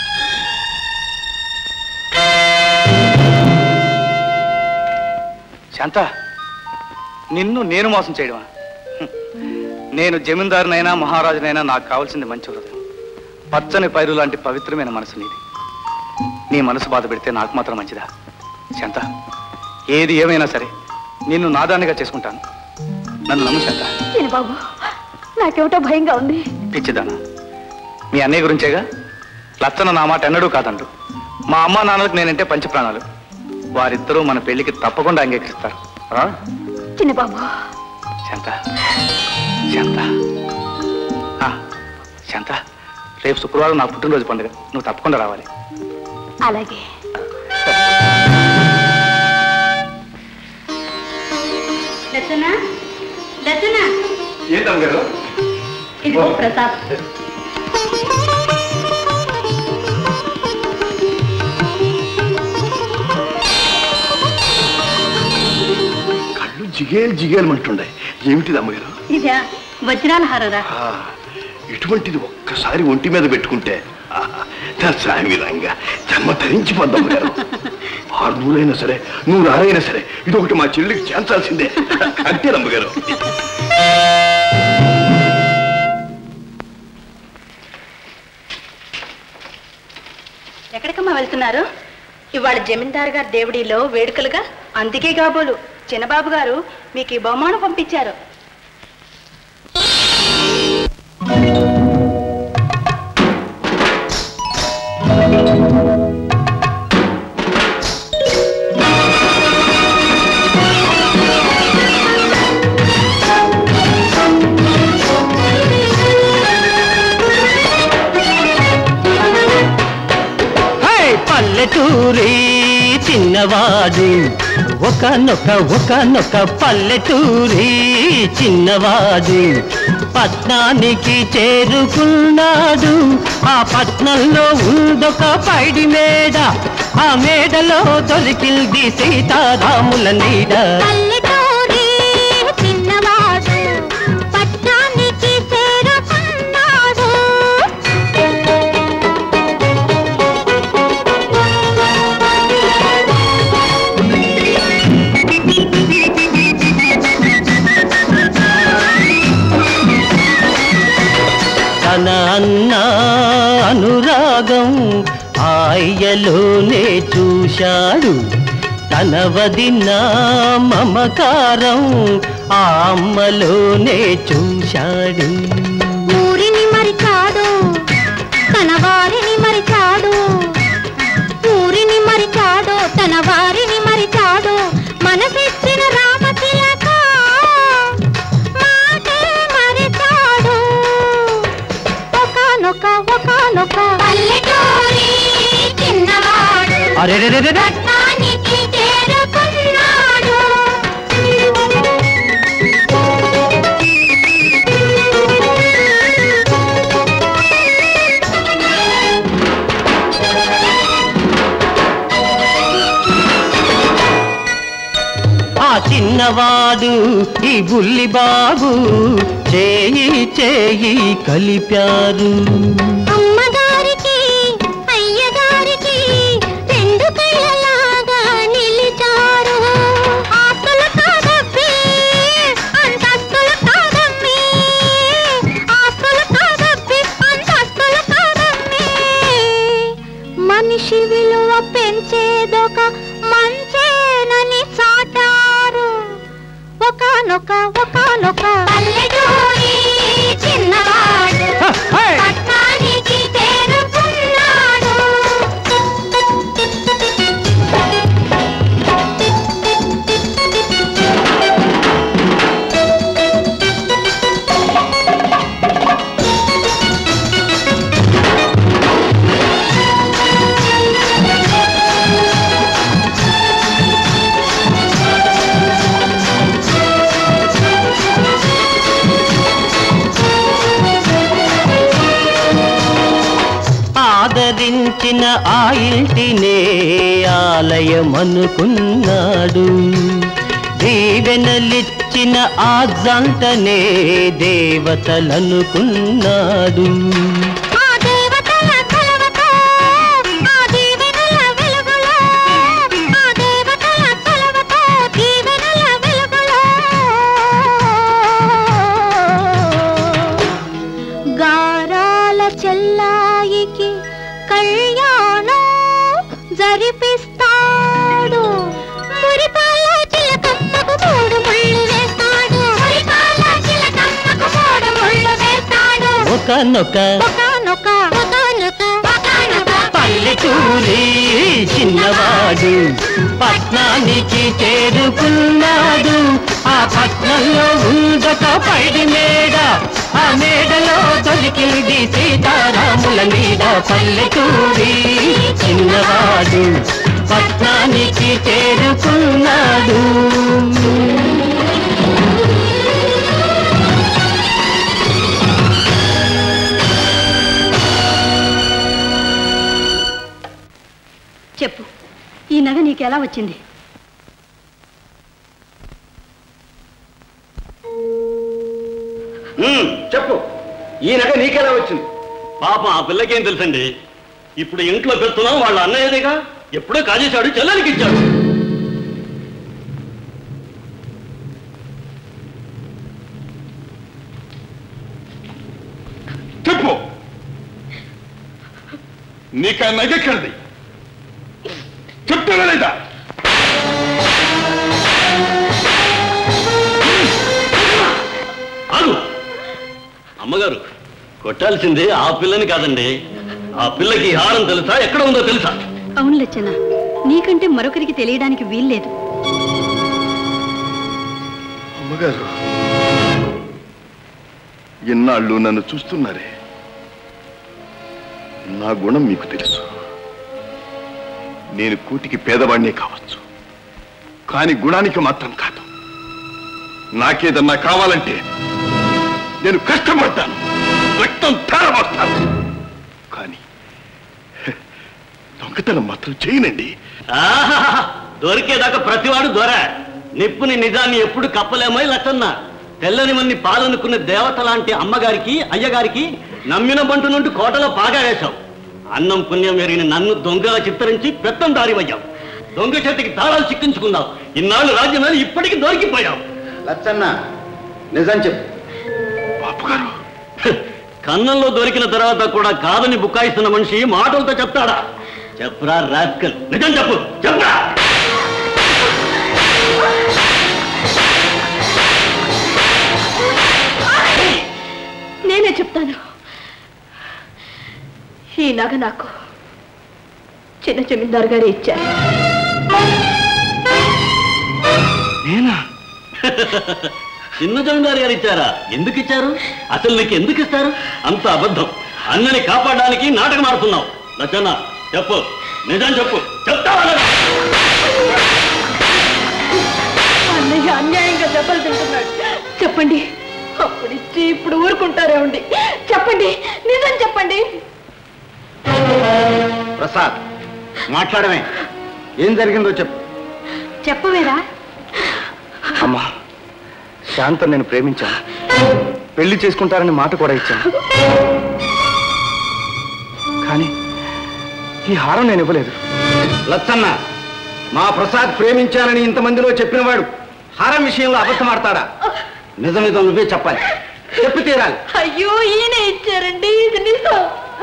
శాంత, నిన్ను నేను మోసం చేయడమా? నేను జమీందారునైనా మహారాజునైనా నాకు కావాల్సింది మంచి హృదయం, పచ్చని పైరు లాంటి పవిత్రమైన మనసు నీది. నీ మనసు బాధ పెడితే నాకు మాత్రం మంచిదా? శాంత, ఏది ఏమైనా సరే నిన్ను నాదానిగా చేసుకుంటాను. నన్ను నమ్ము శాంత. బాబు, నాకేమిటో భయంగా ఉంది. పిచ్చిదానా, మీ అన్నయ్య గురించేగా. లచ్చన నా మాట ఎన్నడూ కాదండు. మా అమ్మా నాన్నలకు నేనంటే పంచప్రాణాలు. వారిద్దరూ మన పెళ్లికి తప్పకుండా అంగీకరిస్తారు. చిన్న బాబు. శాంత, శాంత, శాంత, రేపు శుక్రవారం నా పుట్టినరోజు పండుగ, నువ్వు తప్పకుండా రావాలి. అలాగే. ఏంటమ్మగారు? ఇదిగో ప్రసాద్. కళ్ళు జిగేలు జిగేలమంటుండే. ఏమిటిది అమ్మగారు? ఇదా వజ్రాల హారరా? ఇటువంటిది ఒక్కసారి ఒంటి మీద పెట్టుకుంటే సామిరంగా జన్మ ధరించిపోద్దాం గారు. ఆరు నూరైనా సరే నూరు ఆరైనా సరే ఇదొకటి మా చెల్లికి చేర్చాల్సిందే. అంతే నమ్మగారు. ఎక్కడికమ్మా వెళ్తున్నారు? ఇవాళ జమీందారు గారు దేవుడిలో వేడుకలుగా, అందుకే కాబోలు చిన్నబాబు గారు మీకు ఈ బహుమానం పంపించారు. పల్లెటూరి చిన్నవాడు ఒకనొక ఒకనొక పల్లెటూరి చిన్నవాడు పట్నానికి చేరుకున్నాడు. ఆ పట్నంలో ఉందొక పైడి మేడ, ఆ మేడలో దొరికింది సీతారాముల నీడ. తన అన్న అనురాగం ఆయలోనే చూశాడు, తన వదిన మమకారం ఆ అమ్మలోనే చూశాడు. ఊరిని మరిచాడు, తన వారిని మరిచాడు, ఊరిని మరిచాడు, తన వారిని మరిచాడు. మనసిచ్చిన రామతిలక మాటే మరిచాడు. ఒకనొక ఒకనొక పల్లెటూరి చిన్నవాడు పట్నానికి చేరుకున్నాడు. ఆ చిన్నవాడు ఈ బుల్లి బాబు చేయి చేయి కలిపారు. అమ్మగారికి అయ్యగారికి రెండు కళ్ళలాగా నిలిచారు. ఆస్తులు కాదబ్బి అంతస్తులు కాదమ్మి, ఆస్తులు కాదబ్బి అంతస్తులు కాదమ్మి. మనిషి విలువ పెంచేదొక మంచేనని చాటారు. ఒకనొక ఒకనొక పల్లెటూరి చిన్నవాడు పట్నానికి చేరుకున్నాడు. ఆదరించిన ఆ ఇంటినే ఆలయమనుకున్నాడు. దీవెనలిచ్చి కలిసిన ఆ జంటనే దేవతలనుకున్నాడు. గారాల చెల్లాయికి కళ్యాణం జరిపిస్తాడు. మురిపాల చిలకమ్మకు మూడు ముళ్ళు వేస్తాడు. మురిపాల చిలకమ్మకు మూడు ముళ్ళు వేస్తాడు. ఒకనొక ఒకనొక ఒకనొక ఒకనొక పల్లెటూరి చిన్నవాడు పట్నానికి చేరుకున్నాడు. ఆ పట్నంలో ఉందొక పైడి మేడ, ఆ మేడలో దొరికింది సీతారాముల నీడ. పల్లెటూరి చిన్నవాడు పట్నానికి చేరుకున్నాడు. చెప్పు, ఈ నగ నీకెలా వచ్చింది? చెప్పు, ఈ నగ నీకెలా వచ్చింది? పాపం ఆ పిల్లకేం తెలుసండి. ఇప్పుడు ఇంట్లో పెడుతున్నాం, వాళ్ళ అన్నయ్యదేగా. ఎప్పుడో కాజేశాడు, చెల్లెలికి ఇచ్చాడు. చెప్పు, నీకు ఆ నగ ఎక్కడిది? చెప్తారా లేదా? అను అమ్మగారు, కొట్టాల్సింది ఆ పిల్లని కాదండి. ఆ పిల్లకి హారం తెలుసా, ఎక్కడ ఉందో తెలుసా? అవును లచ్చన్న, నీకంటే మరొకరికి తెలియడానికి వీల్లేదు. అమ్మగారు, ఎన్నాళ్ళు నన్ను చూస్తున్నారే. నా గుణం మీకు తెలుసు. నేను కూటికి పేదవాడినే కావచ్చు, కానీ గుణానికి మాత్రం కాదు. నాకేదన్నా కావాలంటే నేను కష్టపడతాను, రక్తం ధారపోస్తాను, కానీ దొంగతనం మాత్రం చేయనండి. దొరికేదాకా ప్రతివాడు దొర. నిప్పుని నిజాన్ని ఎప్పుడు కప్పలేమో లచ్చన్న. తెల్లని మంది పాలనుకున్న దేవత లాంటి అమ్మగారికి అయ్యగారికి నమ్మిన బంటు నుండి కోటలో పాగా వేశావు. అన్నం పుణ్యం ఎరిగిన నన్ను దొంగగా చిత్తరించి పెత్తం దారివయ్యావు. దొంగ చేతికి తాళాలు చిక్కించుకున్నావు. ఇన్నాళ్ళు రాజ్యమని ఇప్పటికి దొరికిపోయావు. లచ్చన్న, నిజం చెప్పు. బాపు గారు, కన్నంలో దొరికిన తర్వాత కూడా కాదని బుకాయిస్తున్న మనిషి మాటలతో చెప్తాడా? చెప్పరా రాస్కల్, నిజం చెప్పు, చెప్పరా. నేనే చెప్తాను. ఈ నగ నాకు చిన్న జమీందారు గారే ఇచ్చారు. నేనా? చిన్న జమీందారు గారు ఇచ్చారా? ఎందుకు ఇచ్చారు? అసలు నీకు ఎందుకు ఇస్తారు? అంత అబద్ధం. అన్నని కాపాడడానికి నాటకం ఆడుతున్నావు. లచ్చన్న, చెప్పు, నిజం చెప్పు. చెప్తావా? అన్నయ్య అన్యాయంగా దెబ్బలు తింటున్నాడు. చెప్పండి, అప్పుడు ఇచ్చి ఇప్పుడు ఊరుకుంటారేమండి? చెప్పండి, నిజం చెప్పండి. ప్రసాద్, మాట్లాడమే. ఏం జరిగిందో చెప్పు. చెప్పవేరా? అమ్మా, శాంత నేను ప్రేమించాను. పెళ్లి చేసుకుంటారని మాట కూడా ఇచ్చాను. కానీ ఈ హారం నేను ఇవ్వలేదు. లచ్చన్న, మా ప్రసాద్ ప్రేమించానని ఇంతమందిలో చెప్పినవాడు హారం విషయంలో అబద్ధమాడతాడా? నిజం నిజం నువ్వే చెప్పాలి. చెప్పి తీరాలి. అయ్యో, ఈయన ఇచ్చారండి, ఇది నిజం.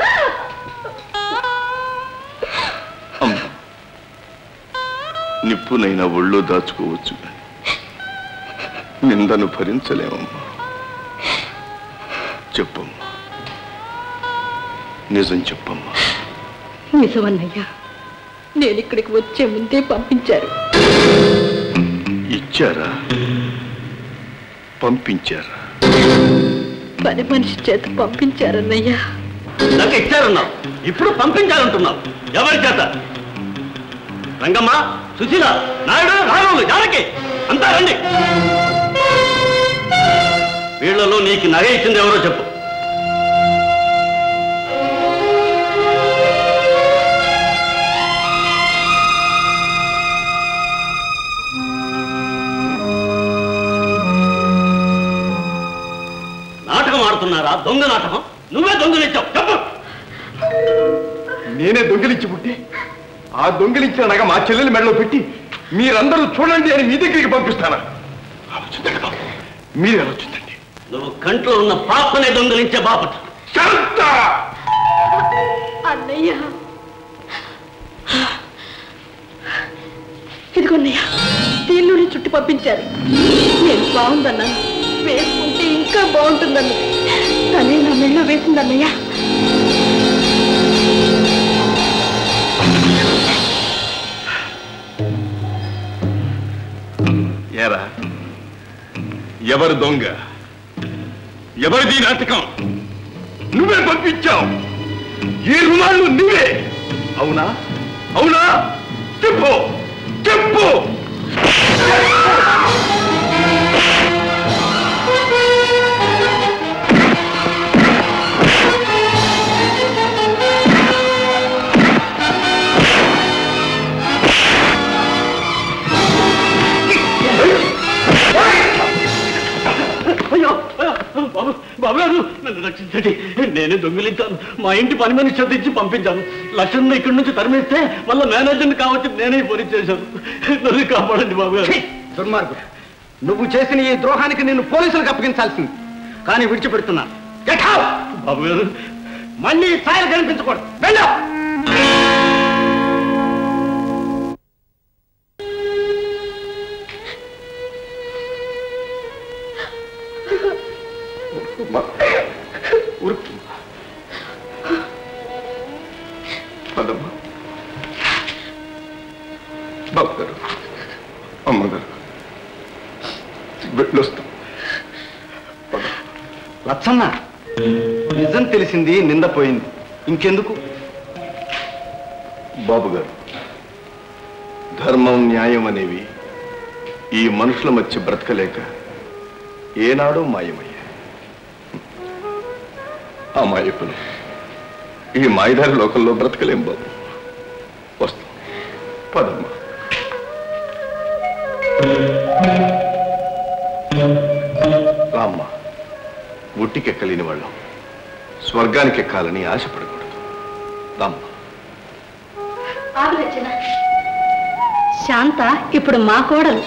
నిప్పునైనా ఒళ్ళో దాచుకోవచ్చు, నిందను భరించలేమమ్మా. చెప్పమ్మా, నిజం చెప్పమ్మా. నిజమన్నయ్యా, నేను ఇక్కడికి వచ్చే ముందే పంపించారు. ఇచ్చారా? పంపించారా? పని మనిషి చేత పంపించారన్నయ్యా. నాకు ఇచ్చారన్నావు, ఇప్పుడు పంపించాలంటున్నావు. ఎవరి చేత? రంగమ్మ, సుశీల, నాయుడు, రాఘవులు, జానకి అంతా రండి. వీళ్లలో నీకు నగ ఇచ్చింది ఎవరో చెప్పు. ఆడుతున్నారా దొంగ నాటకం? నువ్వే దొంగలించావు చెప్పు. నేనే దొంగిలించి పుట్టి ఆ దొంగిలించిన నగ మా చెల్లెలు మెడలో పెట్టి మీరందరూ చూడండి అని మీ దగ్గరికి పంపిస్తానా? ఆలోచించండి బాబు, మీరే ఆలోచించండి. నువ్వు కంట్లో ఉన్న పాపనే దొంగలించే బాపట. అన్నయ్య ఇదిగోన్నయ్య దీనిలోనే చుట్టి పంపించారు. నేను బాగుందన్నాను, వేసుకుంటే ఇంకా బాగుంటుందన్న తనే నా మెళ్ళో వేసిందన్నయ్య. ఏరా ఎవరు దొంగ? ఎవరిది నాటకం? నువ్వే పంపించావు. ఈ రుణాలు నువ్వే. అవునా అవునా చెప్పు చెప్పు. అయ్యో బాబు బాబు గారు నన్ను రక్షించండి. నేనే దొంగిలించాను. మా ఇంటి పని మనిషి శ్రద్ధించి పంపించాను. లక్షణ ఇక్కడి నుంచి తరిమేస్తే మళ్ళీ మేనేజర్ని కావచ్చు నేనే పోలీస్ చేశాను. నన్ను కాపాడండి బాబు గారు. దుర్మార్గుడు, నువ్వు చేసిన ఈ ద్రోహానికి నిన్ను పోలీసులకు అప్పగించాల్సింది. కానీ విడిచిపెడుతున్నాను. బాబు గారు మళ్ళీ ఛాయలు కనిపించకూడదు. వెళ్ళా. బాబు గారు, అమ్మగారు వెళ్ళొస్తాం. లచ్చన్న, నిజం తెలిసింది, నిందపోయింది, ఇంకెందుకు? బాబు గారు, ధర్మం న్యాయం అనేవి ఈ మనుషుల మధ్య బ్రతకలేక ఏనాడో మాయమయ్యాయి. ఆ మాయకులు ఈ మాయదారి లోకంలో బ్రతకలేం బాబు. వస్తాం, పదమ్మా. రామ్మ, ఉట్టికెక్కలేని వాళ్ళం స్వర్గానికి ఎక్కాలని ఆశపడకూడదు. రామ్మ. శాంత ఇప్పుడు మా కోడలు.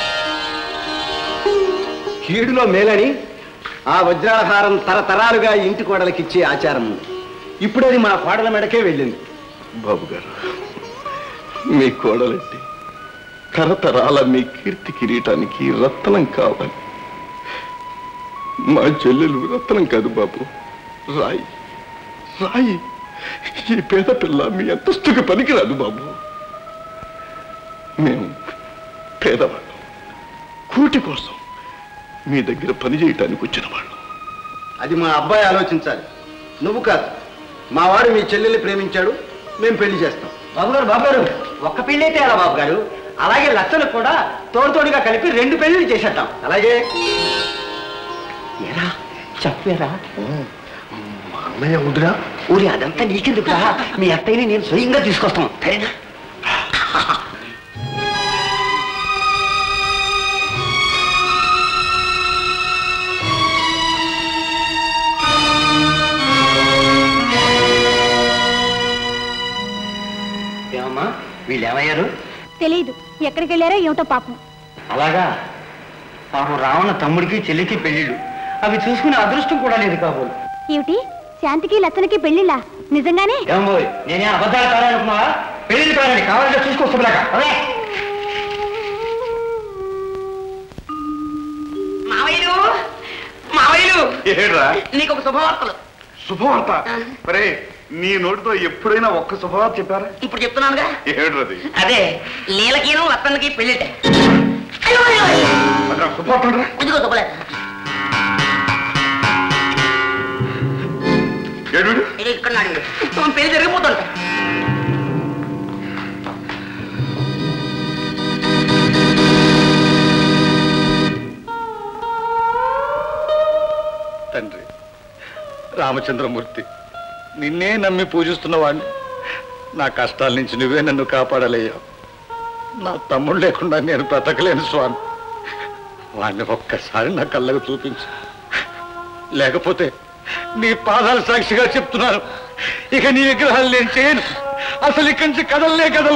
కీడులో మేలని ఆ వజ్రాలహారం తరతరాలుగా ఇంటి కోడలకిచ్చే ఆచారం ఉంది. ఇప్పుడు అది మా కోడల మెడకే వెళ్ళింది. బాబు గారు, మీ కోడలంటే తరతరాల మీ కీర్తి కిరీటానికి రత్నం కావాలి. మా చెల్లెలు రత్నం కాదు బాబు, రాయి రాయి. ఈ పేద పిల్ల మీ అంతస్తుకి పనికిరాదు బాబు. మేము పేదవాళ్ళం, కూటి కోసం మీ దగ్గర పని చేయటానికి వచ్చిన వాళ్ళం. అది మా అబ్బాయి ఆలోచించాలి, నువ్వు కాదు. మా వాడు మీ చెల్లెల్ని ప్రేమించాడు, మేము పెళ్లి చేస్తాం. బాబు గారు బాబు గారు ఒక్క పెళ్లి అయితే ఎలా బాబు గారు? అలాగే లచ్చలు కూడా తోడుతోడుగా కలిపి రెండు పెళ్లిళ్ళు చేసేద్దాం. అలాగే ఎలా చెప్పారా? మా అన్నయ్య వదిరా. ఊరి అదంతా నీకెందుకురా? మీ అత్తయ్యని నేను స్వయంగా తీసుకొస్తాను. సరేనా? ఏమమ్మా, వీళ్ళు ఏమయ్యారు? తెలీదు, ఎక్కడికి వెళ్ళారో ఏమిటో పాపం. అలాగా? పాపం రావణ తమ్ముడికి చెల్లికి పెళ్లిళ్ళు, అవి చూసుకునే అదృష్టం కూడా లేదు కాబోలు. ఏమిటి, శాంతికి లచ్చనకి పెళ్లిళ్ళా? నిజంగానే? ఏమోయ్, నేనే అబద్ధాలు కాదనుకున్నావా? పెళ్లిళ్ళు కాదండి, కావాలంటే చూసుకోవచ్చులాగా. మావయ్యలు మావయ్యలు ఏడ్రా నీకు ఒక శుభవార్తలు. శుభవార్త? మరే నీ నోటితో ఎప్పుడైనా ఒక్క శుభవార్త చెప్పారా? ఇప్పుడు చెప్తున్నానుగా. ఏడ్రది? అదే లీలకిను లత్తన్నకి పెళ్లిట. శుభవార్త ఇదిగో శుభలేక. ఇది ఇక్కడ నాడు పెళ్లి జరిగిపోతుంటా. తండ్రి రామచంద్రమూర్తి, నిన్నే నమ్మి పూజిస్తున్న వాడిని నా కష్టాల నుంచి నువ్వే నన్ను కాపాడలేయా. నా తమ్ముడు లేకుండా నేను బ్రతకలేను స్వామి. వాడిని ఒక్కసారి నా కళ్ళకు చూపించు. లేకపోతే నీ పాదాల సాక్షిగా చెప్తున్నాను, ఇక నీ విగ్రహాలు నేను చేయను. అసలు ఇక్కడి నుంచి కదలలే కదలు.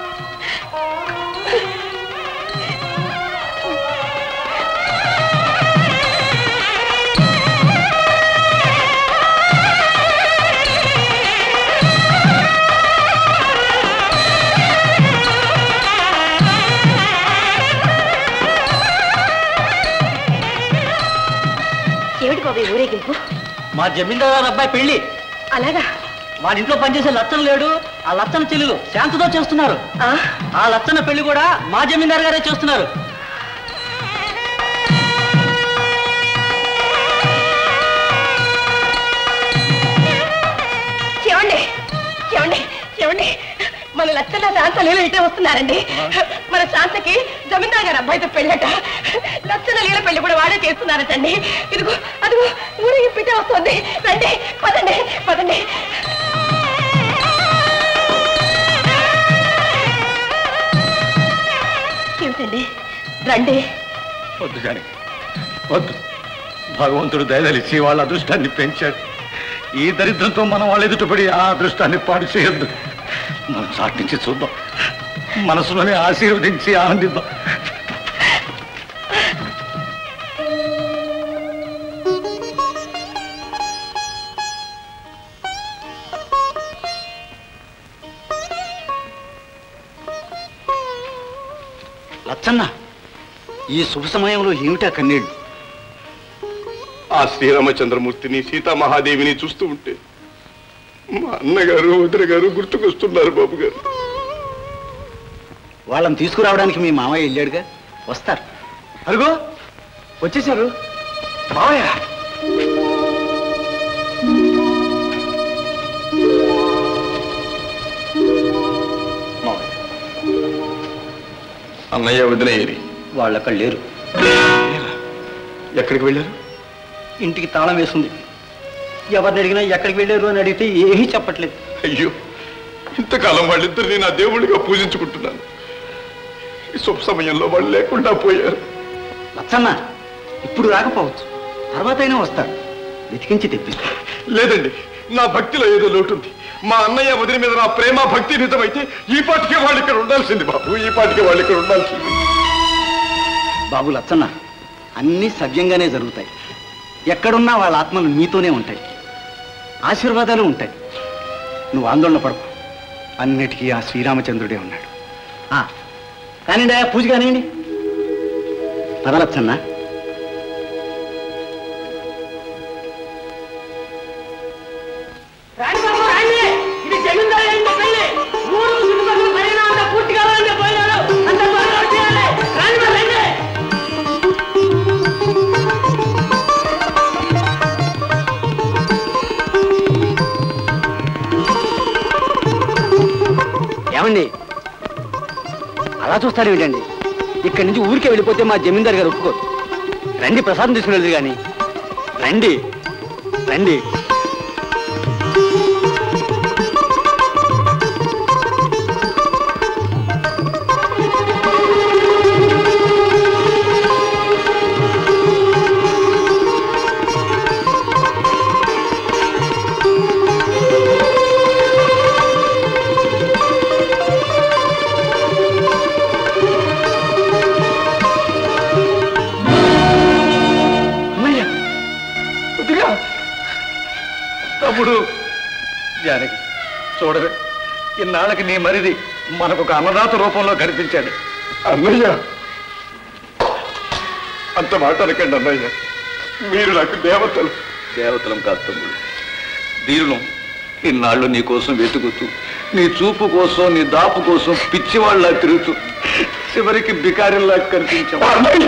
ఏమిటి బాబు ఊరేగింపు? మా జమీందారు అబ్బాయి పెళ్లి. అలాగా? వాళ్ళ ఇంట్లో పనిచేసే లచ్చన లేడు, ఆ లచ్చన చెల్లెలు శాంతతో చేస్తున్నారు. ఆ లచ్చన పెళ్లి కూడా మా జమీందారు గారే చేస్తున్నారు. ఏమండి ఏమండి ఏమండి మన లచ్చన శాంత లీల ఇటే వస్తున్నారండి. మన శాంతకి జమీందారు గారు అబ్బాయితో పెళ్ళట. లచ్చన లీల పెళ్లి కూడా వాడే చేస్తున్నారటండి. ఇదిగో అదిగో ఊరేగింపు ఇటే వస్తుంది. రండి, పదండి పదండి. ఏమిటండి? రండి. వద్దు జానకి, వద్దు. భగవంతుడు దయదలిచి వాళ్ళ అదృష్టాన్ని పెంచాడు. ఈ దరిద్రంతో మనం వాళ్ళ ఎదుటపడి ఆ అదృష్టాన్ని పాడు చేయొద్దు. మనం సాటించి చూద్దాం, మనసులోనే ఆశీర్వదించి ఆనందిద్దాం. లచ్చన్న, ఈ శుభ సమయంలో ఏమిటా కన్నీళ్ళు? ఆ శ్రీరామచంద్రమూర్తిని సీతామహాదేవిని చూస్తూ ఉంటే మా అన్నగారు వదిన గారు గుర్తుకొస్తున్నారు బాబు గారు. వాళ్ళని తీసుకురావడానికి మీ మామయ్య వెళ్ళాడుగా, వస్తారు. అరుగో వచ్చేసారు మామయ్య. అన్నయ్య వదిన ఏరి? వాళ్ళు అక్కడ లేరు. ఎక్కడికి వెళ్ళారు? ఇంటికి తాళం వేస్తుంది. ఎవరిని అడిగినా ఎక్కడికి వెళ్ళారు అని అడిగితే ఏమీ చెప్పట్లేదు. అయ్యో, ఇంతకాలం వాళ్ళిద్దరిని నా దేవుడిగా పూజించుకుంటున్నాను. ఈ శుభ సమయంలో వాళ్ళు లేకుండా పోయారు. లచ్చన్న, ఇప్పుడు రాకపోవచ్చు, తర్వాత అయినా వస్తారు. వెతికించి తెప్పిస్తారు. లేదండి, నా భక్తిలో ఏదో లోటుంది. మా అన్నయ్య వదిన మీద నా ప్రేమ భక్తి నిజమైతే ఈ పాటికే వాళ్ళు ఇక్కడ ఉండాల్సింది బాబు. ఈ పాటికే వాళ్ళు ఇక్కడ ఉండాల్సింది. బాబు లచ్చన్న, అన్నీ సవ్యంగానే జరుగుతాయి. ఎక్కడున్నా వాళ్ళ ఆత్మలు నీతోనే ఉంటాయి, ఆశీర్వాదాలు ఉంటాయి. నువ్వు ఆందోళన పడకు, అన్నిటికీ ఆ శ్రీరామచంద్రుడే ఉన్నాడు. కానివ్వండి, పూజ కానివ్వండి. పదలచ్చన్న. ఏమండి అలా చూస్తారు ఏంటండి? ఇక్కడి నుంచి ఊరికే వెళ్ళిపోతే మా జమీందారు గారు ఒప్పుకోరు. రండి, ప్రసాదం తీసుకుని వెళ్ళదు కానీ రండి రండి. తమ్ముడు జానకి, చూడవే, ఇన్నాళ్ళకి నీ మరిది మనకు ఒక అన్నదాత రూపంలో కనిపించాడు. అన్నయ్య, అంత మాట అనకండి అన్నయ్య. మీరు నాకు దేవతలు. దేవతలం కాదు తమ్ముడు, దీరులం. ఇన్నాళ్ళు నీ కోసం వెతుకుతూ, నీ చూపు కోసం, నీ దాపు కోసం పిచ్చివాళ్ళలా తిరుగుతూ చివరికి బికారిల్లా కనిపించాం.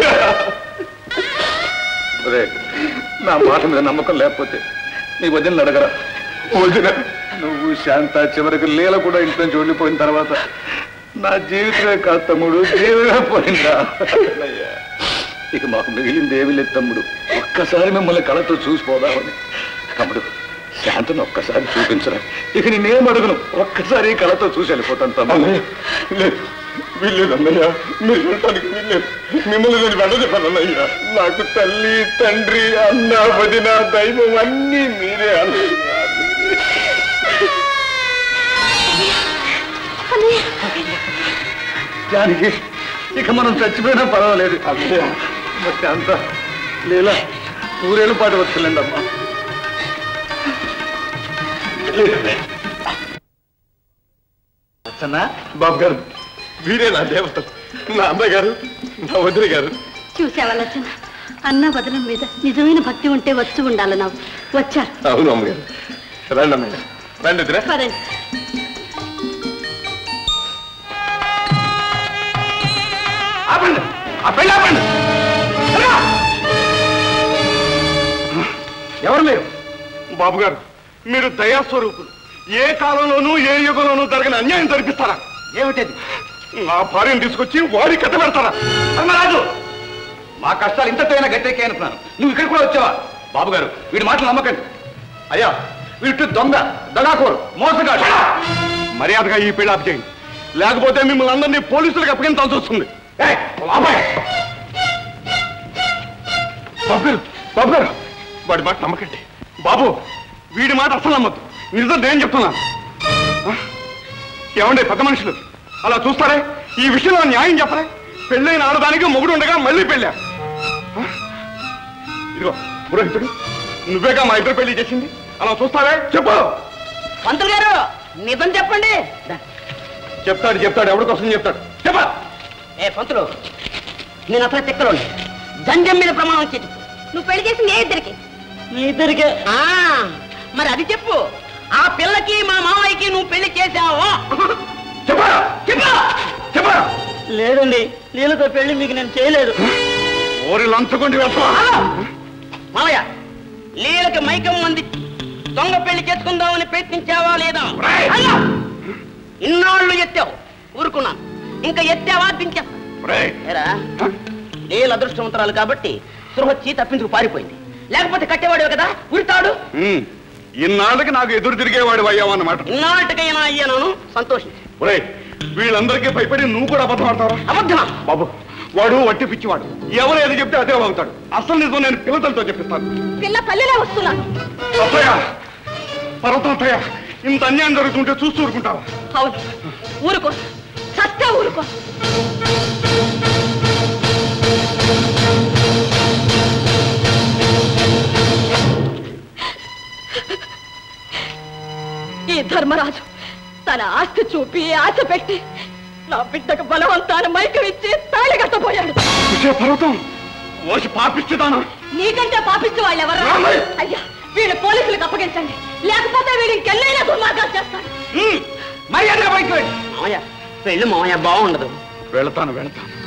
అదే, నా మాట మీద నమ్మకం లేకపోతే నీ వదిన అడగరా? వదిన? నువ్వు శాంత చివరికి లీల కూడా ఇంట్లో నుంచి వెళ్ళిపోయిన తర్వాత నా జీవితమే కాదు తమ్ముడు, జీవమే పోయిందా? ఇక మాకు మిగిలింది ఏమీ లేదు తమ్ముడు. ఒక్కసారి మిమ్మల్ని కళతో చూసిపోదామని. తమ్ముడు, శాంతను ఒక్కసారి చూపించరా. ఇక నేనేం అడుగును, ఒక్కసారి కళతో చూసి వెళ్ళిపోతాను తమ్ముడు. వీల్లేదు అన్నయ్య, మీరు చూడటానికి వీల్లేదు. మిమ్మల్ని నేను వెంట చెప్పాను అన్నయ్య. నాకు తల్లి, తండ్రి, అన్న, వదిన, దైవం అన్నీ మీరే అన్నయ్య. జానికి ఇక మనం చచ్చిపోయినా పర్వాలేదు. అన్నయ్య బట్ అంత లేలా ఊరేళ్ళు పాటు వచ్చలేండి అమ్మా. అచ్చన్నా బాబు గారు, వీరే నా దేవతలు, నా అమ్మాయి గారు, నా వదిన గారు. చూసావా లచ్చన, అన్న వదనం మీద నిజమైన భక్తి ఉంటే వచ్చి ఉండాలి. నాకు వచ్చారు. అవును అమ్మగారు. రండి అమ్మయ్య, రండి వదినా. పదండి. ఆపండి, ఆ పెళ్ళి ఆపండి. ఎవరు మీరు? బాబు గారు, మీరు దయాస్వరూపులు. ఏ కాలంలోనూ ఏ యుగంలోనూ జరిగిన అన్యాయం జరిపిస్తారా? ఏమిటది? నా భార్యను తీసుకొచ్చి వారి కథ పెడతారా? ధర్మరాజు, మా కష్టాలు ఇంతటైనా గట్టెక్కాయనుకున్నాను. నువ్వు ఇక్కడ కూడా వచ్చావా? బాబు గారు, వీడి మాటలు నమ్మకండి. అయ్యా, వీటి దొంగ, దగాకోరు, మోసగాడు. మర్యాదగా ఈ పెళ్లి ఆపు చేయండి, లేకపోతే మిమ్మల్ని అందరినీ పోలీసులకు అప్పగించాల్సి వస్తుంది. బాబు గారు, బాబు గారు, వాడి మాట నమ్మకండి. బాబు, వీడి మాట అసలు నమ్మద్దు. నిజం నేను చెప్తున్నాను. ఏమండి పెద్ద మనుషులు, అలా చూస్తారే? ఈ విషయంలో న్యాయం చెప్పరే? పెళ్ళైన ఆడదానికి మొగుడు ఉండగా మళ్ళీ పెళ్ళా? ఇదిగో పురోహితుడు, నువ్వేగా మా ఇద్దరు పెళ్లి చేసింది. అలా చూస్తావే? చెప్పు. పంతులు గారు, నిజం చెప్పండి. చెప్తాడు చెప్తాడు ఎవరి కోసం చెప్తాడు? చెప్ప. ఏ పంతులు, నేను అసలు తిక్కలో జంజం మీద ప్రమాణం చేసి నువ్వు పెళ్లి చేసింది ఏ ఇద్దరికి? మీ ఇద్దరికే. మరి అది చెప్పు. ఆ పిల్లకి మా మామయ్యకి నువ్వు పెళ్లి చేశావో? చెప్పా చెప్పా చెప్పా. లేదండి, నీళ్ళతో పెళ్లి మీకు నేను చేయలేదు. ఓరి లంచుకుండి వెళ్తావా? మామయ్య, లీలకి మైకం మంది దొంగ పెళ్లి చేసుకుందామని ప్రయత్నించావా లేదా? ఇన్నాళ్ళు ఎత్తావు, ఊరుకున్నాను. ఇంకా ఎత్తావా దించేస్తా. లీల అదృష్టవంతరాలు కాబట్టి సృహొచ్చి తప్పించుకు పారిపోయింది. లేకపోతే కట్టేవాడు కదా ఉరితాడు. ఇన్నాళ్ళకి నాకు ఎదురు తిరిగేవాడు అయ్యావన్నమాట. ఇన్నాళ్ళకైనా అయ్యాను, సంతోషం. వీళ్ళందరికీ భయపడి నువ్వు కూడా అబద్ధం ఆడతావా? అబద్ధమా? బాబు, వాడు వట్టి పిచ్చివాడు. ఎవరు ఏది చెప్తే అదే అవుతాడు. అసలు నిజం నేను పిల్లలతో చెప్పిస్తాను. పిల్ల పల్లెలే వస్తున్నాను. అత్తయ్య, పర్వతయ్య, ఇంత అన్యాయం జరుగుతుంటే చూస్తూ ఊరుకుంటావా? అవును, ఊరుకో, సత్తే ఊరుకో. ఈ ధర్మరాజు తన ఆస్తి చూపి ఆశ పెట్టి నా బిడ్డకు బలవంతాన మైకం ఇచ్చి తాళి కట్టబోయాడు. పర్వతం ఓసి పాపిస్తుందానా? నీకంటే పాపిస్తూ వాళ్ళు ఎవరు? అయ్యా, వీడు పోలీసులకు అప్పగించండి, లేకపోతే వీడు ఇంకెల్లైనా దుర్మార్గాలు చేస్తాడు. మర్యాదగా బయటకు మామయ్య, పెళ్ళి మామయ్య బాగుండదు. వెళతాను వెళతాను